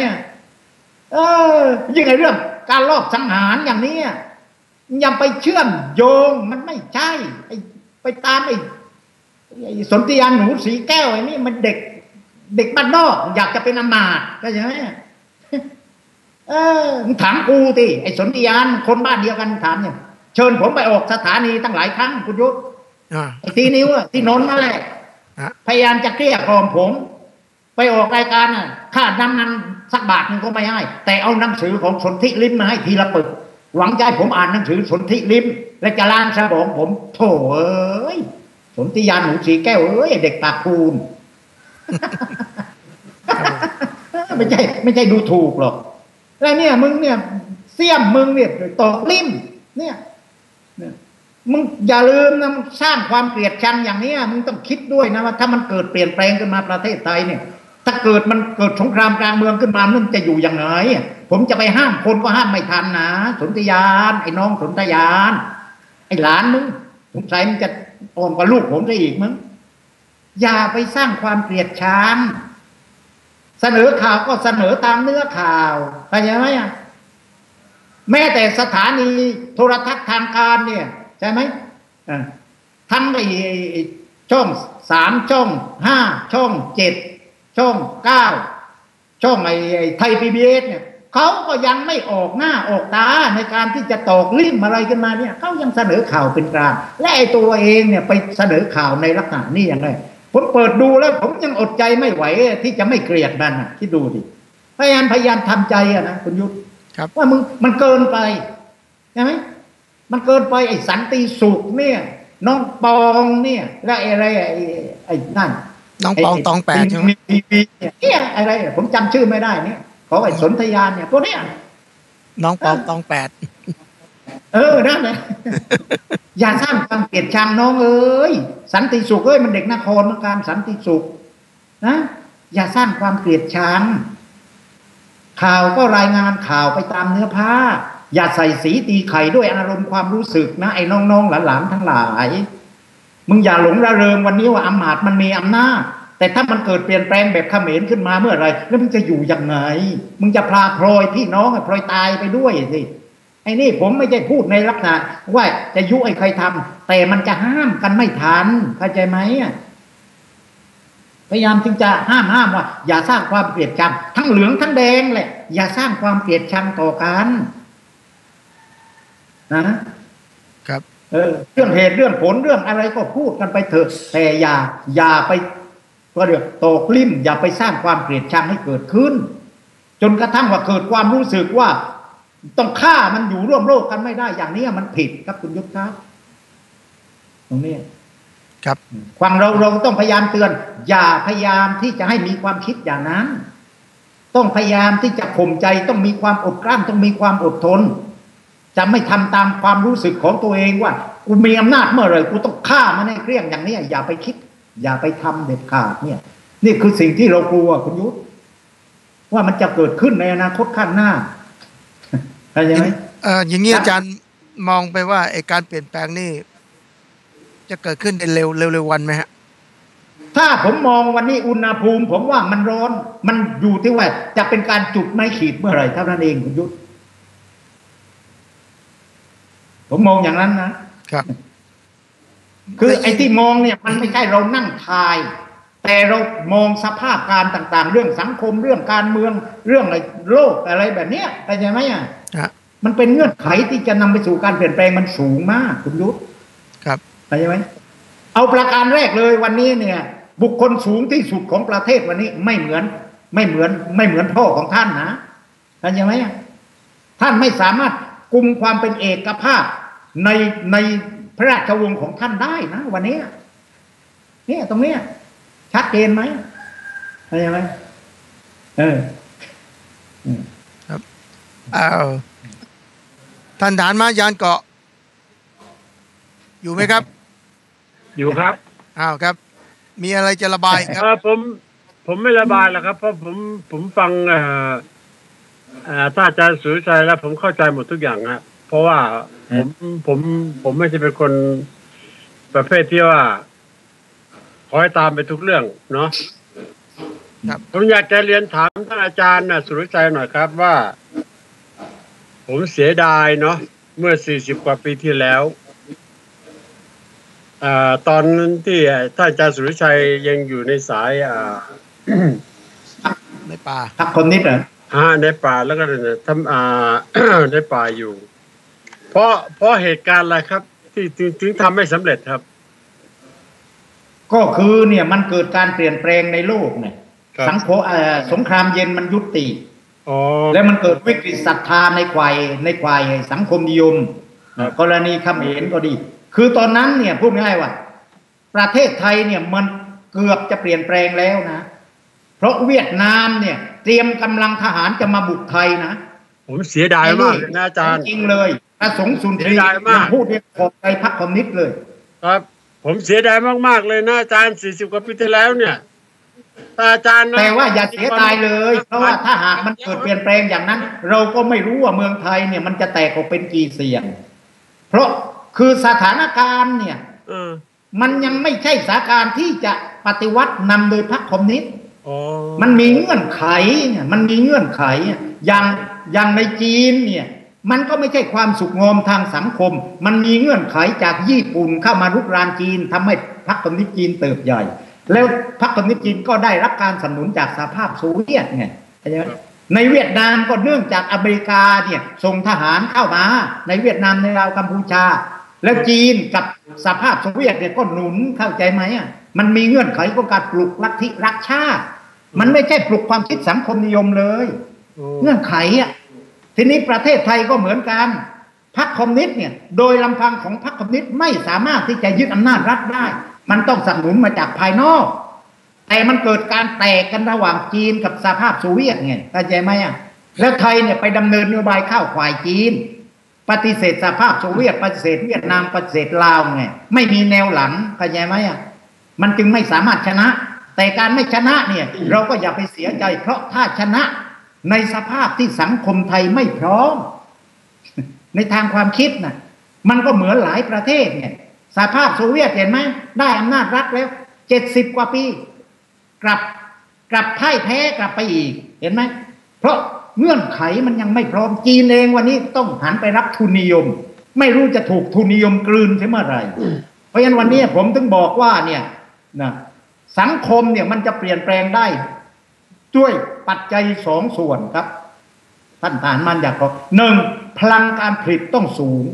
ยังไงเรื่องการลอบสังหารอย่างนี้ยังไปเชื่อมโยงมันไม่ใช่ไปตามไอ้สนธิยานหนูสีแก้วไอ้นี่มันเด็กบ้านนอกอยากจะเป็นอำมาตย์เข้าใจไหมมึงถามกูสิไอ้สนธิยานคนบ้านเดียวกันถามเนี่ยเชิญผมไปออกสถานีตั้งหลายครั้งคุณยุทธไอ้ตีนิ้วที่นนท์นั่นแหละพยายามจะเกลี้ยกล่อมผมไปออกรายการค่าน้ำมันสักบาทนึงก็ไม่ให้แต่เอาหนังสือของสนธิลิ้มมาให้ทีละปึกหวังใจผมอ่านหนังสือสนธิลิ้มและจะล้างสมองผมโถ่เอ้ยสนธิยานหนูสีแก้วเอ้ยเด็กปากพูน ไม่ใช่ดูถูกหรอกแล้วเนี่ยมึงเนี่ยเสี่ยมมึงเนี่ยตอกลิ้มเนี่ยมึงอย่าลืมนะมึงสร้างความเกลียดชังอย่างนี้มึงต้องคิดด้วยนะว่าถ้ามันเกิดเปลี่ยนแปลงขึ้นมาประเทศไทยเนี่ยถ้าเกิดสงครามกลางเมืองขึ้นมามันจะอยู่อย่างไรผมจะไปห้ามคนก็ห้ามไม่ทันนะสนธิยานไอ้น้องสนธิยานไอ้หลานมึงสงสัยมันจะอ่อนกว่าลูกผมซะอีกมึงอย่าไปสร้างความเกลียดชังเสนอข่าวก็เสนอตามเนื้อข่าวเข้าใจไหมแม้แต่สถานีโทรทัศน์ทางการเนี่ยใช่ไหมทั้งไอ้ช่อง3ช่อง5ช่อง7ช่อง9ช่องไอ้ไทย PBS เนี่ยเขาก็ยังไม่ออกหน้าออกตาในการที่จะตอกลิ่มอะไรกันมาเนี่ยเขายังเสนอข่าวเป็นกลางและไอ้ตัวเองเนี่ยไปเสนอข่าวในลักษณะนี้อย่างไรผมเปิดดูแล้วผมยังอดใจไม่ไหวที่จะไม่เกลียดมันคิดดูดิพยายามทำใจนะคุณยุทธว่ามันเกินไปใช่ไหมมันเกินไปไอ้สันติสุขเนี่ยน้องปองเนี่ยแล้วอะไรไอ้นั่นน้องปองตอง8ใช่ไหมเนี่ยอะไรผมจำชื่อไม่ได้เนี่ยของไอ้สนธิยานเนี่ยพวกเนี้ยน้องปองตอง8 นั่นแหละอย่าสร้างความเกลียดชังน้องเอ้ยสันติสุขเอ้ยมันเด็กนครเหมือนกันสันติสุขนะอย่าสร้างความเกลียดชังข่าวก็รายงานข่าวไปตามเนื้อผ้าอย่าใส่สีตีไข่ด้วยอารมณ์ความรู้สึกนะไอ้น้องๆหลานๆทั้งหลายมึงอย่าหลงระเริงวันนี้ว่าอำมาตย์มันมีอำนาจแต่ถ้ามันเกิดเปลี่ยนแปลงแบบเขมรขึ้นมาเมื่อไรแล้วมึงจะอยู่ยังไงมึงจะพลาพลอยพี่น้องพลอยตายไปด้วยสิไอ้นี่ผมไม่ใช่พูดในลักษณะว่าจะยุไอ้ใครทำแต่มันจะห้ามกันไม่ทันเข้าใจไหมพยายามจึงจะห้ามว่าอย่าสร้างความเกลียดชังทั้งเหลืองทั้งแดงแหละอย่าสร้างความเกลียดชังต่อกันนะครับเรื่องเหตุเรื่องผลเรื่องอะไรก็พูดกันไปเถอะแต่อย่าไปก็เรียกตอกลิ่มอย่าไปสร้างความเกลียดชังให้เกิดขึ้นจนกระทั่งว่าเกิดความรู้สึกว่าต้องฆ่ามันอยู่ร่วมโลกกันไม่ได้อย่างนี้มันผิดครับคุณยุทธครับตรงนี้ครับฟังเราต้องพยายามเตือนอย่าพยายามที่จะให้มีความคิดอย่างนั้นต้องพยายามที่จะข่มใจต้องมีความอดกลั้นต้องมีความอดทนจะไม่ทำตามความรู้สึกของตัวเองว่ากูมีอำนาจเมื่อไหร่กูต้องฆ่ามันให้เกลี้ยงอย่างนี้อย่าไปคิดอย่าไปทำเด็ดขาดเนี่ยนี่คือสิ่งที่เรากลัวคุณยุทธว่ามันจะเกิดขึ้นในอนาคตข้างหน้าเข้าใจไหมอย่างนี้อาจารย์มองไปว่าไอ้การเปลี่ยนแปลงนี่จะเกิดขึ้นในเร็ววันไหมฮะถ้าผมมองวันนี้อุณหภูมิผมว่ามันร้อนมันอยู่ที่ว่าจะเป็นการจุดไม้ขีดเมื่อไหร่เท่านั้นเองคุณยุทธผมมองอย่างนั้นนะครับคือไอ้ที่มองเนี่ยมันไม่ใช่เรานั่งทายแต่เรามองสภาพการต่างๆเรื่องสังคมเรื่องการเมืองเรื่องอะไรโลกอะไรแบบเนี้ยเข้าใจไหมมันเป็นเงื่อนไขที่จะนำไปสู่การเปลี่ยนแปลงมันสูงมากคุณยุทธครับเข้าใจไหมเอาประการแรกเลยวันนี้เนี่ยบุคคลสูงที่สุดของประเทศวันนี้ไม่เหมือนพ่อของท่านนะเข้าใจไหมท่านไม่สามารถกุมความเป็นเอกภาพในพระราชวงศ์ของท่านได้นะวันนี้เนี่ยตรงเนี้ยชัดเจนไหมเข้าใจไหมครับท่านฐานม้ายานเกาะอยู่ไหมครับอยู่ครับครับ มีอะไรจะระบายครับผมไม่ระบายหรอกครับเพราะผมฟังท่านอาจารย์สุรชัยแล้วผมเข้าใจหมดทุกอย่างครับเพราะว่าผมไม่ใช่เป็นคนประเภทที่ว่าคอยตามไปทุกเรื่องเนาะผมอยากจะเรียนถามท่านอาจารย์สุรชัยหน่อยครับว่าผมเสียดายเนาะเมื่อ40 กว่าปีที่แล้วตอนนั้นที่ท่านอาจารย์สุรชัยยังอยู่ในสายในป่าทักคนนิดในป่าแล้วก็ทำในป่าอยู่เพราะเหตุการณ์อะไรครับที่ถึงทำไม่สำเร็จครับก็คือเนี่ยมันเกิดการเปลี่ยนแปลงในโลกเนี่ยสังคมสงครามเย็นมันยุติแล้วมันเกิดวิกฤตศรัทธาในฝ่ายสังคมนิยมกรณีเขมรก็ดีคือตอนนั้นเนี่ยพูดง่ายว่าประเทศไทยเนี่ยมันเกือบจะเปลี่ยนแปลงแล้วนะเพราะเวียดนามเนี่ยเตรียมกำลังทหารจะมาบุกไทยนะผมเสียดายมากนะอาจารย์จริงเลยประสงค์สุนทรียังพูดเรื่องของไทยพรรคคอมมิวนิสต์เลยครับผมเสียดายมากๆเลยนะอาจารย์40 กว่าปีที่แล้วเนี่ยอาจารย์แต่ว่าอย่าเสียดายเลยเพราะว่าถ้าหากมันเกิดเปลี่ยนแปลงอย่างนั้นเราก็ไม่รู้ว่าเมืองไทยเนี่ยมันจะแตกออกเป็นกี่เสียงเพราะคือสถานการณ์เนี่ยมันยังไม่ใช่สถานการณ์ที่จะปฏิวัตินำโดยพรรคคอมมิวนิสต์มันมีเงื่อนไขเนี่ยมันมีเงื่อนไขอย่างในจีนเนี่ยมันก็ไม่ใช่ความสุขงอมทางสังคมมันมีเงื่อนไขจากญี่ปุ่นเข้ามารุกรานจีนทำให้พรรคคอมมิวนิสต์จีนเติบใหญ่แล้วพรรคคอมมิวนิสต์จีนก็ได้รับการสนับสนุนจากสหภาพโซเวียตไงในเวียดนามก็เนื่องจากอเมริกาเนี่ยส่งทหารเข้ามาในเวียดนามในลาวกัมพูชาแล้วจีนกับสหภาพโซเวียตเนี่ยก็หนุนเข้าใจไหมมันมีเงื่อนไขของการปลุกลัทธิรักชาติมันไม่ใช่ปลุกความคิดสังคมนิยมเลยเงื่อนไขทีนี้ประเทศไทยก็เหมือนกันพรรคคอมมิวนิสต์เนี่ยโดยลำพังของพรรคคอมมิวนิสต์ไม่สามารถที่จะยึดอำนาจรัฐได้มันต้องสนับสนุนมาจากภายนอกแต่มันเกิดการแตกกันระหว่างจีนกับสหภาพโซเวียตไงเข้าใจไหมแล้วไทยเนี่ยไปดำเนินนโยบายเข้าฝ่ายจีนปฏิเสธสหภาพโซเวียตปฏิเสธเวียดนามปฏิเสธลาวไงไม่มีแนวหลังเข้าใจไหมมันจึงไม่สามารถชนะแต่การไม่ชนะเนี่ยเราก็อย่าไปเสียใจเพราะถ้าชนะในสภาพที่สังคมไทยไม่พร้อมในทางความคิดน่ะมันก็เหมือนหลายประเทศเนี่ยสหภาพโซเวียตเห็นไหมได้อำนาจรัฐแล้ว70 กว่าปีกลับพ่ายแพ้กลับไปอีกเห็นไหมเพราะเงื่อนไขมันยังไม่พร้อมจีนเองวันนี้ต้องหันไปรับทุนนิยมไม่รู้จะถูกทุนนิยมกลืนใช่เมื่อไหร่เพราะฉะนั้นวันนี้ผมถึงบอกว่าเนี่ยนะสังคมเนี่ยมันจะเปลี่ยนแปลงได้ด้วยปัจจัย2 ส่วนครับท่านฐานมันอยากบอก1พลังการผลิตต้องสูง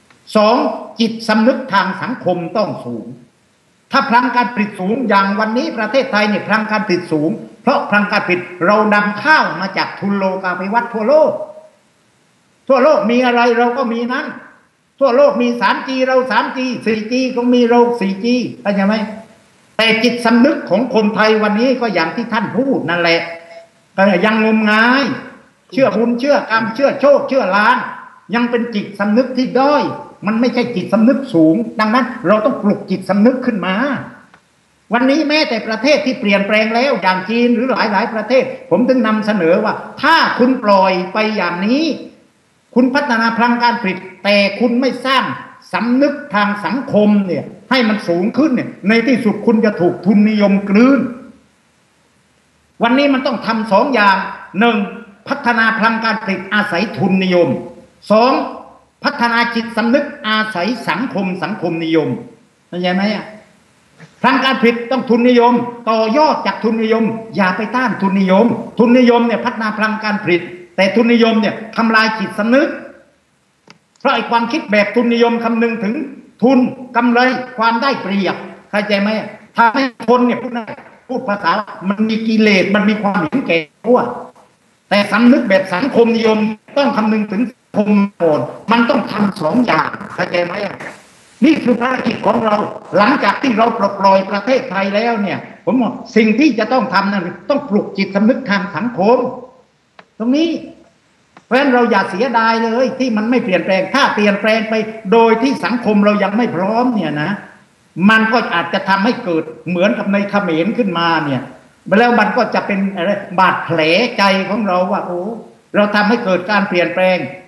2จิตสำนึกทางสังคมต้องสูงถ้าพลังการผลิตสูงอย่างวันนี้ประเทศไทยเนี่ยพลังการผลิตสูงเพราะพลังการผลิตเรานำข้าวมาจากทุนโลกาภิวัตน์ทั่วโลกมีอะไรเราก็มีนั้นทั่วโลกมี 3G เรา 3G 4G ก็มีเรา 4G เข้าใจไหมแต่จิตสำนึกของคนไทยวันนี้ก็อย่างที่ท่านพูดนั่นแหละยังงมงายเชื่อบุญเชื่อกรรมเชื่อโชคเชื่อลางยังเป็นจิตสำนึกที่ด้อยมันไม่ใช่จิตสำนึกสูงดังนั้นเราต้องปลุกจิตสำนึกขึ้นมาวันนี้แม้แต่ประเทศที่เปลี่ยนแปลงแล้วอย่างจีนหรือหลายประเทศผมถึงนำเสนอว่าถ้าคุณปล่อยไปอย่างนี้คุณพัฒนาพลังการผลิตแต่คุณไม่สร้างสำนึกทางสังคมเนี่ยให้มันสูงขึ้นเนี่ยในที่สุดคุณจะถูกทุนนิยมกลืนวันนี้มันต้องทำ2 อย่าง1พัฒนาพลังการผลิตอาศัยทุนนิยม2พัฒนาจิตสำนึกอาศัยสังคมนิยมเข้าใจไหมพลังการผลิตต้องทุนนิยมต่อยอดจากทุนนิยมอย่าไปต้านทุนนิยมเนี่ยพัฒนาพลังการผลิตแต่ทุนนิยมเนี่ยทำลายจิตสำนึกเพราะไอ้ความคิดแบบทุนนิยมคำนึงถึงทุนกำไรความได้เปรียบเข้าใจไหมถ้าให้คนเนี่ยพูดภาษามันมีกิเลสมันมีความเห็นแก่ตัวแต่สำนึกแบบสังคมนิยมต้องคำนึงถึงสังคมก่อนมันต้องทำ2 อย่างเข้าใจไหมนี่คือภารกิจของเราหลังจากที่เราปลดปล่อยประเทศไทยแล้วเนี่ยผมบอกสิ่งที่จะต้องทำนั้นต้องปลุกจิตสำนึกทางสังคมตรงนี้เพราะฉะนั้นเราอย่าเสียดายเลยที่มันไม่เปลี่ยนแปลงถ้าเปลี่ยนแปลงไปโดยที่สังคมเรายังไม่พร้อมเนี่ยนะมันก็อาจจะทำให้เกิดเหมือนกับในเขมรขึ้นมาเนี่ยแล้วมันก็จะเป็นอะไรบาดแผลใจของเราว่าโอ้เราทำให้เกิดการเปลี่ยนแปลง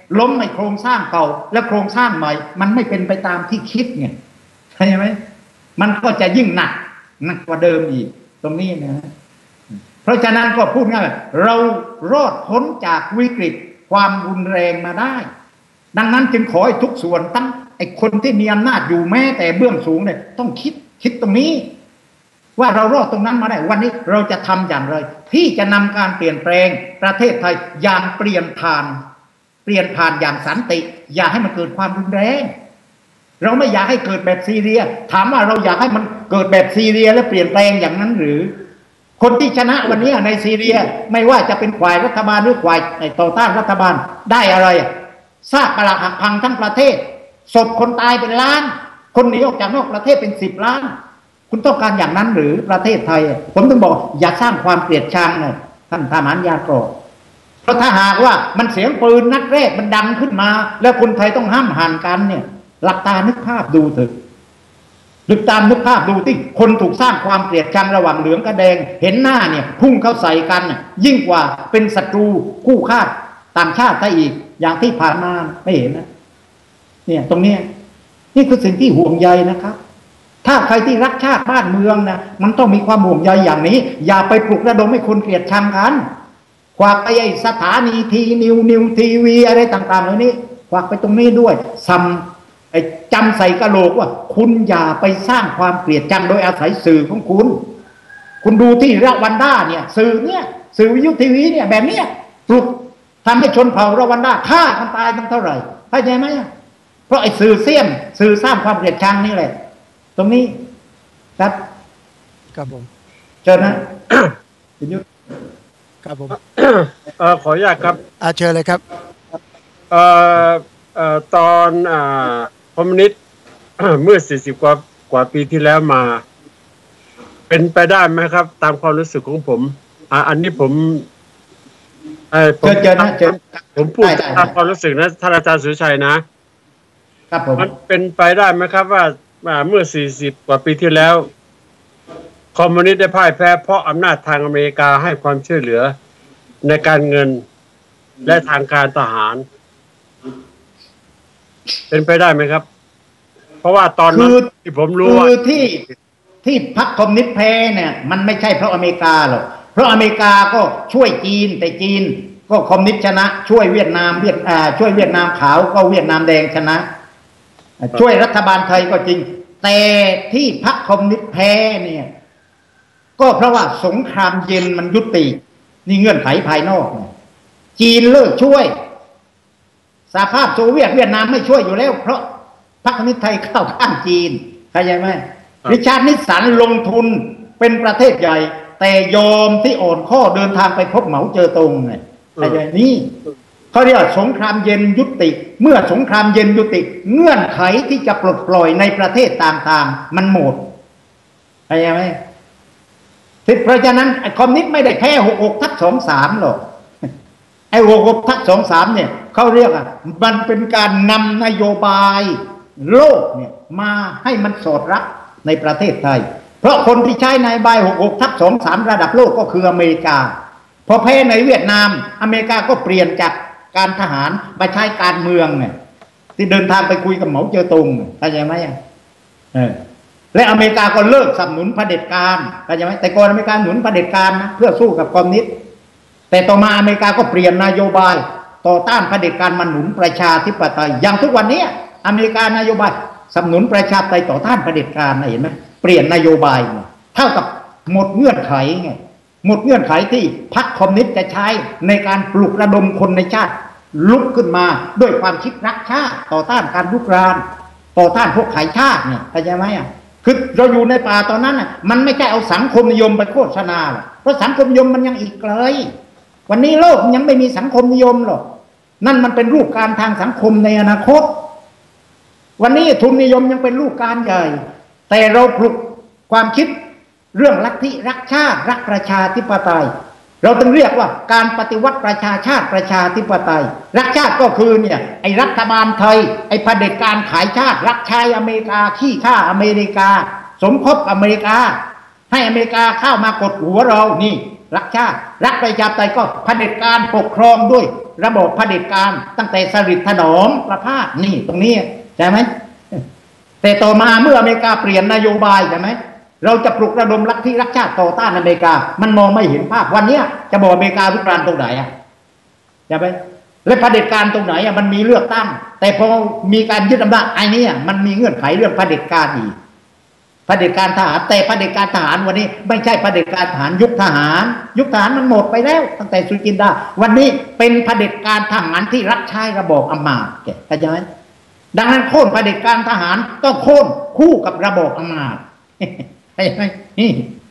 ล้มในโครงสร้างเก่าและโครงสร้างใหม่มันไม่เป็นไปตามที่คิดไงใช่ไหมมันก็จะยิ่งหนักกว่าเดิมอีกตรงนี้นะเพราะฉะนั้นก็พูดง่ายเรารอดพ้นจากวิกฤตความรุนแรงมาได้ดังนั้นจึงขอให้ทุกส่วนตั้งไอ้คนที่มีอำนาจอยู่แม้แต่เบื้องสูงเนี่ยต้องคิดตรงนี้ว่าเรารอดตรงนั้นมาได้วันนี้เราจะทำอย่างไรที่จะนำการเปลี่ยนแปลงประเทศไทยอย่างเปลี่ยนผ่านอย่างสันติอย่าให้มันเกิดความรุนแรงเราไม่อยากให้เกิดแบบซีเรียถามว่าเราอยากให้มันเกิดแบบซีเรียและเปลี่ยนแปลงอย่างนั้นหรือคนที่ชนะวันนี้ในซีเรียไม่ว่าจะเป็นฝ่ายรัฐบาลหรือฝ่ายต่อต้านรัฐบาลได้อะไรซากปรักหักพังทั้งประเทศศพคนตายเป็นล้านคนหนีออกจากนอกประเทศเป็น10 ล้านคุณต้องการอย่างนั้นหรือประเทศไทยผมต้องบอกอย่าสร้างความเกลียดชังนะท่านทหารยากรเพราะถ้าหากว่ามันเสียงปืนนัดแรกมันดังขึ้นมาแล้วคนไทยต้องห้ามหันกันเนี่ยหลับตานึกภาพดูเถอะนึกภาพดูที่คนถูกสร้างความเกลียดชังระหว่างเหลืองกับแดงเห็นหน้าเนี่ยพุ่งเข้าใส่กันยิ่งกว่าเป็นศัตรูคู่ฆ่าต่างชาติซะอีกอย่างที่ผ่านมาไม่เห็นนะเนี่ยตรงนี้นี่คือสิ่งที่ห่วงใยนะครับถ้าใครที่รักชาติบ้านเมืองนะมันต้องมีความห่วงใยอย่างนี้อย่าไปปลุกระดมให้คนเกลียดชังกันควักไปไอ้สถานีนิวทีวีอะไรต่างๆเหล่านี้ควักไปตรงนี้ด้วยจำใส่กระโหลกว่าคุณอย่าไปสร้างความเกลียดชังโดยอาศัยสื่อของคุณดูที่รวันด้าเนี่ยสื่อวิทยุทีวีเนี่ยแบบเนี้ยปลุกทำให้ชนเผ่ารวันด้าฆ่ากันตายตั้งเท่าไหร่เข้าใจไหมเพราะไอ้สื่อเสี่ยมสื่อสร้างความเกลียดชังนี่แหละตรงนี้ครับผมเชิญนะคุณยุทธครับผมขออนุญาตครับเชิญเลยครับตอนคอมมิวนิสต์เมื่อ40กว่าปีที่แล้วมาเป็นไปได้ไหมครับตามความรู้สึกของผมอันนี้ผมพูดตามความรู้สึกนะท่านอาจารย์สุชัยนะครับมันเป็นไปได้ไหมครับว่าเมื่อ40กว่าปีที่แล้วคอมมิวนิสต์ได้พ่ายแพ้เพราะอำนาจทางอเมริกาให้ความช่วยเหลือในการเงินและทางการทหารเป็นไปได้ไหมครับเพราะว่าตอนนั้นที่ผมรู้ว่าที่พรรคคอมมิวนิสต์แพ้เนี่ยมันไม่ใช่เพราะอเมริกาหรอกเพราะอเมริกาก็ช่วยจีนแต่จีนก็คอมมิวนิสต์ชนะช่วยเวียดนามช่วยเวียดนามขาวก็เวียดนามแดงชนะช่วยรัฐบาลไทยก็จริงแต่ที่พรรคคอมมิวนิสต์แพ้เนี่ยก็เพราะว่าสงครามเย็นมันยุตินี่เงื่อนไขภายนอกจีนเลิกช่วยสหภาพโซเวียตเวียดนามไม่ช่วยอยู่แล้วเพราะพรรคคอมมิวนิสต์ไทยเข้าข้างจีนเข้าใจไหมริชาร์ดนิกสันลงทุนเป็นประเทศใหญ่แต่ยอมที่อ่อนข้อเดินทางไปพบเหมาเจ๋อตงเนี่ยเข้าใจนี่เขาเรียกสงครามเย็นยุติเมื่อสงครามเย็นยุติเงื่อนไขที่จะปลดปล่อยในประเทศต่างๆมันหมดเข้าใจไหมเพราะฉะนั้นคอมมิวนิสต์ไม่ได้แพ้66/23หรอกไอ้66/23เนี่ยเขาเรียกมันเป็นการนำนโยบายโลกเนี่ยมาให้มันสอดรับในประเทศไทยเพราะคนที่ใช้นโยบาย66/23ระดับโลกก็คืออเมริกาพอแพ้ในเวียดนามอเมริกาก็เปลี่ยนจากการทหารมาใช้การเมืองเนี่ยที่เดินทางไปคุยกับเหมาเจ๋อตงเข้าใจไหมและอเมริกาก็เลิกสนับสนุนเผด็จการเข้าใจไหมแต่ก่อนอเมริกาหนุนเผด็จการนะเพื่อสู้กับคอมมิวนิสต์แต่ต่อมาอเมริกาก็เปลี่ยนนโยบายต่อต้านเผด็จการมาหนุนประชาธิปไตยอย่างทุกวันนี้อเมริกานโยบายสนับสนุนประชาธิปไตยต่อต้านเผด็จการเห็นไหมเปลี่ยนนโยบายเท่ากับหมดเงื่อนไขไงหมดเงื่อนไขที่พรรคคอมมิวนิสต์จะใช้ในการปลุกระดมคนในชาติลุกขึ้นมาด้วยความคิดรักชาติต่อต้านการลุกรานต่อต้านพวกขายชาติเนี่ยเข้าใจไหมคือเราอยู่ในป่าตอนนั้นมันไม่ใช่เอาสังคมนิยมไปโฆษณาหรอกเพราะสังคมนิยมมันยังอีกไกลวันนี้โลกยังไม่มีสังคมนิยมหรอกนั่นมันเป็นรูปการทางสังคมในอนาคตวันนี้ทุนนิยมยังเป็นรูปการใหญ่แต่เราปลุกความคิดเรื่องลัทธิรักชาติรักประชาธิปไตยเราต้องเรียกว่าการปฏิวัติประชาชาติประชาธิปไตยรักชาติก็คือเนี่ยไอ้รัฐบาลไทยไอ้เผด็จการขายชาติรักชายอเมริกาขี้ข้าอเมริกาสมคบอเมริกาให้อเมริกาเข้ามากดหัวเรานี่รักชาติรักประชาธิปไตยก็เผด็จการปกครองด้วยระบบเผด็จการตั้งแต่สฤษดิ์ถนอมประภาสนี่ตรงนี้ใช่ไหมแต่ต่อมาเมื่ออเมริกาเปลี่ยนนโยบายใช่ไหมเราจะปลุกระดมลัทธิรักชาติต่อต้านอเมริกามันมองไม่เห็นภาพวันนี้จะบอกอเมริกาลุกรานตรงไหนใช่ไหมและเผด็จการตรงไหนมันมีเลือกตั้งแต่พอมีการยึดอำนาจไอ้นี่มันมีเงื่อนไขเรื่องเผด็จการอีกเผด็จการทหารแต่เผด็จการทหารวันนี้ไม่ใช่เผด็จการทหารยุคทหารมันหมดไปแล้วตั้งแต่สุจินดาวันนี้เป็นเผด็จการทหารที่รับใช้ระบอบอำนาจเข้าใจไหมดังนั้นโค่นเผด็จการทหารต้องโค่นคู่กับระบอบอำนาจเข้าใจไหมนี่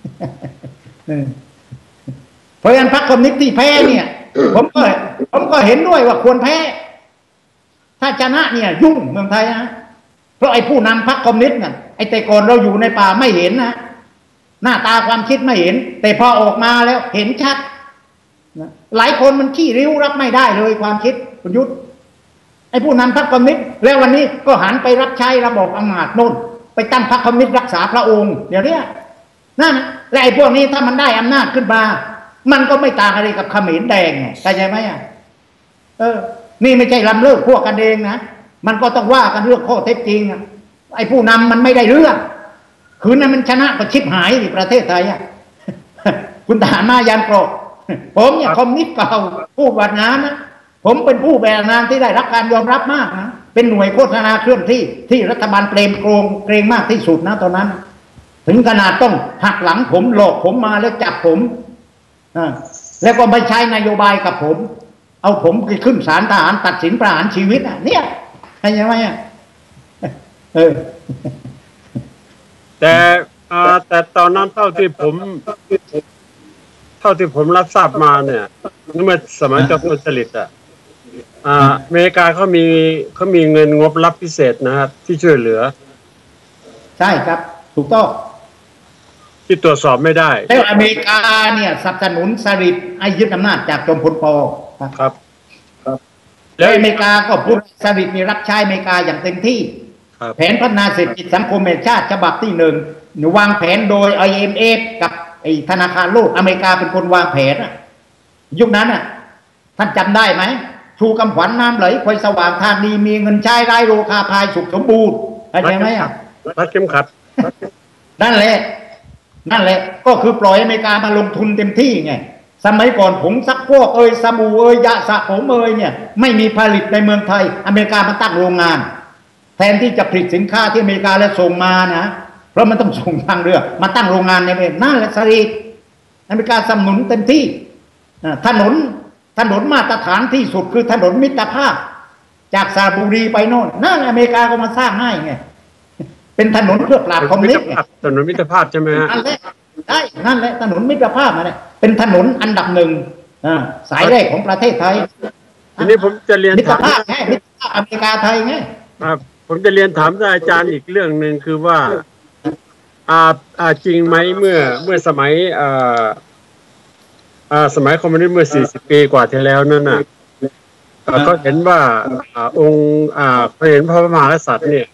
เพราะฉะนั้นพรรคคอมมิวนิสต์ที่แพ้เนี่ยผมก็เห็นด้วยว่าควรแพ้ถ้าชนะเนี่ยยุ่งเมืองไทยนะเพราะไอ้ผู้นำพรรคคอมมิวนิสต์น่ะไอ้แต่ก่อนเราอยู่ในป่าไม่เห็นนะหน้าตาความคิดไม่เห็นแต่พอออกมาแล้วเห็นชัดหลายคนมันขี้ริ้วรับไม่ได้เลยความคิดประยุทธ์ไอ้ผู้นำพรรคคอมมิวนิสต์แล้ววันนี้ก็หันไปรับใช้ระบบอำนาจโน่นไปตั้งพรรคคอมมิวนิสต์รักษาพระองค์เดี๋ยวนี้นั่นและไอ้พวกนี้ถ้ามันได้อำนาจขึ้นมามันก็ไม่ต่างอะไรกับเขมรแดงเข้าใจไหมนี่ไม่ใช่ลำเลิกพวกกันเองนะมันก็ต้องว่ากันเรื่องข้อเท็จจริงไอ้ผู้นำมันไม่ได้เรื่องคืนนั้นมันชนะก็ชิบหายในประเทศไทยคุณทหารมายันกรอกผมเนี่ยคอมมิวนิสต์เก่าผู้บัดงานนะผมเป็นผู้แบกงานที่ได้รับการยอมรับมากนะเป็นหน่วยโฆษณาเคลื่อนที่รัฐบาลเกรงมากที่สุดนะตอนนั้นถึงขนาดต้องหักหลังผมหลอกผมมาแล้วจับผมแล้วก็ไม่ใช้นโยบายกับผมเอาผมไปขึ้นศาลทหารตัดสินประหารชีวิตเนี่ยใช่ไหมแต่ตอนนั้นเท่าที่ผมรับทราบมาเนี่ยเมื่อสมัยจอมพลสฤษดิ์อเมริกาเขามีเงินงบรับพิเศษนะครับที่ช่วยเหลือใช่ครับถูกต้องที่ตรวจสอบไม่ได้แล้วอเมริกาเนี่ยสนับสนุนสฤษดิ์ให้ยึดอำนาจจากจอมพลป. ครับแล้วอเมริกาก็พูดสฤษดิ์มีรับใช้อเมริกาอย่างเต็มที่แผนพัฒนาเศรษฐกิจสังคมแห่งชาติฉบับที่1วางแผนโดย IMF กับไอ้ธนาคารโลกอเมริกาเป็นคนวางแผนยุคนั้นท่านจำได้ไหมชูกำขวัญน้ำไหลคอยสว่างทานดีมีเงินใช้ไร้โรคาภัยสุขสมบูรณ์เข้าใจไหมรัดเข็มขัดนั่นแหละก็คือปล่อยอเมริกามาลงทุนเต็มที่ไงสมัยก่อนผงซักฟอกสบู่ยาสระผมเนี่ยไม่มีผลิตในเมืองไทยอเมริกามาตั้งโรงงานแทนที่จะผลิตสินค้าที่อเมริกาแล้วส่งมานะเพราะมันต้องส่งทางเรือมาตั้งโรงงานในประเทศนั่นแหละสฤษดิ์อเมริกาสนับสนุนเต็มที่ถนนมาตรฐานที่สุดคือถนนมิตรภาพจากสระบุรีไปโน่นนั่นอเมริกาก็มาสร้างให้ไงเป็นถนนเพื่อปราบคอมมิวนิสต์ถนนมิตรภาพใช่ไหมฮะนั่นแหละถนนมิตรภาพนะเป็นถนนอันดับ1สายแรกของประเทศไทยทีนี้ผมจะเรียนมิตรภาพไงมิตรภาพอเมริกาไทยไงครับผมจะเรียนถามอาจารย์อีกเรื่องหนึ่งคือว่าจริงไหมเมื่อสมัยสมัยคอมมิวนิสต์เมื่อ40 ปีกว่าที่แล้วนั่นน่ะเขาเห็นว่าองค์เขาเห็นพระมหากษัตริย์เนี่ย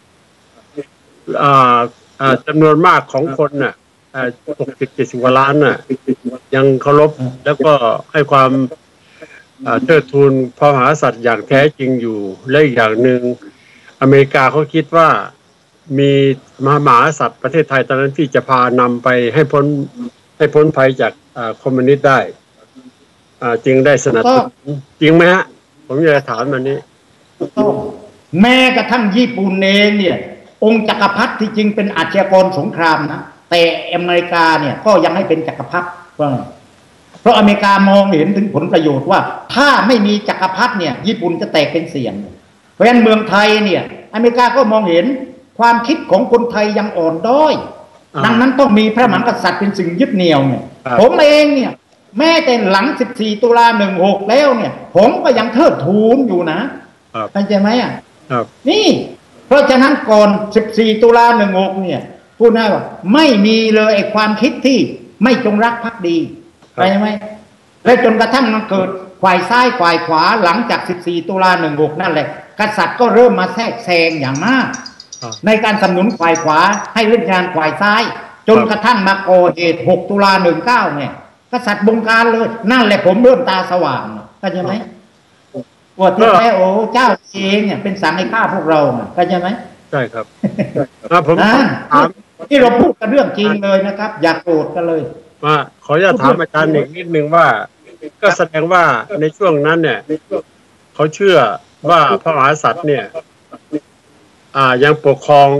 จำนวนมากของคนน่ะ60-70 กว่าล้านน่ะยังเคารพแล้วก็ให้ความเทิดทูนพระมหากษัตริย์อย่างแท้จริงอยู่และอีกอย่างหนึ่งอเมริกาเขาคิดว่ามีมหากษัตริย์ประเทศไทยตอนนั้นที่จะพานำไปให้พ้นภัยจากคอมมิวนิสต์ได้จึงได้สนับสนุนจริงไหมฮะผมอยากจะถามมันนี้แม้กระทั่งญี่ปุ่นเองเนี่ยองค์จักรพรรดิที่จริงเป็นอาชญากรสงครามนะแต่อเมริกาเนี่ยก็ยังให้เป็นจักรพรรดิเพราะอเมริกามองเห็นถึงผลประโยชน์ว่าถ้าไม่มีจักรพรรดิเนี่ยญี่ปุ่นจะแตกเป็นเสี่ยงเพราะฉะนั้นเมืองไทยเนี่ยอเมริกาก็มองเห็นความคิดของคนไทยยังอ่อนด้อยดังนั้นต้องมีพระมหากษัตริย์เป็นสิ่งยึดเหนี่ยวเนี่ยผมเองเนี่ยแม้แต่หลัง14 ตุลา 16แล้วเนี่ยผมก็ยังเทิดทูนอยู่นะเข้าใจไหมนี่เพราะฉะนั้นก่อน14 ตุลา 16เนี่ยพูดง่ายว่าไม่มีเลยไอ้ความคิดที่ไม่จงรักภักดีเข้าใจไหมและจนกระทั่งมันเกิดฝ่ายซ้ายฝ่ายขวาหลังจาก14 ตุลา 16นั่นแหละกษัตริย์ก็เริ่มมาแทรกแซงอย่างมากในการสนับสนุนฝ่ายขวาให้เล่นงานฝ่ายซ้ายจนกระทั่งมาก่อเหตุ6 ตุลา 19เนี่ยกษัตริย์บงการเลยนั่นแหละผมเริ่มตาสว่างเข้าใจไหมว่าที่แท้โอ้เจ้าเองเนี่ยเป็นสั่งให้ฆ่าพวกเราเข้าใจไหมใช่ครับผมถามที่เราพูดกันเรื่องจริงเลยนะครับ อย่าโกรธกันเลยมาขออนุญาตถามอาจารย์อีกนิดนึงว่าก็แสดงว่าในช่วงนั้นเนี่ยเขาเชื่อว่าพระมหากษัตริย์เนี่ยยังปกครอง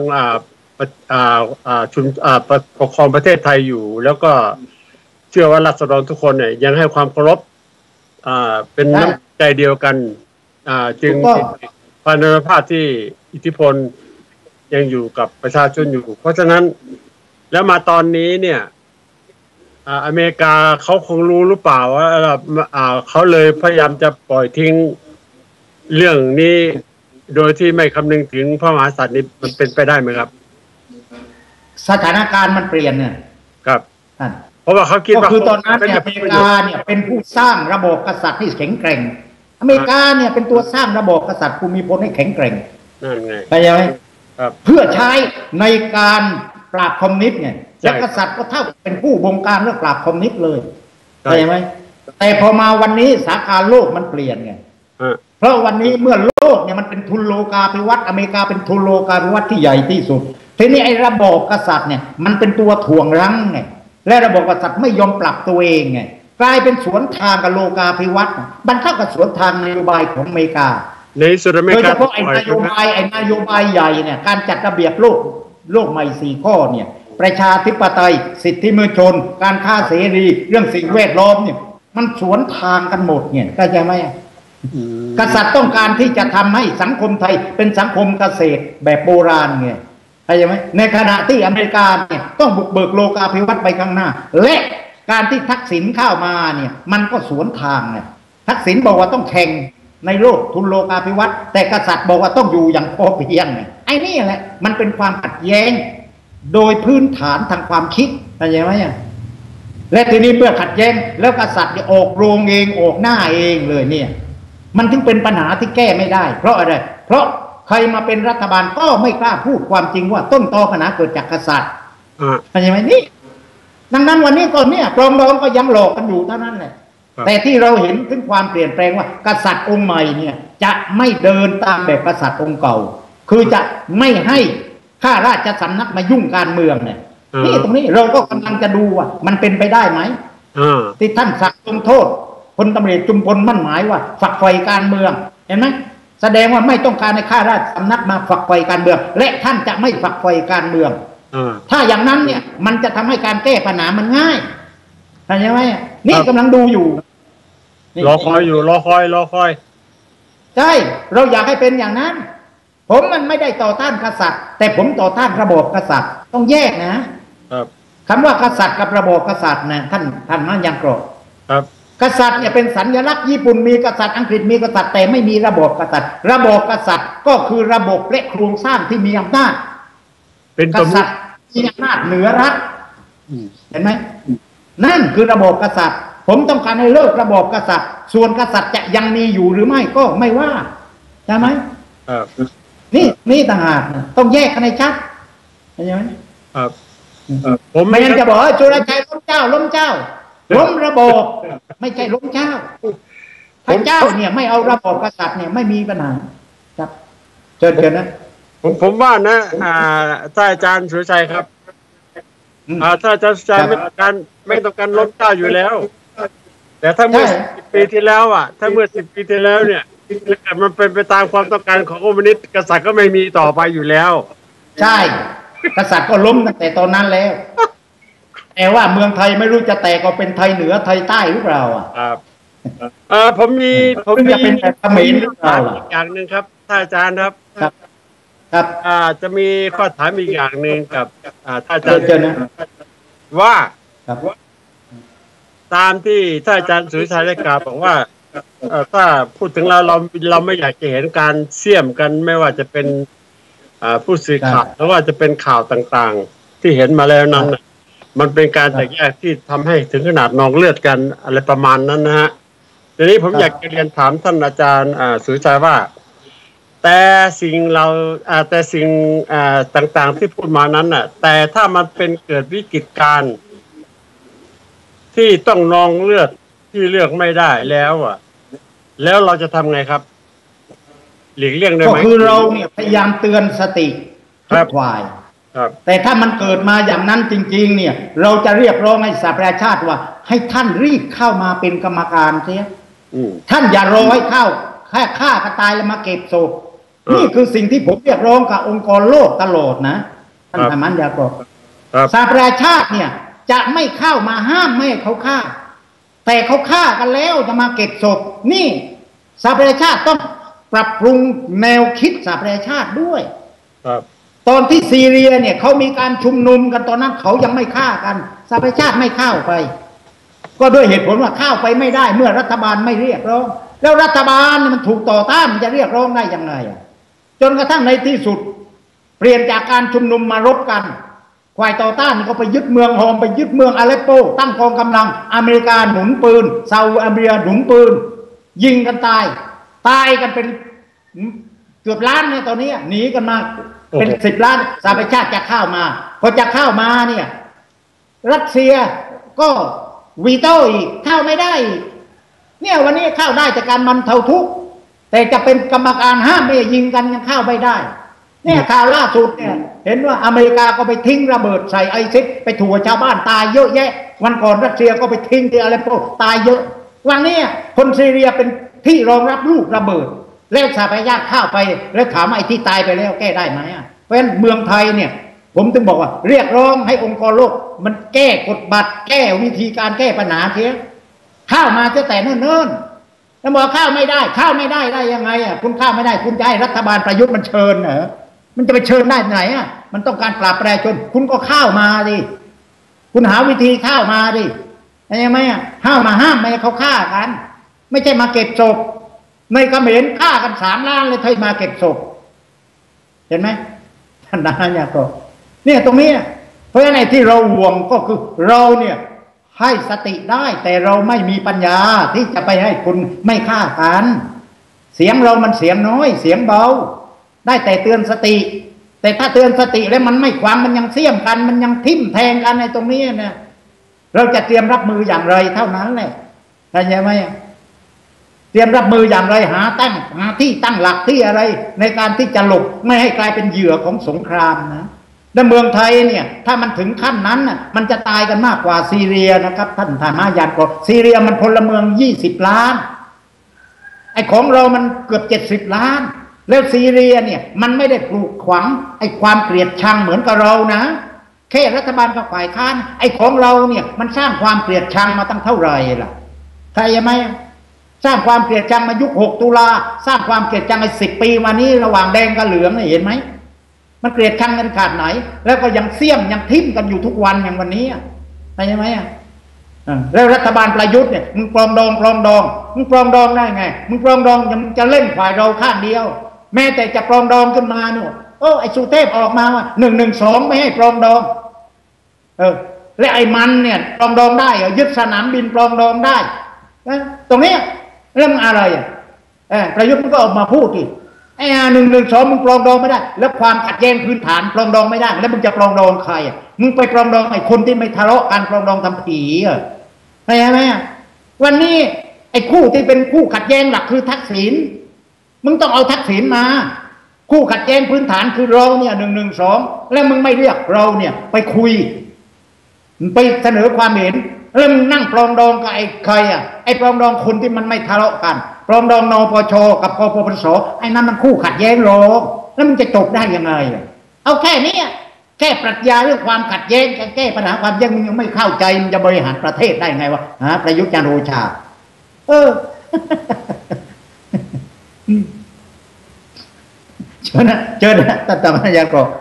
ปกครองประเทศไทยอยู่แล้วก็เชื่อว่าราษฎรทุกคนเนี่ยยังให้ความเคารพเป็นน้ำใจเดียวกันจึงพานุภาพที่อิทธิพลยังอยู่กับประชาชนอยู่เพราะฉะนั้นแล้วมาตอนนี้เนี่ยอเมริกาเขาคงรู้หรือเปล่าว่าเขาเลยพยายามจะปล่อยทิ้งเรื่องนี้โดยที่ไม่คำนึงถึงพระมหากษัตริย์นี่มันเป็นไปได้ไหมครับสถานการณ์มันเปลี่ยนเนี่ยครับเพราะว่าเขาคิดว่าคือตอนนั้นเนี่ยอเมริกาเนี่ยเป็นผู้สร้างระบบกษัตริย์ที่แข็งแกร่งอเมริกาเนี่ยเป็นตัวสร้างระบบกษัตริย์ภูมิพลให้แข็งแกร่งนั่นไงไปยังไงเพื่อใช้ในการปราบคอมมิวนิสต์ไงและกษัตริย์ก็เท่าเป็นผู้บงการเรื่องปราบคอมมิวนิสต์เลยใช่ไหมแต่พอมาวันนี้สถานการณ์โลกมันเปลี่ยนไงเพราะวันนี้เมื่อโลกเนี่ยมันเป็นทุนโลกาภิวัตน์อเมริกาเป็นทุนโลกาภิวัตน์ที่ใหญ่ที่สุดทีนี้ไอ้ระบบกษัตริย์เนี่ยมันเป็นตัวถ่วงรั้งไงและระบบกษัตริย์ไม่ยอมปรับตัวเองไงกลายเป็นสวนทางกับโลกาภิวัตน์มันเท่ากับสวนทางนโยบายของอเมริกาในสุดอเมริกาโดยเฉพาะไอ้นโยบายใหญ่เนี่ยการจัดระเบียบโลกใหม่4 ข้อเนี่ยประชาธิปไตยสิทธิมนุษยชนการค้าเสรีเรื่องสิ่งแวดล้อมเนี่ยมันสวนทางกันหมดเนี่ยเข้าใจไหมกษัตริย์ต้องการที่จะทำให้สังคมไทยเป็นสังคมเกษตรแบบโบราณไงเข้าใจไหมในขณะที่อเมริกาเนี่ยต้องบุกเบิกโลกาภิวัตน์ไปข้างหน้าและการที่ทักษิณเข้ามาเนี่ยมันก็สวนทางไงทักษิณบอกว่าต้องแข่งในโลกทุนโลกาภิวัตน์แต่กษัตริย์บอกว่าต้องอยู่อย่างพอเพียงไงไอ้นี่แหละมันเป็นความขัดแย้งโดยพื้นฐานทางความคิดเข้าใจไหมและทีนี้เมื่อขัดแย้งแล้วกษัตริย์จะออกโรงเองออกหน้าเองเลยเนี่ยมันถึงเป็นปัญหาที่แก้ไม่ได้เพราะอะไรเพราะใครมาเป็นรัฐบาลก็ไม่กล้าพูดความจริงว่าต้นตอปัญหาเกิดจากกษัตริย์เข้าใจไหมนี่ดังนั้นวันนี้ก็เนี่ยปรองดองก็ยังหลอกกันอยู่เท่านั้นแหละแต่ที่เราเห็นถึงความเปลี่ยนแปลงว่ากษัตริย์องค์ใหม่เนี่ยจะไม่เดินตามแบบกษัตริย์องค์เก่าคือจะไม่ให้ข้าราชสำนักมายุ่งการเมืองเนี่ยนี่ตรงนี้เราก็กำลังจะดูว่ามันเป็นไปได้ไหมที่ท่านสั่งลงโทษพลตำรวจจุมพลมั่นหมายว่าฝักใฝ่การเมืองเห็นไหมแสดงว่าไม่ต้องการให้ข้าราชสำนักมาฝักใฝ่การเมืองและท่านจะไม่ฝักใฝ่การเมืองถ้าอย่างนั้นเนี่ยมันจะทำให้การแก้ปัญหามันง่ายเข้าใจไหมนี่กำลังดูอยู่รอคอยอยู่รอคอยใช่เราอยากให้เป็นอย่างนั้นผมมันไม่ได้ต่อต้านกษัตริย์แต่ผมต่อต้านระบบกษัตริย์ต้องแยกนะครับคำว่ากษัตริย์กับระบบกษัตริย์นะท่านมายังกรอบครับกษัตริย์เนี่ยเป็นสัญลักษณ์ญี่ปุ่นมีกษัตริย์อังกฤษมีกษัตริย์แต่ไม่มีระบบกษัตริย์ระบบกษัตริย์ก็คือระบบและโครงสร้างที่มีอำนาจเป็นกษัตริย์มีอำนาจเหนือรัฐเห็นไหมนั่นคือระบบกษัตริย์ผมต้องการให้เลิกระบบกษัตริย์ส่วนกษัตริย์จะยังมีอยู่หรือไม่ก็ไม่ว่าใช่ไหมนี่ต่างหากต้องแยกกันให้ชัดใช่ไหมผมไม่งั้นจะบอกว่าจุลชัยล้มเจ้าล้มระบบไม่ใช่ล้มเจ้าพระเจ้าเนี่ยไม่เอาระบบกษัตริย์เนี่ยไม่มีปัญหาครับเชิญนะผมว่านะท่านอาจารย์สุรชัยครับถ้าอาจารย์สุรชัยไม่ต้องการล้มเจ้าอยู่แล้วแต่ถ้าเมื่อ10 ปีที่แล้วถ้าเมื่อ10 ปีที่แล้วเนี่ยมันเป็นไปตามความต้องการของคอมมิวนิสต์กษัตริย์ก็ไม่มีต่อไปอยู่แล้วใช่กษัตริย์ก็ล้มตั้งแต่ตอนนั้นแล้วแต่ว่าเมืองไทยไม่รู้จะแตกก็เป็นไทยเหนือไทยใต้หรือเปล่าครับผมจะเป็นแบบเขมรหรือเปล่าอีกอย่างหนึ่งครับท่านอาจารย์ครับจะมีข้อถามอีกอย่างหนึ่งกับท่านอาจารย์ว่าตามที่ท่านอาจารย์สุริชัยได้กล่าวบอกว่าถ้าพูดถึงเราไม่อยากจะเห็นการเสี่ยมกันไม่ว่าจะเป็นผู้สื่อข่าวหรือว่าจะเป็นข่าวต่างๆที่เห็นมาแล้วนั้นมันเป็นการแตกแยกที่ทำให้ถึงขนาดนองเลือดกันอะไรประมาณนั้นนะฮะทีนี้ผมอยากจะเรียนถามท่านอาจารย์สุริชัยว่าแต่สิ่งต่างๆที่พูดมานั้นแต่ถ้ามันเป็นเกิดวิกฤตการณ์ที่ต้องนองเลือดที่เลือกไม่ได้แล้วอ่ะแล้วเราจะทำไงครับหลีกเลี่ยงได้ไหมก็คือเราเนี่ยพยายามเตือนสติทุกฝ่ายแต่ถ้ามันเกิดมาอย่างนั้นจริงๆเนี่ยเราจะเรียกร้องให้สหประชาชาติว่าให้ท่านรีบเข้ามาเป็นกรรมการเสียท่านอย่ารอให้เข้าแค่ฆ่าก็ตายแล้วมาเก็บศพนี่คือสิ่งที่ผมเรียกร้องกับองค์กรโลกตลอดนะท่านธรรมันยากรสหประชาชาติเนี่ยจะไม่เข้ามาห้ามไม่ให้เขาฆ่าแต่เขาฆ่ากันแล้วจะมาเก็บศพนี่สหประชาชาติต้องปรับปรุงแนวคิดสหประชาชาติด้วยตอนที่ซีเรียเนี่ยเขามีการชุมนุมกันตอนนั้นเขายังไม่ฆ่ากันสหประชาชาติไม่เข้าไปก็ด้วยเหตุผลว่าเข้าไปไม่ได้เมื่อรัฐบาลไม่เรียกร้องแล้วรัฐบาลมันถูกต่อต้านมันจะเรียกร้องได้ยังไงจนกระทั่งในที่สุดเปลี่ยนจากการชุมนุมมารบกันฝ่ายต่อต้านก็ไปยึดเมืองโฮมไปยึดเมืองอาเลปโปตั้งกองกำลังอเมริกาหนุนปืนซาอุดิอาระเบียหนุนปืนยิงกันตายกันเป็นเกือบล้านเนี่ยตอนนี้หนีกันมาเป็น10 ล้านสหประชาชาติจะเข้ามาพอจะเข้ามาเนี่ยรัสเซียก็วีโต้อีกเข้าไม่ได้เนี่ยวันนี้เข้าได้จากการบรรเทาทุกข์แต่จะเป็นกรรมการห้ามไม่ยิงกันยังเข้าไม่ได้เนี่ยข่าวล่าสุดเนี่ยเห็นว่าอเมริกาก็ไปทิ้งระเบิดใส่ไอซิสไปถั่วชาวบ้านตายเยอะแยะวันก่อนรัสเซียก็ไปทิ้งที่อาเลปโปตายเยอะวันนี้คนซีเรียเป็นที่รองรับลูกระเบิดแล้วสหประชาชาติเข้าไปแล้วถามไอ้ที่ตายไปแล้วแก้ได้ไหมเพราะฉะนั้นเมืองไทยเนี่ยผมถึงบอกว่าเรียกร้องให้องค์กรโลกมันแก้กฎบัตรแก้วิธีการแก้ปัญหาเสียเข้ามาแต่เนิ่นๆแล้วบอกเข้าไม่ได้ได้ยังไงคุณเข้าไม่ได้คุณจะให้รัฐบาลประยุทธ์มันเชิญเหรอมันจะไปเชิญได้ไหนมันต้องการปราบประชาชนคุณก็เข้ามาดิคุณหาวิธีเข้ามาดิใช่ไหมห้ามมาห้ามไม่ให้เขาฆ่ากันไม่ใช่มาเก็บศพในเขมรฆ่ากัน3 ล้านเลยเธอมาเก็บศพเห็นไหมท่านนายกเนี่ยตรงนี้เพราะฉะนั้นที่เราห่วงก็คือเราเนี่ยให้สติได้แต่เราไม่มีปัญญาที่จะไปให้คุณไม่ฆ่ากันเสียงเรามันเสียงน้อยเสียงเบาได้แต่เตือนสติแต่ถ้าเตือนสติแล้วมันไม่ฟังมันยังเสี่ยมกันมันยังทิ่มแทงกันในตรงนี้เนี่ยเราจะเตรียมรับมืออย่างไรเท่านั้นแหละเข้าใจไหมเตรียมรับมืออย่างไรหาที่ตั้งหลักที่อะไรในการที่จะหลบไม่ให้กลายเป็นเหยื่อของสงครามนะในเมืองไทยเนี่ยถ้ามันถึงขั้นนั้นน่ะมันจะตายกันมากกว่าซีเรียนะครับท่านธรรมายานก็ซีเรียมันพลเมือง20 ล้านไอ้ของเรามันเกือบ70 ล้านแล้วซีเรียเนี่ยมันไม่ได้ปลูกขวางไอ้ความเกลียดชังเหมือนกับเรานะแค่รัฐบาลกับฝ่ายค้านไอ้ของเราเนี่ยมันสร้างความเกลียดชังมาตั้งเท่าไหร่ล่ะใช่ไหมสร้างความเกลียดชังมายุค6 ตุลาสร้างความเกลียดชังไอ้10 ปีมานี้ระหว่างแดงกับเหลืองเห็นไหมมันเกลียดชังกันขาดไหนแล้วก็ยังเสี่ยมยังทิ่มกันอยู่ทุกวันอย่างวันนี้ใช่ไหมแล้วรัฐบาลประยุทธ์เนี่ยมึงปลองดองมึงปลองดองได้ไงมึงปลองดองยังจะเล่นฝ่ายเราข้างเดียวแม้แต่จะปลองดองขึ้นมาเนี่ยไอ้สุเทพออกมาว่า112ไม่ให้ปลองดองและไอ้มันเนี่ยปลองดองได้ยึดสนามบินปลองดองได้ตรงนี้เรื่องอะไรประยุทธ์มันก็ออกมาพูดอีกไอ้112มึงปลองดองไม่ได้แล้วความขัดแย้งพื้นฐานปลองดองไม่ได้แล้วมึงจะปลองดองใครมึงไปปลองดองไอ้คนที่ไม่ทะเลาะกันปลองดองทำผีใช่ไหมวันนี้ไอ้คู่ที่เป็นคู่ขัดแย้งหลักคือทักษิณมึงต้องเอาทักษิณมาคู่ขัดแย้งพื้นฐานคือเราเนี่ย112แล้วมึงไม่เรียกเราเนี่ยไปคุยไปเสนอความเห็นแล้วมึงนั่งปลองดองกับไอ้ใครไอ้ปลองดองคนที่มันไม่ทะเลาะกันปลองดองนปชกับกปปสไอ้นั่นมันคู่ขัดแย้งหรอกแล้วมันจะจบได้ยังไงเอาแค่นี้แก้ปรัชญาเรื่องความขัดแย้งแก้ปัญหาความแย้งมึงยังไม่เข้าใจมึงจะบริหารประเทศได้ไงวะประยุทธ์จันทร์โอชาเชิญนะท่านธรรมยากร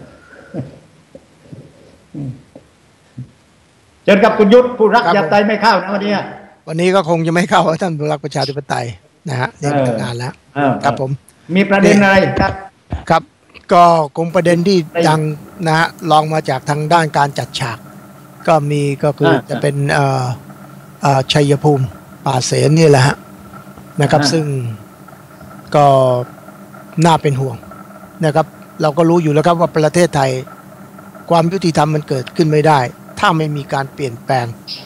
เชิญกับคุณยุทธผู้รักประชาธิปไตยไม่เข้านะวันนี้ก็คงจะไม่เข้าท่านผู้รักประชาธิปไตยนะฮะเรียนนานแล้วครับผมมีประเด็นอะไรครับก็คงประเด็นที่ดังนะฮะลองมาจากทางด้านการจัดฉากก็คือจะเป็นชัยภูมิป่าเสนนี่แหละฮะนะครับซึ่งก็น่าเป็นห่วงนะครับเราก็รู้อยู่แล้วครับว่าประเทศไทยความยุติธรรมมันเกิดขึ้นไม่ได้ถ้าไม่มีการเปลี่ยนแปลง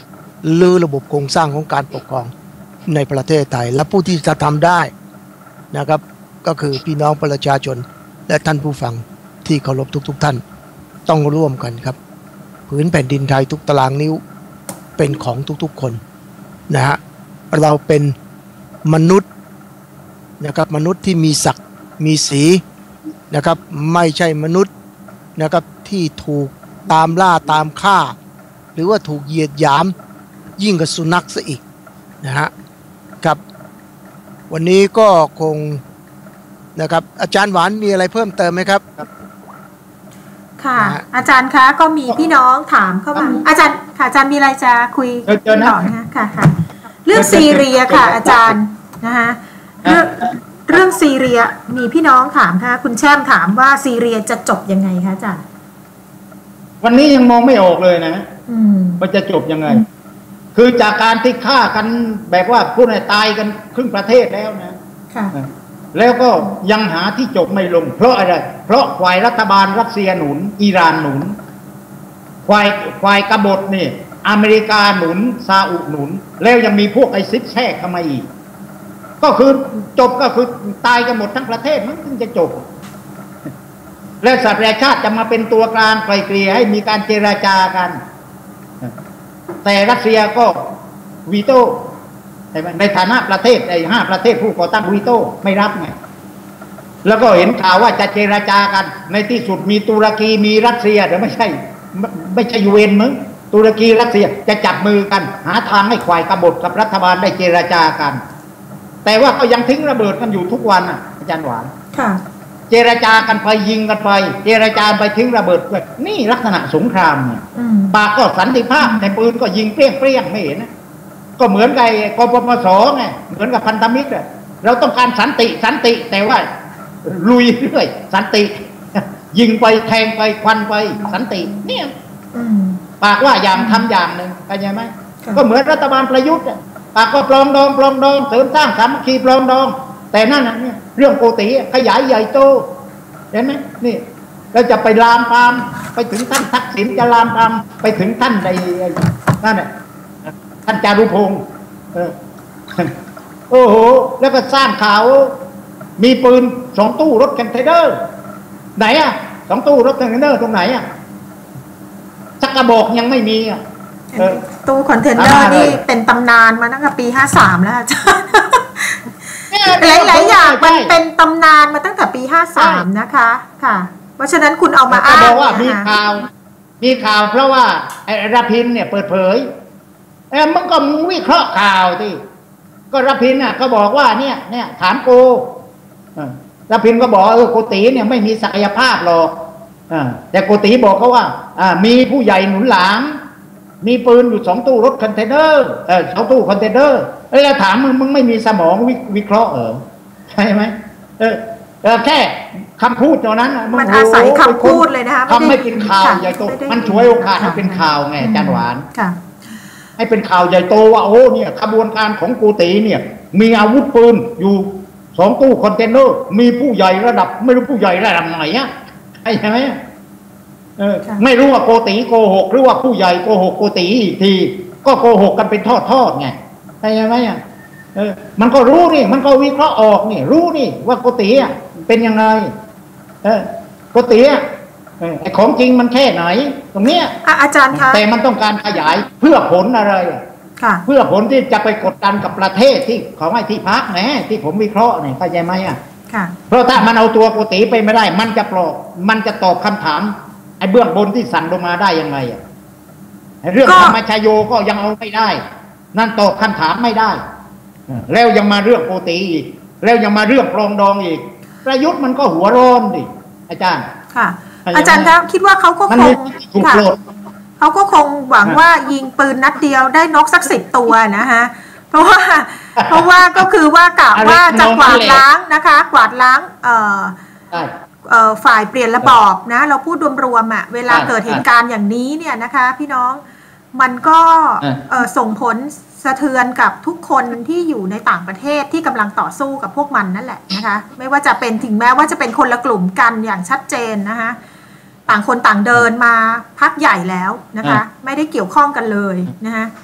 ลือระบบโครงสร้างของการปกครองในประเทศไทยและผู้ที่จะทำได้นะครับก็คือพี่น้องประชาชนและท่านผู้ฟังที่เคารพทุกท่านต้องร่วมกันครับผืนแผ่นดินไทยทุกตารางนิ้วเป็นของทุกๆคนนะฮะเราเป็นมนุษย์นะครับมนุษย์ที่มีศักดิ์มีสีนะครับไม่ใช่มนุษย์นะครับที่ถูกตามล่าตามฆ่าหรือว่าถูกเหยียดหยามยิ่งกว่าสุนัขซะอีกนะฮะครับวันนี้ก็คงนะครับอาจารย์หวานมีอะไรเพิ่มเติมไหมครับค่ะอาจารย์คะก็มีพี่น้องถามเข้ามาอาจารย์ค่ะอาจารย์มีอะไรจะคุยต่อนะค่ะค่ะเรื่องซีเรียค่ะอาจารย์นะคะเรื่องซีเรียมีพี่น้องถามค่ะคุณแช่มถามว่าซีเรียจะจบยังไงคะอาจารย์วันนี้ยังมองไม่ออกเลยนะว่าจะจบยังไงคือจากการที่ฆ่ากันแบบว่าผู้ใดตายกันครึ่งประเทศแล้วนะค่ะแล้วก็ยังหาที่จบไม่ลงเพราะอะไรเพราะฝ่ายรัฐบาลรัสเซียหนุนอิหร่านหนุนฝ่ายกบฏนี่อเมริกาหนุนซาอุหนุนแล้วยังมีพวกไอซิสแทรกเข้ามาอีกก็คือจบก็คือตายกันหมดทั้งประเทศมันถึงจะจบและสหประชาชาติจะมาเป็นตัวกลางไกล่เกลี่ยให้มีการเจรจากันแต่รัสเซียก็วีโต้ในฐานะประเทศไอ้5ประเทศผู้ก่อตั้งวีโต้ไม่รับไงแล้วก็เห็นข่าวว่าจะเจรจากันในที่สุดมีตุรกีมีรัสเซียแต่ไม่ใช่ยูเอ็นมึงตุรกีรัสเซียจะจับมือกันหาทางให้ฝ่ายกบฏกับรัฐบาลได้เจรจากันแต่ว่าก็ยังทิ้งระเบิดกันอยู่ทุกวันอาจารย์หวานค่ะเจรจากันไปยิงกันไปเจรจาไปทิ้งระเบิดด้วยนี่ลักษณะสงครามเนี่ยปากก็สันติภาพแต่ปืนก็ยิงเปรี้ยงไม่เห็นนะก็เหมือนกับกปปสไงเหมือนกับพันธมิตรเราต้องการสันติแต่ว่าลุยเรื่อยสันติยิงไปแทงไปควันไปสันติเนี่ยปากว่าอย่างทำอย่างหนึ่งเข้าใจไหมก็เหมือนรัฐบาลประยุทธ์ปากก็ปลองดองเสริมสร้างสามัคคีปลองดองแต่นั่นเนี่ยเรื่องโกติขยายใหญ่โตเห็นไหมนี่เราจะไปลามปามไปถึงท่านทักษิณจะลามปามไปถึงท่านในนั่นแหละท่านจารุพงศ์โอ้โหแล้วก็สร้างข่าวมีปืน2 ตู้รถคอนเทนเนอร์ไหน2 ตู้รถคอนเทนเนอร์ตรงไหนสักกระบอกยังไม่มีตู้คอนเทนเนอร์นี่เป็นตำนานมาตั้งแต่ปี53แล้วอาจารย์หลายอย่างมันเป็นตำนานมาตั้งแต่ปี53นะคะค่ะเพราะฉะนั้นคุณเอามาอ้างว่ามีข่าวเพราะว่าไอ้รพินเนี่ยเปิดเผยมันก็วิเคราะห์ข่าวที่ก็รพินเขาบอกว่าเนี่ยถามโกรพินก็บอกโกติเนี่ยไม่มีศักยภาพหรอกแต่โกติบอกเขาว่ามีผู้ใหญ่หนุนหลังมีปืนอยู่2 ตู้รถคอนเทนเนอร์2 ตู้คอนเทนเนอร์แล้วถามมึงไม่มีสมองวิเคราะห์ใช่ไหมแค่คำพูดตอนนั้นมันอาศัยคำพูดเลยนะคะทำให้เป็นข่าวใหญ่โตมันช่วยโอกาสให้เป็นข่าวไงอาจารย์หวานให้เป็นข่าวใหญ่โตว่าโอ้เนี่ยขบวนการของโกติเนี่ยมีอาวุธปืนอยู่2 ตู้คอนเทนเนอร์มีผู้ใหญ่ระดับไม่รู้ผู้ใหญ่ระดับไหนใช่ไหมไม่รู้ว่าโกติโกหกหรือว่าผู้ใหญ่โกหกโกติอีกทีก็โกหกกันเป็นทอดไงใช่ไหมมันก็รู้นี่มันก็วิเคราะห์ออกนี่รู้นี่ว่าโกติเป็นยังไงโกติไอ้ของจริงมันแค่ไหนตรงเนี้ยอาจารย์คะแต่มันต้องการขยายเพื่อผลอะไรเพื่อผลที่จะไปกดดันกับประเทศที่ของไอ้ที่พักแหมที่ผมวิเคราะห์เนี่ยเข้าใจไหมเพราะถ้ามันเอาตัวโกติไปไม่ได้มันจะตอบคำถามไอ้เบื้องบนที่สั่งลงมาได้ยังไงเรื่องธรรมชโยก็ยังเอาไม่ได้นั่นตอบคำถามไม่ได้แล้วยังมาเรื่องโกติอีกแล้วยังมาเรื่องปรองดองอีกประยุทธ์มันก็หัวร้อนดิอาจารย์ค่ะอาจารย์ครับคิดว่าเขาก็คงเขาก็คงหวังว่ายิงปืนนัดเดียวได้นกสัก10 ตัวนะคะเพราะว่าก็คือว่ากะว่าจะกวาดล้างนะคะกวาดล้างฝ่ายเปลี่ยนระบอบนะเราพูดรวมๆเวลาเกิดเหตุการณ์อย่างนี้เนี่ยนะคะพี่น้องมันก็ส่งผลสะเทือนกับทุกคนที่อยู่ในต่างประเทศที่กำลังต่อสู้กับพวกมันนั่นแหละนะคะไม่ว่าจะเป็นถึงแม้ว่าจะเป็นคนละกลุ่มกันอย่างชัดเจนนะคะต่างคนต่างเดินมาพักใหญ่แล้วนะคะไม่ได้เกี่ยวข้องกันเลยนะคะ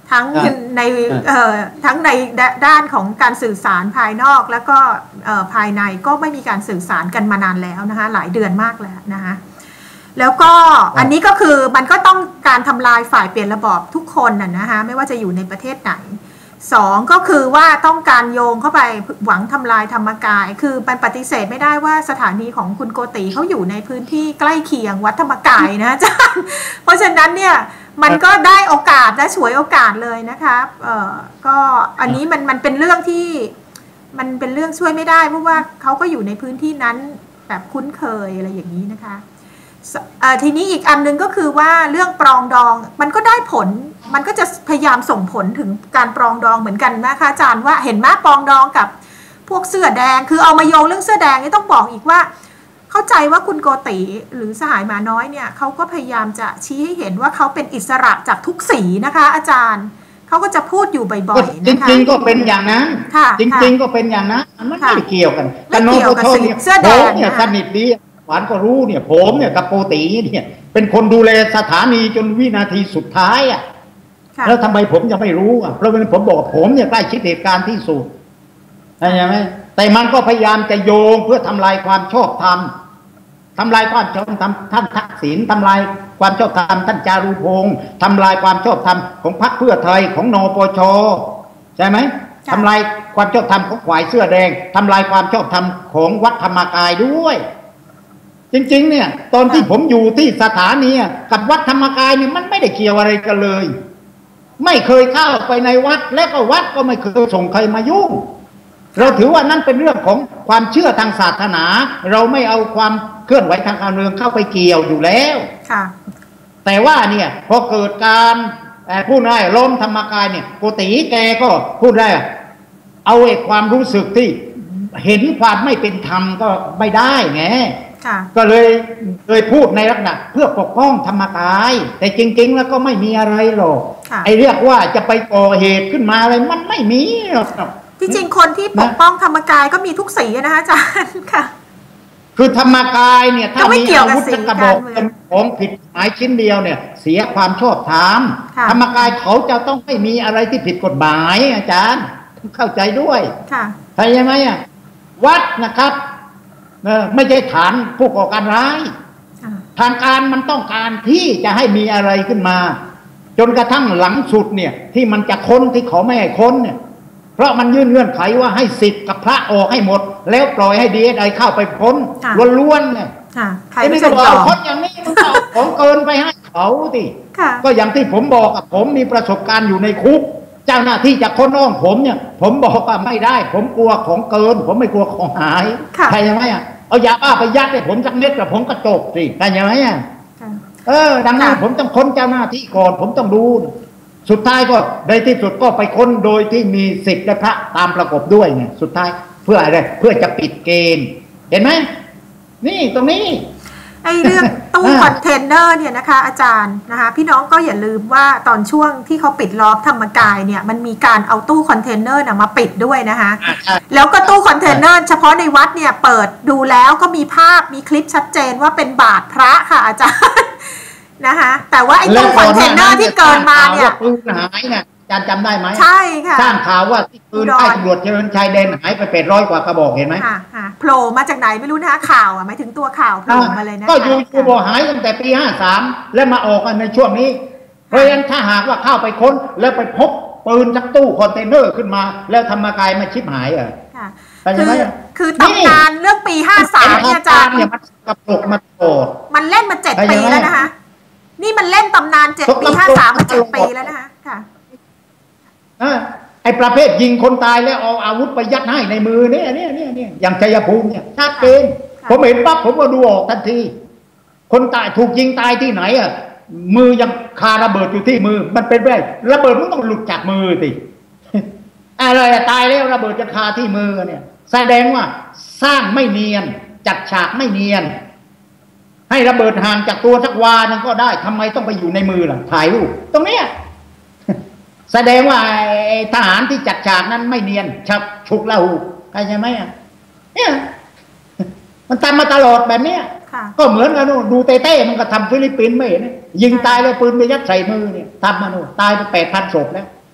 ทั้งในทั้งในด้านของการสื่อสารภายนอกแล้วก็ภายในก็ไม่มีการสื่อสารกันมานานแล้วนะคะหลายเดือนมากแล้วนะคะแล้วก็อันนี้ก็คือมันก็ต้องการทำลายฝ่ายเปลี่ยนระบอบทุกคนนะคะไม่ว่าจะอยู่ในประเทศไหนสองก็คือว่าต้องการโยงเข้าไปหวังทำลายธรรมกายคือมันปฏิเสธไม่ได้ว่าสถานีของคุณโกติเขาอยู่ในพื้นที่ใกล้เคียงวัดธรรมกายนะอาจารย์เพราะฉะนั้นเนี่ยมันก็ได้โอกาสและฉวยโอกาสเลยนะคะก็อันนี้มันเป็นเรื่องที่มันเป็นเรื่องช่วยไม่ได้เพราะว่าเขาก็อยู่ในพื้นที่นั้นแบบคุ้นเคยอะไรอย่างนี้นะคะทีนี้อีกอันนึงก็คือว่าเรื่องปรองดองมันก็ได้ผลมันก็จะพยายามส่งผลถึงการปรองดองเหมือนกันนะคะอาจารย์ว่าเห็นไหมปรองดองกับพวกเสื้อแดงคือเอามาโยงเรื่องเสื้อแดงนี่ต้องบอกอีกว่าเข้าใจว่าคุณโกติหรือสหายหมาน้อยเนี่ยเขาก็พยายามจะชี้ให้เห็นว่าเขาเป็นอิสระจากทุกสีนะคะอาจารย์เขาก็จะพูดอยู่บ่อยๆนะคะจริงๆก็เป็นอย่างนั้นจริงๆก็เป็นอย่างนั้นมันไม่เกี่ยวกันแต่โนโปโชเนี่ยผมเนี่ยสนิทดีหวานก็รู้เนี่ยผมเนี่ยกับโกติเนี่ยเป็นคนดูแลสถานีจนวินาทีสุดท้ายอ่ะแล้วทำไมผมจะไม่รู้อ่ะเพราะผมบอกผมเนี่ยใกล้ชิดเหตุการณ์ที่สุดใช่ไหมแต่มันก็พยายามจะโยงเพื่อทำลายความชอบธรรมทำลายความชอบธรรมท่านทักษิณทำลายความชอบธรรมท่านจารุพงศ์ทำลายความชอบธรรมของพรรคเพื่อไทยของนปช.ใช่ไหมทำลายความชอบธรรมของฝ่ายเสื้อแดงทำลายความชอบธรรมของวัดธรรมกายด้วยจริงๆเนี่ยตอนที่ผมอยู่ที่สถานีกับวัดธรรมกายเนี่ยมันไม่ได้เกี่ยวอะไรกันเลยไม่เคยเข้าไปในวัดและก็วัดก็ไม่เคยส่งใครมายุ่งเราถือว่านั่นเป็นเรื่องของความเชื่อทางศาสนาเราไม่เอาความเคลื่อนไหวทางการเมืองเข้าไปเกี่ยวอยู่แล้วแต่ว่าเนี่ยพอเกิดการพูดได้ล้มธรรมกายเนี่ยโกติแกก็พูดได้เอาความรู้สึกที่เห็นความไม่เป็นธรรมก็ไม่ได้ไงก็เลยพูดในลักษณะเพื่อปกป้องธรรมกายแต่จริงๆแล้วก็ไม่มีอะไรหรอกไอ้เรียกว่าจะไปก่อเหตุขึ้นมาอะไรมันไม่มีหรอกที่จริงคนที่ปกป้องธรรมกายก็มีทุกสีนะคะอาจารย์ค่ะคือธรรมกายเนี่ยถ้ามีอาวุธกระบอกเป็นของผิดหมายชิ้นเดียวเนี่ยเสียความชอบธรรมธรรมกายเขาจะต้องไม่มีอะไรที่ผิดกฎหมายอาจารย์เข้าใจด้วยใช่ไหมวัดนะครับไม่ใช่ฐานผู้ก่อการร้ายทางการมันต้องการที่จะให้มีอะไรขึ้นมาจนกระทั่งหลังสุดเนี่ยที่มันจะค้นที่เขาไม่ให้ค้นเนี่ยเพราะมันยื่นเงื่อนไขว่าให้ศิษย์กับพระออกให้หมดแล้วปล่อยให้ DSI เข้าไปค้นล้วนๆเนี่ยไอ้นี่ก็บอกค้นอย่างนี้มันเอาของเกินไปให้เขาดิก็อย่างที่ผมบอกผมมีประสบการณ์อยู่ในคุกเจ้าหน้าที่จะค้นอ้อมผมเนี่ยผมบอกว่าไม่ได้ผมกลัวของเกินผมไม่กลัวของหายใช่ไหมเอายาบ้าไปยัดให้ผมสักเม็ดแต่ผมก็จบสิได้ยังไงดังนั้นผมต้องค้นเจ้าหน้าที่ก่อนผมต้องดูสุดท้ายก็ในที่สุดก็ไปค้นโดยที่มีศิษย์และพระตามประกบด้วยไงสุดท้ายเพื่ออะไรเพื่อจะปิดเกมเห็นไหมนี่ตรงนี้ไอ้เรื่องตู้คอนเทนเนอร์เนี่ยนะคะอาจารย์นะคะพี่น้องก็อย่าลืมว่าตอนช่วงที่เขาปิดล้อมธรรมกายเนี่ยมันมีการเอาตู้คอนเทนเนอร์มาปิดด้วยนะคะแล้วก็ตู้คอนเทนเนอร์เฉพาะในวัดเนี่ยเปิดดูแล้วก็มีภาพมีคลิปชัดเจนว่าเป็นบาทพระค่ะอาจารย์นะคะแต่ว่าไอ้ตู้คอนเทนเนอร์ที่เกินมาเนี่ยปืนหายเนี่ยอาจารย์จำได้ไหมใช่ค่ะสร้างข่าวว่าปืนใต้ตำรวจชายแดนหายไป800 กว่ากระบอกเห็นไหมโผล่มาจากไหนไม่รู้นะคะข่าวหมายถึงตัวข่าวโผล่มาเลยนะก็อยู่บอกหายตั้งแต่ปี53แล้วมาออกกันในช่วงนี้เพราะฉะนั้นถ้าหากว่าเข้าไปค้นแล้วไปพบปืนจากตู้คอนเทนเนอร์ขึ้นมาแล้วธรรมกายมาชิบหายคือตำนานเรื่องปี53เนี่ยอาจารย์เนี่ยมันกระปกมาโตมันเล่นมา7 ปีแล้วนะคะนี่มันเล่นตำนาน7 ปี53มา7 ปีแล้วนะคะค่ะไอ้ประเภทยิงคนตายแล้วเอาอาวุธไปยัดให้ในมือเนี่ยอย่างชัยภูมิเนี่ยชัดเจนผมเห็นปั๊บผมก็ดูออกทันทีคนตายถูกยิงตายที่ไหนมือยังคาระเบิดอยู่ที่มือมันเป็นไประเบิดมันต้องหลุดจากมือสิอะไรตายแล้วระเบิดจะคาที่มือเนี่ยแสดงว่าสร้างไม่เนียนจัดฉากไม่เนียนให้ระเบิดห่างจากตัวสักวานึงก็ได้ทำไมต้องไปอยู่ในมือล่ะถ่ายรูปตรงนี้แสดงว่าทหารที่จัดฉากนั้นไม่เนียนฉุกละหูใช่ไหมเนี่ยมันทำมาตลอดแบบนี้ก็เหมือนกันดูเต้มันก็ทำฟิลิปปินส์ไม่เห็นยิงตายแล้วปืนไปยัดใส่มือเนี่ยทำมาโน่ตายไป8,000 ศพแล้ว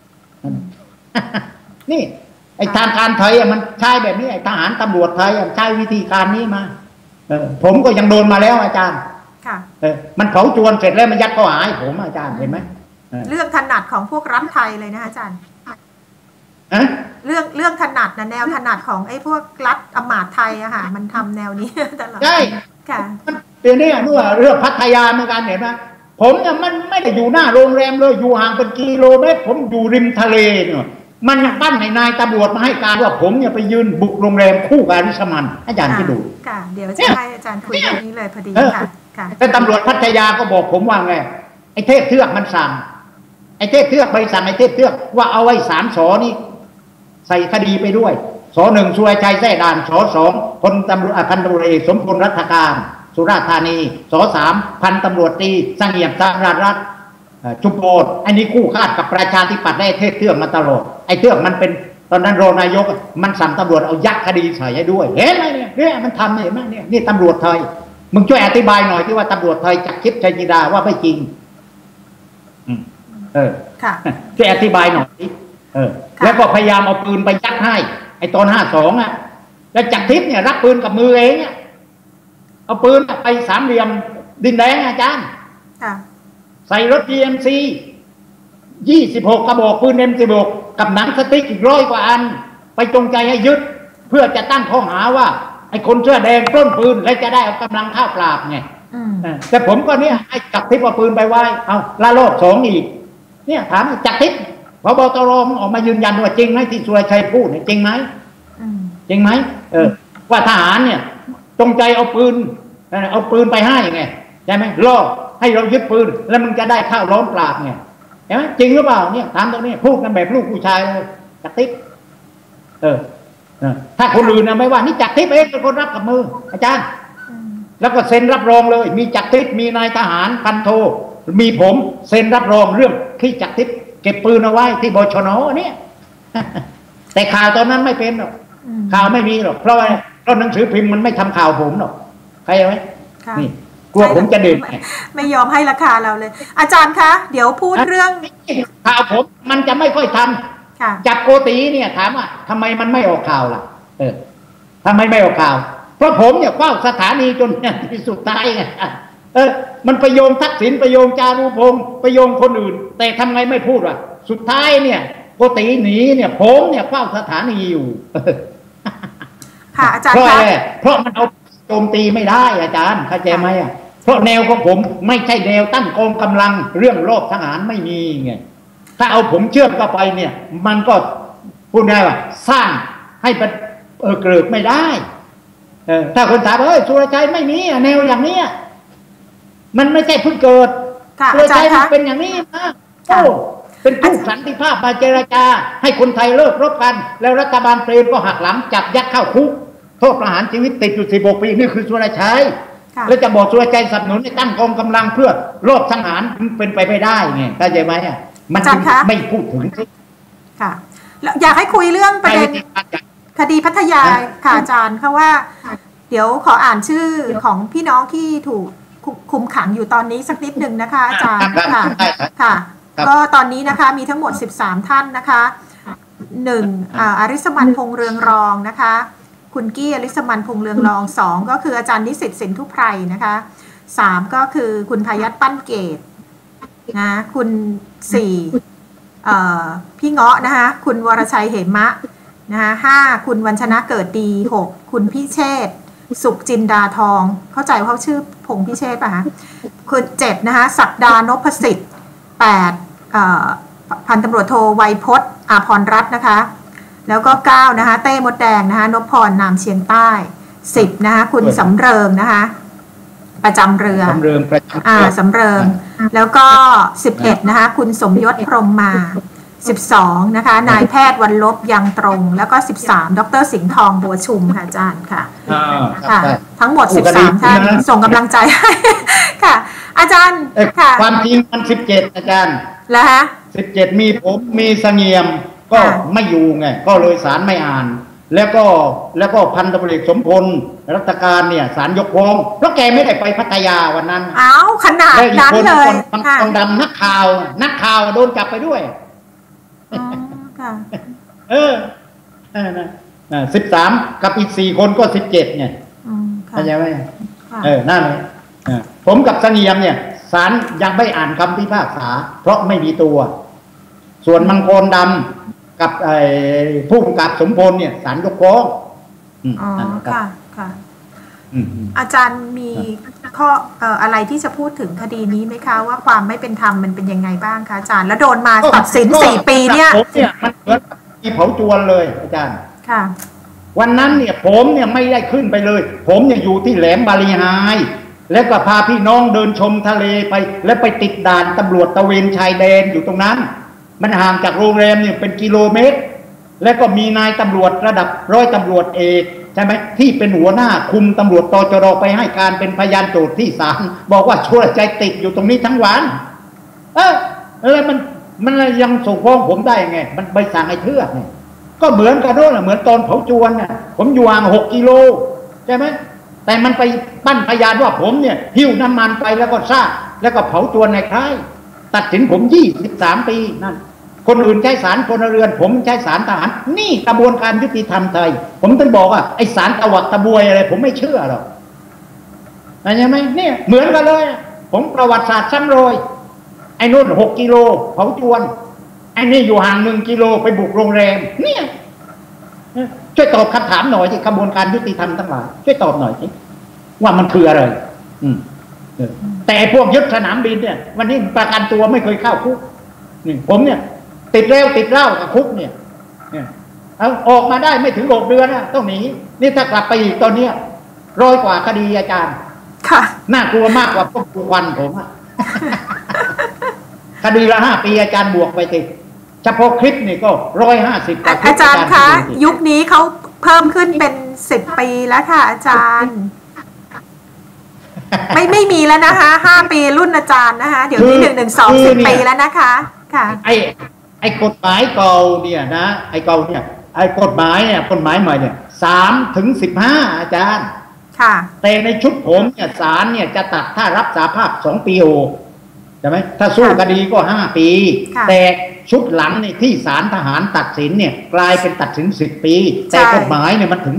นี่ไอ้ทางการไทยมันใช้แบบนี้ไอ้ทหารตำรวจไทยใช้วิธีการนี้มาผมก็ยังโดนมาแล้วอาจารย์ค่ะมันเผาจวนเสร็จแล้วมันยัดข้อหาให้ผมอาจารย์เห็นไหมเรื่องถนัดของพวกรัฐไทยเลยนะอาจารย์เรื่องถนัดนะแนวถนัดของไอ้พวกรัฐอำมาตย์ไทยอะค่ะมันทำแนวนี้ตลอดใช่ค่ะเดี๋ยวนี้นู่นเรื่องพัทยาเหมือนกันเห็นไหมผมเนี่ยมันไม่ได้อยู่หน้าโรงแรมเลยอยู่ห่างเป็นกิโลเมตรผมอยู่ริมทะเลเนี่ยมันปั้นให้นายตำรวจมาให้การว่าผมเนี่ยไปยืนบุกโรงแรมคู่กับอริสมันอาจารย์คิดดูค่ะเดี๋ยวจะให้อาจารย์คุยเรื่องนี้เลยพอดีค่ะแต่ตำรวจพัทยาก็บอกผมว่าไงไอ้เทพเทือกมันสั่งไอ้เทพเทือกไปสั่งไอ้เทพเทือกว่าเอาไว้3 สอนี่ใส่คดีไปด้วยสอ 1สุรชัยแท้ด่านสอ 2พลตำรวจพันตำรวจเอกสมพลรัตการสุราษฎร์ธานีสอ 3พันตำรวจตรีเสงี่ยมสรารัตน์ชุมพรอันนี้คู่คาดกับประชาธิปัตย์ได้เทพเทือกมาตลอดไอ้เทือกมันเป็นตอนนั้นรองนายกมันสั่งตำรวจเอายัดคดีใส่ให้ด้วยเห็นไหมเนี่ยมันทำเห็นไหมเนี่ยนี่ตำรวจไทยมึงช่วยอธิบายหน่อยที่ว่าตำรวจไทยจับคลิปชัยจินดาว่าไม่จริงค่ะช่วยอธิบายหน่อยแล้วก็พยายามเอาปืนไปยัดให้ไอ้ตอน52อ่ะแล้วจักรทิพย์เนี่ยรับปืนกับมือเองเอาปืนไป3 เหลี่ยมดินแดงอาจารย์ใส่รถ GMC 26 กระบอกปืน M16 กับหนังสติ๊กอีก100 กว่าอันไปจงใจให้ยึดเพื่อจะตั้งข้อหาว่าไอ้คนเสื้อแดงปล้นปืนและจะได้เอากำลังเข้าปราบไงแต่ผมก็เนี่ยให้จักรทิพย์เอาปืนไปไว้เอาละโลก2อีกเนี่ยถามจักรทิพย์พบตรออกมายืนยันว่าจริงไหมที่สุรชัยพูดเนี่ยจริงไหมจริงไหมว่าทหารเนี่ยจงใจเอาปืนไปให้ไงใช่ไหมล่อให้เรายึดปืนแล้วมึงจะได้เข้าล้อมปราบไงเห็นไหมจริงหรือเปล่าเนี่ยถามตรงนี้พูดกันแบบลูกผู้ชายเลยจักรทิพย์ถ้าคนอื่นนะไม่ว่านี่จักรทิพย์เองเป็นคนรับกับมืออาจารย์แล้วก็เซ็นรับรองเลยมีจักรทิพย์มีนายทหารพันโทมีผมเซ็นรับรองเรื่องที่จักรทิพย์เก็บปืนเอาไว้ที่บชน.เนี่ยแต่ข่าวตอนนั้นไม่เป็นหรอกข่าวไม่มีหรอกเพราะหนังสือพิมพ์มันไม่ทำข่าวผมหรอกใครเอาไหมนี่กลัวผมจะเด่นไม่ยอมให้ราคาเราเลยอาจารย์คะเดี๋ยวพูดเรื่องข่าวผมมันจะไม่ค่อยทำจับโกตีเนี่ยถามว่าทำไมมันไม่ออกข่าวล่ะทำไมไม่ออกข่าวเพราะผมเนี่ยเฝ้าสถานีจนที่สุดท้ายไงมันไปโยงทักษิณไปโยงจารุพงศ์ไปโยงคนอื่นแต่ทำไงไม่พูดว่าสุดท้ายเนี่ยโกตีหนีเนี่ยผมเนี่ยเฝ้าสถานีอยู่ค่ะอาจารย์คะเพราะมันเอาโจมตีไม่ได้อาจารย์เข้าใจไหมเพราะแนวของผมไม่ใช่แนวตั้งกองกำลังเรื่องรอบทหารไม่มีไงถ้าเอาผมเชื่อมเข้าไปเนี่ยมันก็พูดได้ว่าสร้างให้มันเกิดไม่ได้ถ้าคนถามสุรชัยไม่มีแนวอย่างนี้มันไม่ใช่เพิ่งเกิดสุรชัยมันเป็นอย่างนี้นะเป็นผู้สันติภาพมาเจรจาให้คนไทยเลิกรบกันแล้วรัฐบาลเปรมก็หักหลังจับยัดเข้าคุกโทษประหารชีวิตติดอยู่16 ปีนี่คือสุรชัยแล้วจะบอกสุรชัยสนับสนุนให้ตั้งกองกำลังเพื่อรบทหารเป็นไปไม่ได้ไงเข้าใจไหมมันไม่พูดถึงค่ะแล้วอยากให้คุยเรื่องประเด็นคดีพัทยาค่ะอาจารย์เพราะว่าเดี๋ยวขออ่านชื่อของพี่น้องที่ถูกคุมขังอยู่ตอนนี้สักนิดหนึ่งนะคะอาจารย์ค่ะก็ตอนนี้นะคะมีทั้งหมด13ท่านนะคะ1อริสมันพงษ์เรืองรองนะคะคุณกี้อริสมันพงษ์เรืองรอง2ก็คืออาจารย์นิสิตสินทุไพรนะคะ3ก็คือคุณพยัคฆ์ปั้นเกตนะคุณ4พี่เงาะนะคะคุณวรชัยเหมะนะคะ5คุณวัญชนะเกิดดี6คุณพิเชษฐ์สุขจินดาทองเข้าใจว่าเขาชื่อพงษ์พิเชษฐ์ป่ะคะคุณ7นะคะศักดานพสิทธิ์8พันตำรวจโทไวยพจน์อาภรรัตน์นะคะแล้วก็9นะคะเต้มดแดงนะคะนพพรนามเชียงใต้10นะคะคุณสำเริงนะคะประจำเรือสำเริงแล้วก็11นะคะคุณสมยศพรหมมา12นะคะนายแพทย์วันลบยังตรงแล้วก็13ดรสิงห์ทองบัวชุมค่ะอาจารย์ค่ะทั้งหมด13ท่านส่งกำลังใจให้ค่ะอาจารย์ค่ะความจริงมัน17อาจารย์แล้วฮะ 17มีผมมีเสงี่ยมก็ไม่อยู่ไงก็เลยศาลไม่อ่านแล้วก็พันตำรวจเอกสมพลรัตการเนี่ยศาลยกฟ้องเพราะแกไม่ได้ไปพัทยาวันนั้นขนาดนั้นเลยทองดำนักข่าวโดนจับไปด้วย 13กับอีก4คนก็17ไงเข้าใจไหมนั่นเลยผมกับเสงี่ยมเนี่ยศาลยังไม่อ่านคำพิพากษาเพราะไม่มีตัวส่วนมังกรดำกับผู้กำกับสมพลเนี่ยศาลยกฟ้องค่ะอาจารย์มีข้ออะไรที่จะพูดถึงคดีนี้ไหมคะว่าความไม่เป็นธรรมมันเป็นยังไงบ้างคะอาจารย์แล้วโดนมาตัดสิน4 ปีเนี่ยมันเหมือนมีเผาจวนเลยอาจารย์ค่ะวันนั้นเนี่ยผมเนี่ยไม่ได้ขึ้นไปเลยผมเนี่ยอยู่ที่แหลมบาลีไฮแล้วก็พาพี่น้องเดินชมทะเลไปแล้วไปติดด่านตำรวจตะเวนชายแดนอยู่ตรงนั้นมันห่างจากโรงแรมเนี่ยเป็นกิโลเมตรแล้วก็มีนายตำรวจระดับร้อยตำรวจเอกใช่ไหมที่เป็นหัวหน้าคุมตำรวจตจร.ไปให้การเป็นพยานโจทย์ที่ศาลบอกว่าชั่วใจติดอยู่ตรงนี้ทั้งวันแล้วมันยังส่งฟ้องผมได้ไงมันใบสั่งไอ้เทือกเนี่ยก็เหมือนกันด้วยเหมือนตอนเผาจวนน่ะผมอยู่ห่าง6 กิโลใช่ไหมแต่มันไปปั้นพยานว่าผมเนี่ยหิ้วน้ำมันไปแล้วก็ซ่าแล้วก็เผาจวนในค่ายตัดสินผม23 ปีนั่นคนอื่นใช้ศาลพลเรือนผมใช้ศาลทหารนี่กระบวนการยุติธรรมไทยผมต้องบอกว่าไอ้ศาลตะวัดตะบวยอะไรผมไม่เชื่อหรอกอะไรไหมเนี่ยเหมือนกันเลยผมประวัติศาสตร์ซ้ำรอยไอ้นู่น6 กิโลเผาจวนไอ้นี่อยู่ห่าง1 กิโลไปบุกโรงแรมเนี่ยช่วยตอบคำถามหน่อยที่กระบวนการยุติธรรมทั้งหลายช่วยตอบหน่อยว่ามันคืออะไรแต่พวกยึดสนามบินเนี่ยวันนี้ประกันตัวไม่เคยเข้าคุกนี่ผมเนี่ยติดแล้วติดเหล้ากับคุกเนี่ยเอาออกมาได้ไม่ถึง6 เดือนนะต้องหนีนี่ถ้ากลับไปอีกตอนนี้100 กว่าคดีอาจารย์ค่ะน่ากลัวมากกว่าพวกควันผมอะคดีละ5 ปีอาจารย์บวกไปติเฉพาะคลิปนี่ก็150 อาจารย์คะยุคนี้เขาเพิ่มขึ้นเป็น10 ปีแล้วค่ะอาจารย์ไม่มีแล้วนะคะ5 ปีรุ่นอาจารย์นะคะเดี๋ยวนี้112 10 ปีแล้วนะคะค่ะไอ้กฎหมายเก่าเนี่ยนะไอ้เก่าเนี่ยไอ้กฎหมายเนี่ยกฎหมายใหม่เนี่ย3 ถึง 15อาจารย์ค่ะแต่ในชุดผมเนี่ยศาลเนี่ยจะตัดถ้ารับสารภาพ2 ปีใช่ไหมถ้าสู้คดีก็5 ปีแต่ชุดหลังในที่ศาลทหารตัดสินเนี่ยกลายเป็นตัดสิน10 ปีแต่กฎหมายเนี่ยมันถึง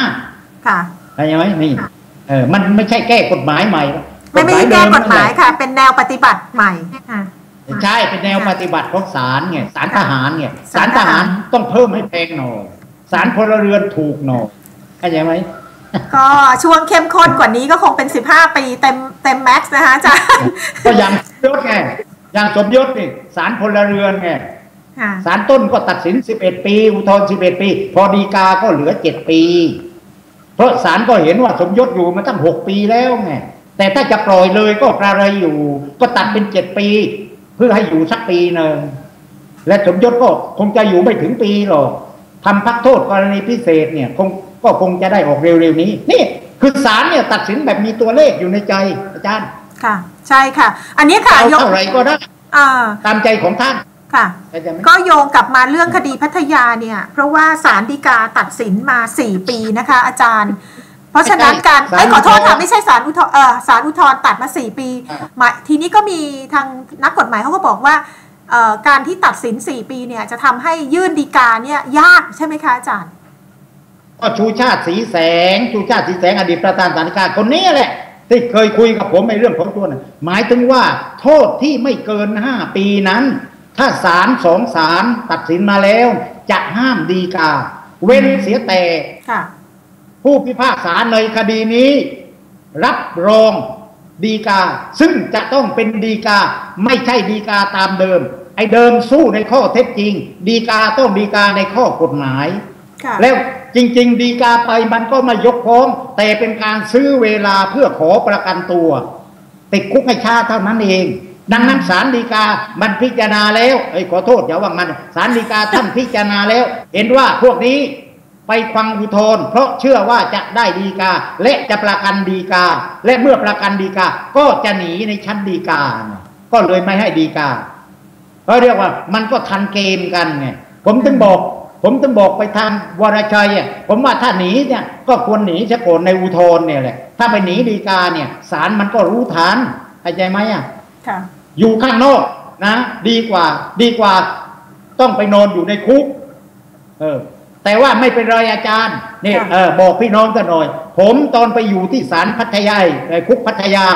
15 ค่ะใช่ไหมนี่มันไม่ใช่แก้กฎหมายใหม่ไม่ได้แก้กฎหมายค่ะเป็นแนวปฏิบัติใหม่ใช่เป็นแนวปฏิบัติของศาลไงศาลทหารไงศาลทหารต้องเพิ่มให้แพงหน่อยศาลพลเรือนถูกหน่อยเข้าใจไหมก็ช่วงเข้มข้นกว่านี้ก็คงเป็น15 ปีเต็มแม็กซ์นะคะอาจารย์ก็อย่างยศไงอย่างสมยศนี่ศาลพลเรือนไงศาลต้นก็ตัดสิน11 ปีอุทธรณ์11 ปีพอฎีกาก็เหลือ7 ปีเพราะศาลก็เห็นว่าสมยศอยู่มาตั้ง6 ปีแล้วไงแต่ถ้าจะปล่อยเลยก็กระไรอยู่ก็ตัดเป็น7 ปีเพื่อให้อยู่สักปีหนึ่งและสมยศก็คงจะอยู่ไม่ถึงปีหรอกทำพักโทษกรณีพิเศษเนี่ยคงจะได้ออกเร็วๆนี้นี่คือศาลเนี่ยตัดสินแบบมีตัวเลขอยู่ในใจอาจารย์ค่ะใช่ค่ะอันนี้ค่ะยกเท่าไหร่ก็ได้ตามใจของท่านค่ะก็โยงกลับมาเรื่องคดีพัทยาเนี่ยเพราะว่าศาลฎีกาตัดสินมา4 ปีนะคะอาจารย์เพราะฉะนั้นการขอโทษค่ะไม่ใช่ศาลอุทธรณ์ศาลอุทธรณ์ตัดมา4 ปีทีนี้ก็มีทางนักกฎหมายเขาก็บอกว่าการที่ตัดสิน4 ปีเนี่ยจะทำให้ยื่นฎีกาเนี่ยยากใช่ไหมคะอาจารย์ก็ชูชาติสีแสงอดีตประธานศาลฎีกาคนนี้แหละที่เคยคุยกับผมในเรื่องของตัวนั้นหมายถึงว่าโทษที่ไม่เกิน5 ปีนั้นถ้าศาล2 ศาลตัดสินมาแล้วจะห้ามฎีกาเว้นเสียแต่ผู้พิพากษาในคดีนี้รับรองฎีกาซึ่งจะต้องเป็นฎีกาไม่ใช่ฎีกาตามเดิมไอ้เดิมสู้ในข้อเท็จจริงฎีกาต้องฎีกาในข้อกฎหมายแล้วจริงๆฎีกาไปมันก็ไม่ยกฟ้องแต่เป็นการซื้อเวลาเพื่อขอประกันตัวติดคุกให้ช้าเท่านั้นเองดังนั้นศาลฎีกามันพิจารณาแล้วขอโทษอย่าว่ามันศาลฎีกาท่านพิจารณาแล้วเห็นว่าพวกนี้ไปฟังอุทธรณ์เพราะเชื่อว่าจะได้ฎีกาและจะประกันฎีกาและเมื่อประกันฎีกาก็จะหนีในชั้นฎีกาก็เลยไม่ให้ฎีกาเขาเรียกว่ามันก็ทันเกมกันไงผมถึงบอกไปทางวรชัยผมว่าถ้าหนีเนี่ยก็ควรหนีเสียก่อนในอุทธรณ์เนี่ยแหละถ้าไปหนีฎีกาเนี่ยศาลมันก็รู้ทันเข้าใจไหมอยู่ข้างนอกนะดีกว่าตต้องไปนอนอยู่ในคุกแต่ว่าไม่เป็นไรอาจารย์นี่บอกพี่น้องกันหน่อยผมตอนไปอยู่ที่ศาลพัทยาคุกพัทยา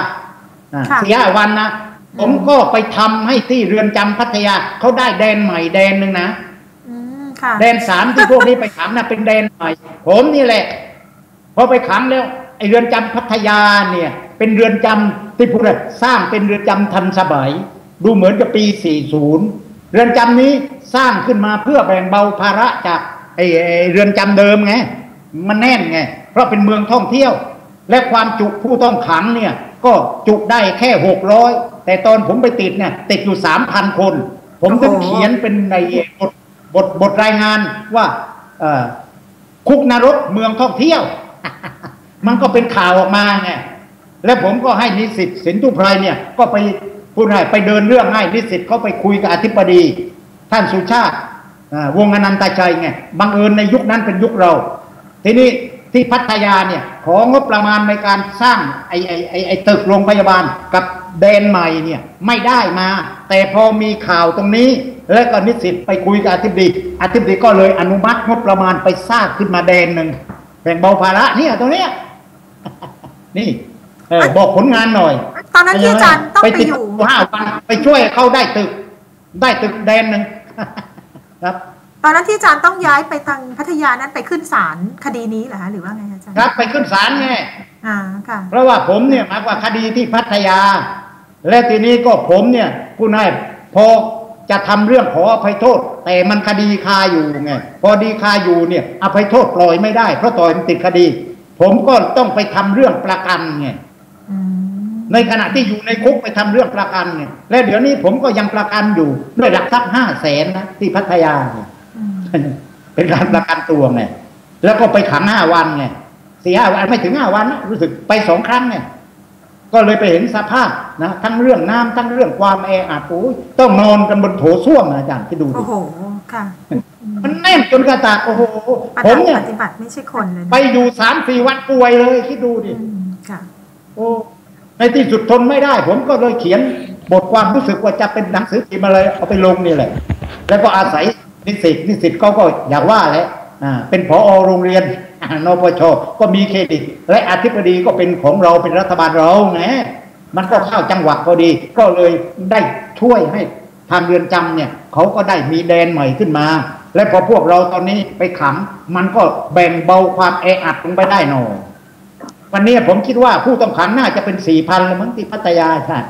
4-5 วันนะผมก็ไปทำให้ที่เรือนจำพัทยาเขาได้แดนใหม่แดนหนึ่งนะแดน3ที่พวกนี้ไปขังนะเป็นแดนใหม่ผมนี่แหละพอไปขังแล้วไอเรือนจำพัทยาเนี่ยเป็นเรือนจำที่พูดสร้างเป็นเรือนจำทันสมัยดูเหมือนกับปี40เรือนจำนี้สร้างขึ้นมาเพื่อแบ่งเบาภาระจากไอเรือนจำเดิมไงมันแน่นไงเพราะเป็นเมืองท่องเที่ยวและความจุผู้ต้องขังเนี่ยก็จุได้แค่600แต่ตอนผมไปติดเนี่ยติดอยู่ 3,000 คนผมต้องเขียนเป็นในบทรายงานว่าคุกนรกเมืองท่องเที่ยว มันก็เป็นข่าวออกมาไงแล้วผมก็ให้นิสิตสินธุไพรเนี่ยก็ไปพูดให้ไปเดินเรื่องให้นิสิตเขาไปคุยกับอธิบดีท่านสุชาติวงศ์อนันตชัยไงบังเอิญในยุคนั้นเป็นยุคเราทีนี้ที่พัทยาเนี่ยของงบประมาณในการสร้างไอ้ตึกโรงพยาบาลกับแดนใหม่เนี่ยไม่ได้มาแต่พอมีข่าวตรงนี้แล้วก็นิสิตไปคุยกับอธิบดีก็เลยอนุมัติงบประมาณไปสร้างขึ้นมาแดนหนึ่งแบ่งเบาภาระเนี่ยตรงเนี้ยนี่บอกผลงานหน่อยตอนนั้นที่อาจารย์ต้องไปอยู่ 5 วันไปช่วยเขาได้ตึกแดนหนึ่งครับตอนนั้นที่อาจารย์ต้องย้ายไปทางพัทยานั้นไปขึ้นศาลคดีนี้เหรอคะหรือว่าไงอาจารย์ครับไปขึ้นศาลไงค่ะเพราะว่าผมเนี่ยมากกว่าคดีที่พัทยาและทีนี้ก็ผมเนี่ยผู้นายพอจะทำเรื่องขออภัยโทษแต่มันคดีคาอยู่ไงพอดีคาอยู่เนี่ยอภัยโทษปล่อยไม่ได้เพราะต่อยมันติดคดีผมก็ต้องไปทำเรื่องประกันไงในขณะที่อยู่ในคุกไปทำเรื่องประกันไงและเดี๋ยวนี้ผมก็ยังประกันอยู่ด้วยหลักทรัพย์500,000นะที่พัทยาเป็นการประกันตัวไงแล้วก็ไปขัง5 วันไง4-5 วันไม่ถึง5 วันนะรู้สึกไป2 ครั้งไงก็เลยไปเห็นสภาพนะทั้งเรื่องน้ำทั้งเรื่องความแออัดต้องนอนกันบนโถส้วมนะอาจารย์ที่ดูดิโอ้โหค่ะมันแน่นจนกระตากโอ้โหผมเนี่ยปฏิบัติไม่ใช่คนเลยไปอยู่3-4 วันป่วยเลยคิดดูดิค่ะโอ้ในที่สุดทนไม่ได้ผมก็เลยเขียนบทความรู้สึกว่าจะเป็นหนังสือพิมพ์อะไรเอาไปลงนี่แหละแล้วก็อาศัยนิสิตเขาก็อยากว่าแหละเป็นผอ.โรงเรียนนปช.ก็มีเครดิตและอธิบดีก็เป็นของเราเป็นรัฐบาลเราไงมันก็เข้าจังหวะพอดีก็เลยได้ช่วยให้ทางเรือนจำเนี่ยเขาก็ได้มีแดนใหม่ขึ้นมาและพอพวกเราตอนนี้ไปขังมันก็แบ่งเบาความแออัดลงไปได้หน่อยวันนี้ผมคิดว่าผู้ต้องขังน่าจะเป็น 4,000 แล้วมั้งที่พัทยาใช่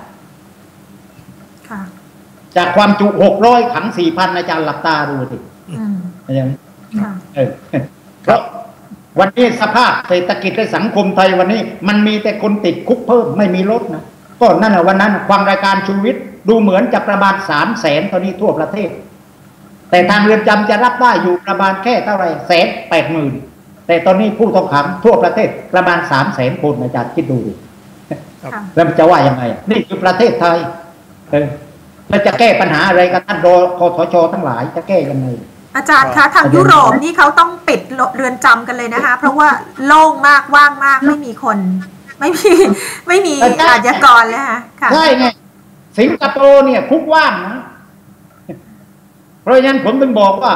จากความจุ600ขัง 4,000 อาจารย์หลับตาดูสิเพราะวันนี้สภาพเศรษฐกิจและสังคมไทยวันนี้มันมีแต่คนติดคุกเพิ่มไม่มีลดนะก็นั่นแหละวันนั้นฟังรายการชูวิทย์ดูเหมือนจะประมาณ300,000ตอนนี้ทั่วประเทศแต่ทางเรือนจำจะรับได้อยู่ประมาณแค่เท่าไหร่180,000แต่ตอนนี้ผู้ต้องขังทั่วประเทศประมาณ300,000 คนอาจารย์คิดดูดิแล้วจะว่ายังไงนี่คือประเทศไทยแล้วจะแก้ปัญหาอะไรกับท่านคสช.ทั้งหลายจะแก้ยังไงอาจารย์คะทางยุโรปนี่เขาต้องปิดเรือนจำกันเลยนะคะเพราะว่าโล่งมากว่างมากไม่มีคนไม่มีอาชญากรเลยค่ะใช่ไงสิงคโปร์เนี่ยคุกว่างนะเพราะฉะนั้นผมถึงบอกว่า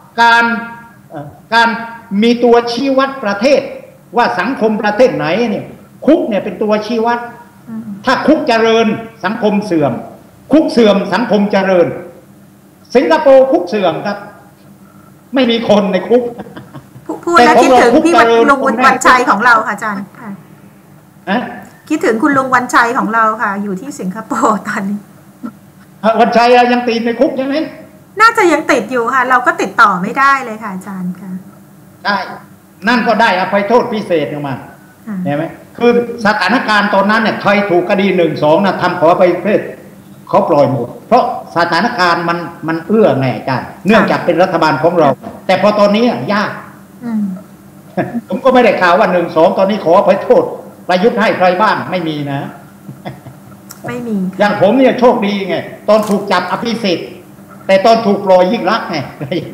การมีตัวชี้วัดประเทศว่าสังคมประเทศไหนเนี่ยคุกเนี่ยเป็นตัวชี้วัดถ้าคุกเจริญสังคมเสื่อมคุกเสื่อมสังคมเจริญสิงคโปร์คุกเสื่อมครับไม่มีคนในคุกพูดแล้วคิดถึงพี่ลุงวันชัยของเราค่ะอาจารย์ค่ะคิดถึงคุณลุงวันชัยของเราค่ะอยู่ที่สิงคโปร์ตอนนี้วันชัยยังติดในคุกใช่ไหมน่าจะยังติดอยู่ค่ะเราก็ติดต่อไม่ได้เลยค่ะอาจารย์ค่ะได้นั่นก็ได้อภัยโทษพิเศษออกมาเห็นไหมคือสถานการณ์ตอนนั้นเนี่ยใครถูกคดี 1-2นะทำขออภัยเพศเขาปล่อยหมดเพราะสถานการณ์มันเอื้อไงอาจารย์เนื่องจากเป็นรัฐบาลของเราแต่พอตอนนี้ยากผมก็ไม่ได้ข่าวว่า1-2ตอนนี้ขออภัยโทษประยุทธ์ให้ใครบ้างไม่มีนะไม่มีอย่างผมเนี่ยโชคดีไงตอนถูกจับอภิสิทธิ์แต่ตอนถูกปล่อยยิ่งรักไง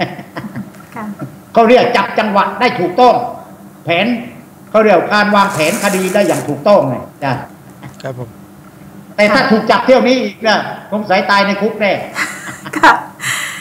เขาเรียกจับจังหวะได้ถูกต้องแผนเขาเรียกการวางแผนคดีได้อย่างถูกต้องไงจ้ะครับผมแต่ถ้าถูกจับเที่ยวนี้อีกนะสงสัยตายในคุกแน่ค่ะ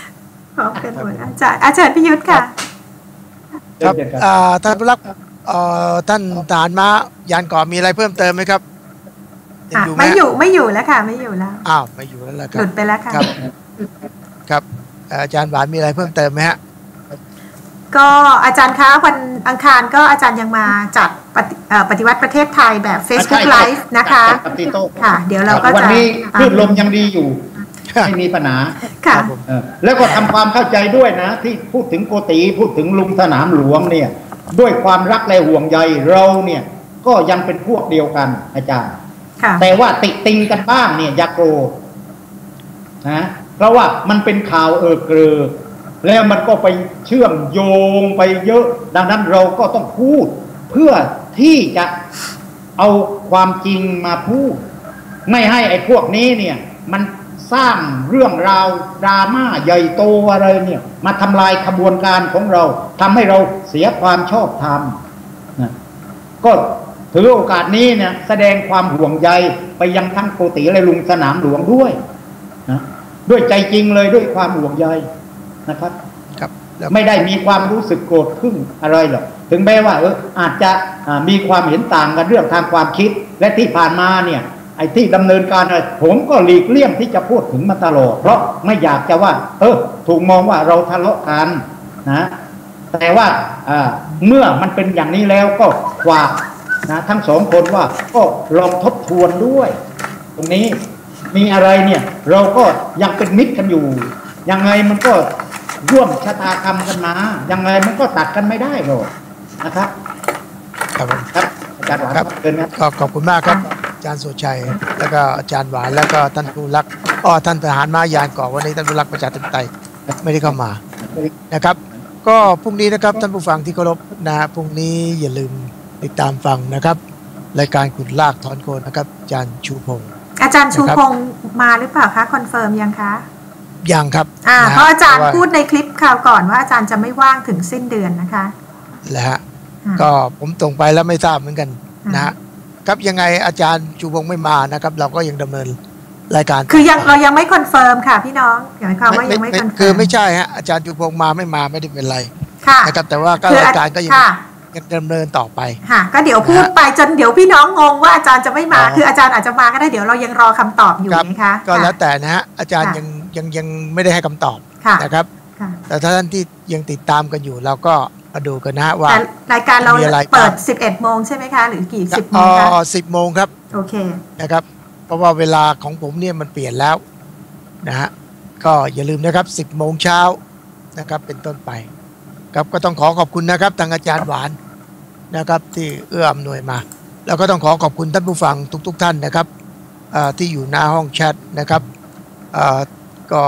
พร้อมกันหมดอาจารย์พิยุทธ์ค่ะครับท่านผู้รักท่านทหารม้ายานก่อมีอะไรเพิ่มเติมไหมครับไม่อยู่แล้วค่ะไม่อยู่แล้วอ้าวไม่อยู่แล้วครับหลุดไปแล้วค่ะครับอาจารย์หวานมีอะไรเพิ่มเติมไหมฮะก็อาจารย์คะวันอังคารก็อาจารย์ยังมาจัดปฏิวัติประเทศไทยแบบ Facebook Live นะคะค่ะเดี๋ยวเราก็จะวันนี้คลื่นลมยังดีอยู่ไม่มีปัญหาค่ะแล้วก็ทำความเข้าใจด้วยนะที่พูดถึงโกติพูดถึงลุงสนามหลวงเนี่ยด้วยความรักและห่วงใยเราเนี่ยก็ยังเป็นพวกเดียวกันอาจารย์แต่ว่าติติงกันบ้างเนี่ยอย่าโกรธนะเพราะว่ามันเป็นข่าวเกลือแล้วมันก็ไปเชื่อมโยงไปเยอะดังนั้นเราก็ต้องพูดเพื่อที่จะเอาความจริงมาพูดไม่ให้ไอ้พวกนี้เนี่ยมันสร้างเรื่องราวดราม่าใหญ่โตอะไรเนี่ยมาทำลายขบวนการของเราทำให้เราเสียความชอบธรรมนะก็ถือโอกาสนี้เนี่ยแสดงความห่วงใยไปยังทั้งโกติและลุงสนามหลวงด้วยนะด้วยใจจริงเลยด้วยความห่วงใยนะครับไม่ได้มีความรู้สึกโกรธขึ้นอะไรหรอกถึงแม้ว่าอาจจะมีความเห็นต่างกันเรื่องทางความคิดและที่ผ่านมาเนี่ยไอ้ที่ดำเนินการผมก็หลีกเลี่ยงที่จะพูดถึงมาตลอดเพราะไม่อยากจะว่าถูกมองว่าเราทะเลาะกันนะแต่ว่าเมื่อมันเป็นอย่างนี้แล้วก็ฝากนะทั้งสองคนว่าก็ลองทบทวนด้วยตรงนี้มีอะไรเนี่ยเราก็ยังเป็นมิตรกันอยู่ยังไงมันก็ร่วมชะตากรรมกันมายังไงมันก็ตัดกันไม่ได้หรอกนะครับครับอาจารย์หวานครับก็ขอบคุณมากครับอาจารย์สุชัยแล้วก็อาจารย์หวานแล้วก็ท่านผู้รักท่านทหารม้ายานก่อวันนี้ท่านผู้รักประชาธิปไตยไม่ได้เข้ามานะครับก็พรุ่งนี้นะครับท่านผู้ฟังที่เคารพนะพรุ่งนี้อย่าลืมติดตามฟังนะครับรายการขุดลากถอนโคนนะครับอาจารย์ชูพงศ์มาหรือเปล่าคะคอนเฟิร์มยังคะยังครับเพราะอาจารย์พูดในคลิปข่าวก่อนว่าอาจารย์จะไม่ว่างถึงสิ้นเดือนนะคะแล้วฮะก็ผมตรงไปแล้วไม่ทราบเหมือนกันนะฮะครับยังไงอาจารย์ชูพงศ์ไม่มานะครับเราก็ยังดำเนินรายการคือเรายังไม่คอนเฟิร์มค่ะพี่น้องหมายความว่ายังไม่คอนเฟิร์มคือไม่ใช่ฮะอาจารย์ชูพงศ์มาไม่ได้เป็นไรนะครับแต่ว่าก็รายการก็ยังดำเนินต่อไปค่ะก็เดี๋ยวพูดไปจนเดี๋ยวพี่น้องงงว่าอาจารย์จะไม่มาคืออาจารย์อาจจะมาก็ได้เดี๋ยวเรายังรอคำตอบอยู่นะคะก็แล้วแต่นะฮะอาจารย์ยังไม่ได้ให้คำตอบนะครับแต่ถ้าท่านที่ยังติดตามกันอยู่เราก็มาดูกันนะว่ารายการเราเปิด 11 โมงใช่ไหมคะหรือกี่10 โมงคะ 10 โมงครับโอเคนะครับเพราะว่าเวลาของผมเนี่ยมันเปลี่ยนแล้วนะฮะก็อย่าลืมนะครับ10 โมงเช้านะครับเป็นต้นไปครับก็ต้องขอบคุณนะครับทางอาจารย์หวานนะครับที่เอื้ออำนวยมาแล้วก็ต้องขอบคุณท่านผู้ฟังทุกท่านนะครับที่อยู่หน้าห้องแชทนะครับก็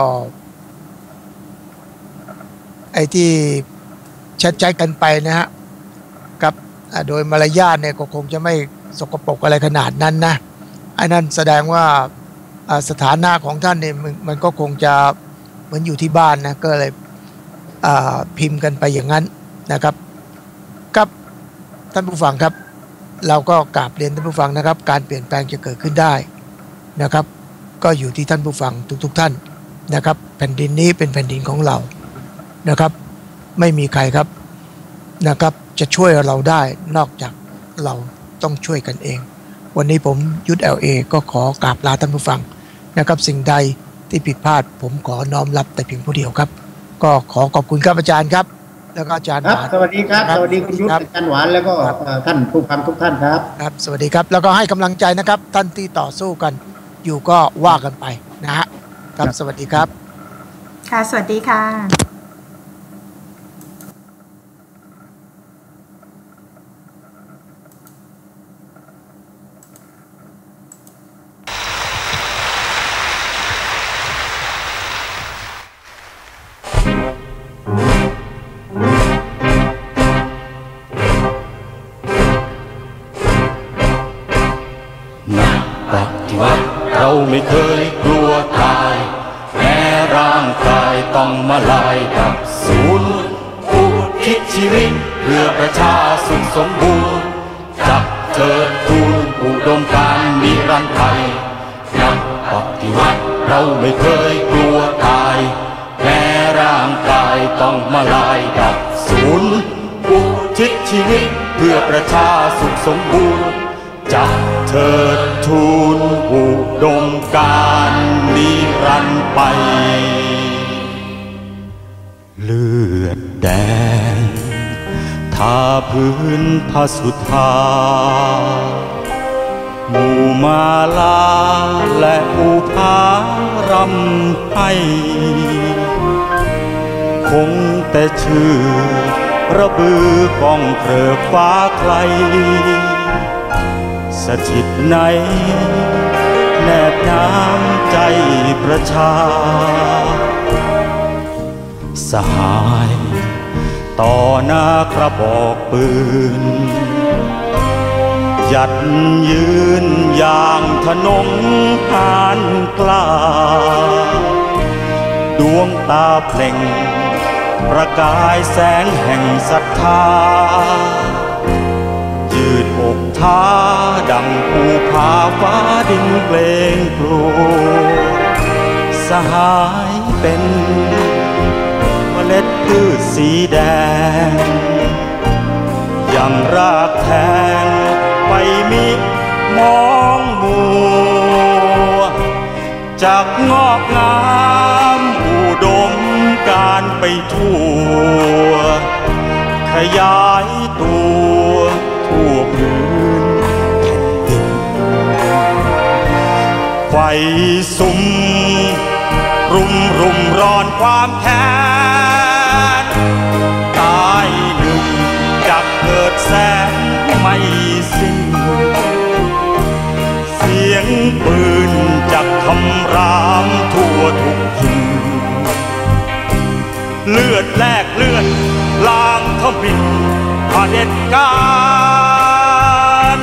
ไอ้ที่แชทใจกันไปนะฮะกับโดยมารยาทเนี่ยก็คงจะไม่สกปรกอะไรขนาดนั้นนะไอ้นั่นแสดงว่าสถานะของท่านเนี่ยมันก็คงจะเหมือนอยู่ที่บ้านนะก็เลยพิมพ์กันไปอย่างนั้นนะครับครับท่านผู้ฟังครับเราก็กราบเรียนท่านผู้ฟังนะครับการเปลี่ยนแปลงจะเกิดขึ้นได้นะครับก็อยู่ที่ท่านผู้ฟังทุกท่านนะครับแผ่นดินนี้เป็นแผ่นดินของเรานะครับไม่มีใครครับนะครับจะช่วยเราได้นอกจากเราต้องช่วยกันเองวันนี้ผมยุทธ LA ก็ขอกราบลาท่านผู้ฟังนะครับสิ่งใดที่ผิดพลาดผมขอน้อมรับแต่เพียงผู้เดียวครับก็ขอขอบคุณครับอาจารย์ครับแล้วก็อาจารย์หวานสวัสดีครับสวัสดีคุณยุทธอาจารย์หวานแล้วก็ท่านผู้ฟังทุกท่านครับครับสวัสดีครับแล้วก็ให้กำลังใจนะครับท่านที่ต่อสู้กันอยู่ก็ว่ากันไปนะฮะครับสวัสดีครับค่ะสวัสดีค่ะเราไม่เคยกลัวตายแม้ร่างกายต้องมาลายดับสูญอุทิศชีวิตเพื่อประชาสุขสมบูรณ์จับเถิดทูลอุดมการณ์นิรันดร์ไทยนักปฏิวัติเราไม่เคยกลัวตายแม้ร่ร่างกายต้องมาลายดับสูญอุทิศชีวิตเพื่อประชาสุขสมบูรณ์จับเถิดทูลอุดมการณ์นิรันดร์ไปเลือดแดงทาพื้นพระสุธาหมู่มาลาและภูผารำให้คงแต่ชื่อระบือกองเกลือฟ้าไกลสถิตในแนบน้ำใจประชาสหายต่อหน้ากระบอกปืนหยัดยืนอย่างทนงหานกล้าดวงตาเปล่งประกายแสงแห่งศรัทธายืดอกท้าดังภูผาฟ้าดินเกรงกลัวสหายเป็นเมล็ดพืชสีแดงยังรากแทงไปมิมองมัวจากงอกงามอุดมการไปทั่วขยายตัวทั่วพื้นแผ่นดินไฟสุมรุมร้อนความแค้นตายหนึ่งจากเกิดแสนไม่สิ้นเสียงปืนจากคำรามทั่วทุกถิ่นเลือดแลกเลือดล้างทวินเผด็จการ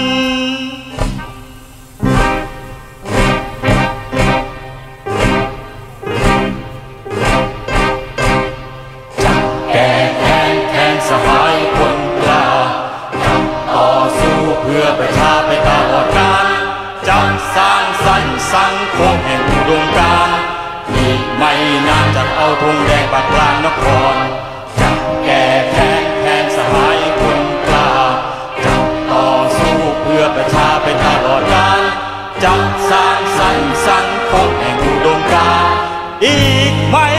จับแก้แค้นแทนสหายคนกล้าจับต่อสู้เพื่อประชาไปตลอดกาลจับสร้างสรรค์สังคมแห่งอุดมการณ์อีกไม่นานจะเอาธงแดงปักกลางนครจับแก้แค้นแทนสหายคนกล้าจับต่อสู้เพื่อประชาไปตลอดกาลจับสร้างสรรค์สังคมแห่งอุดมการณ์อีกไม่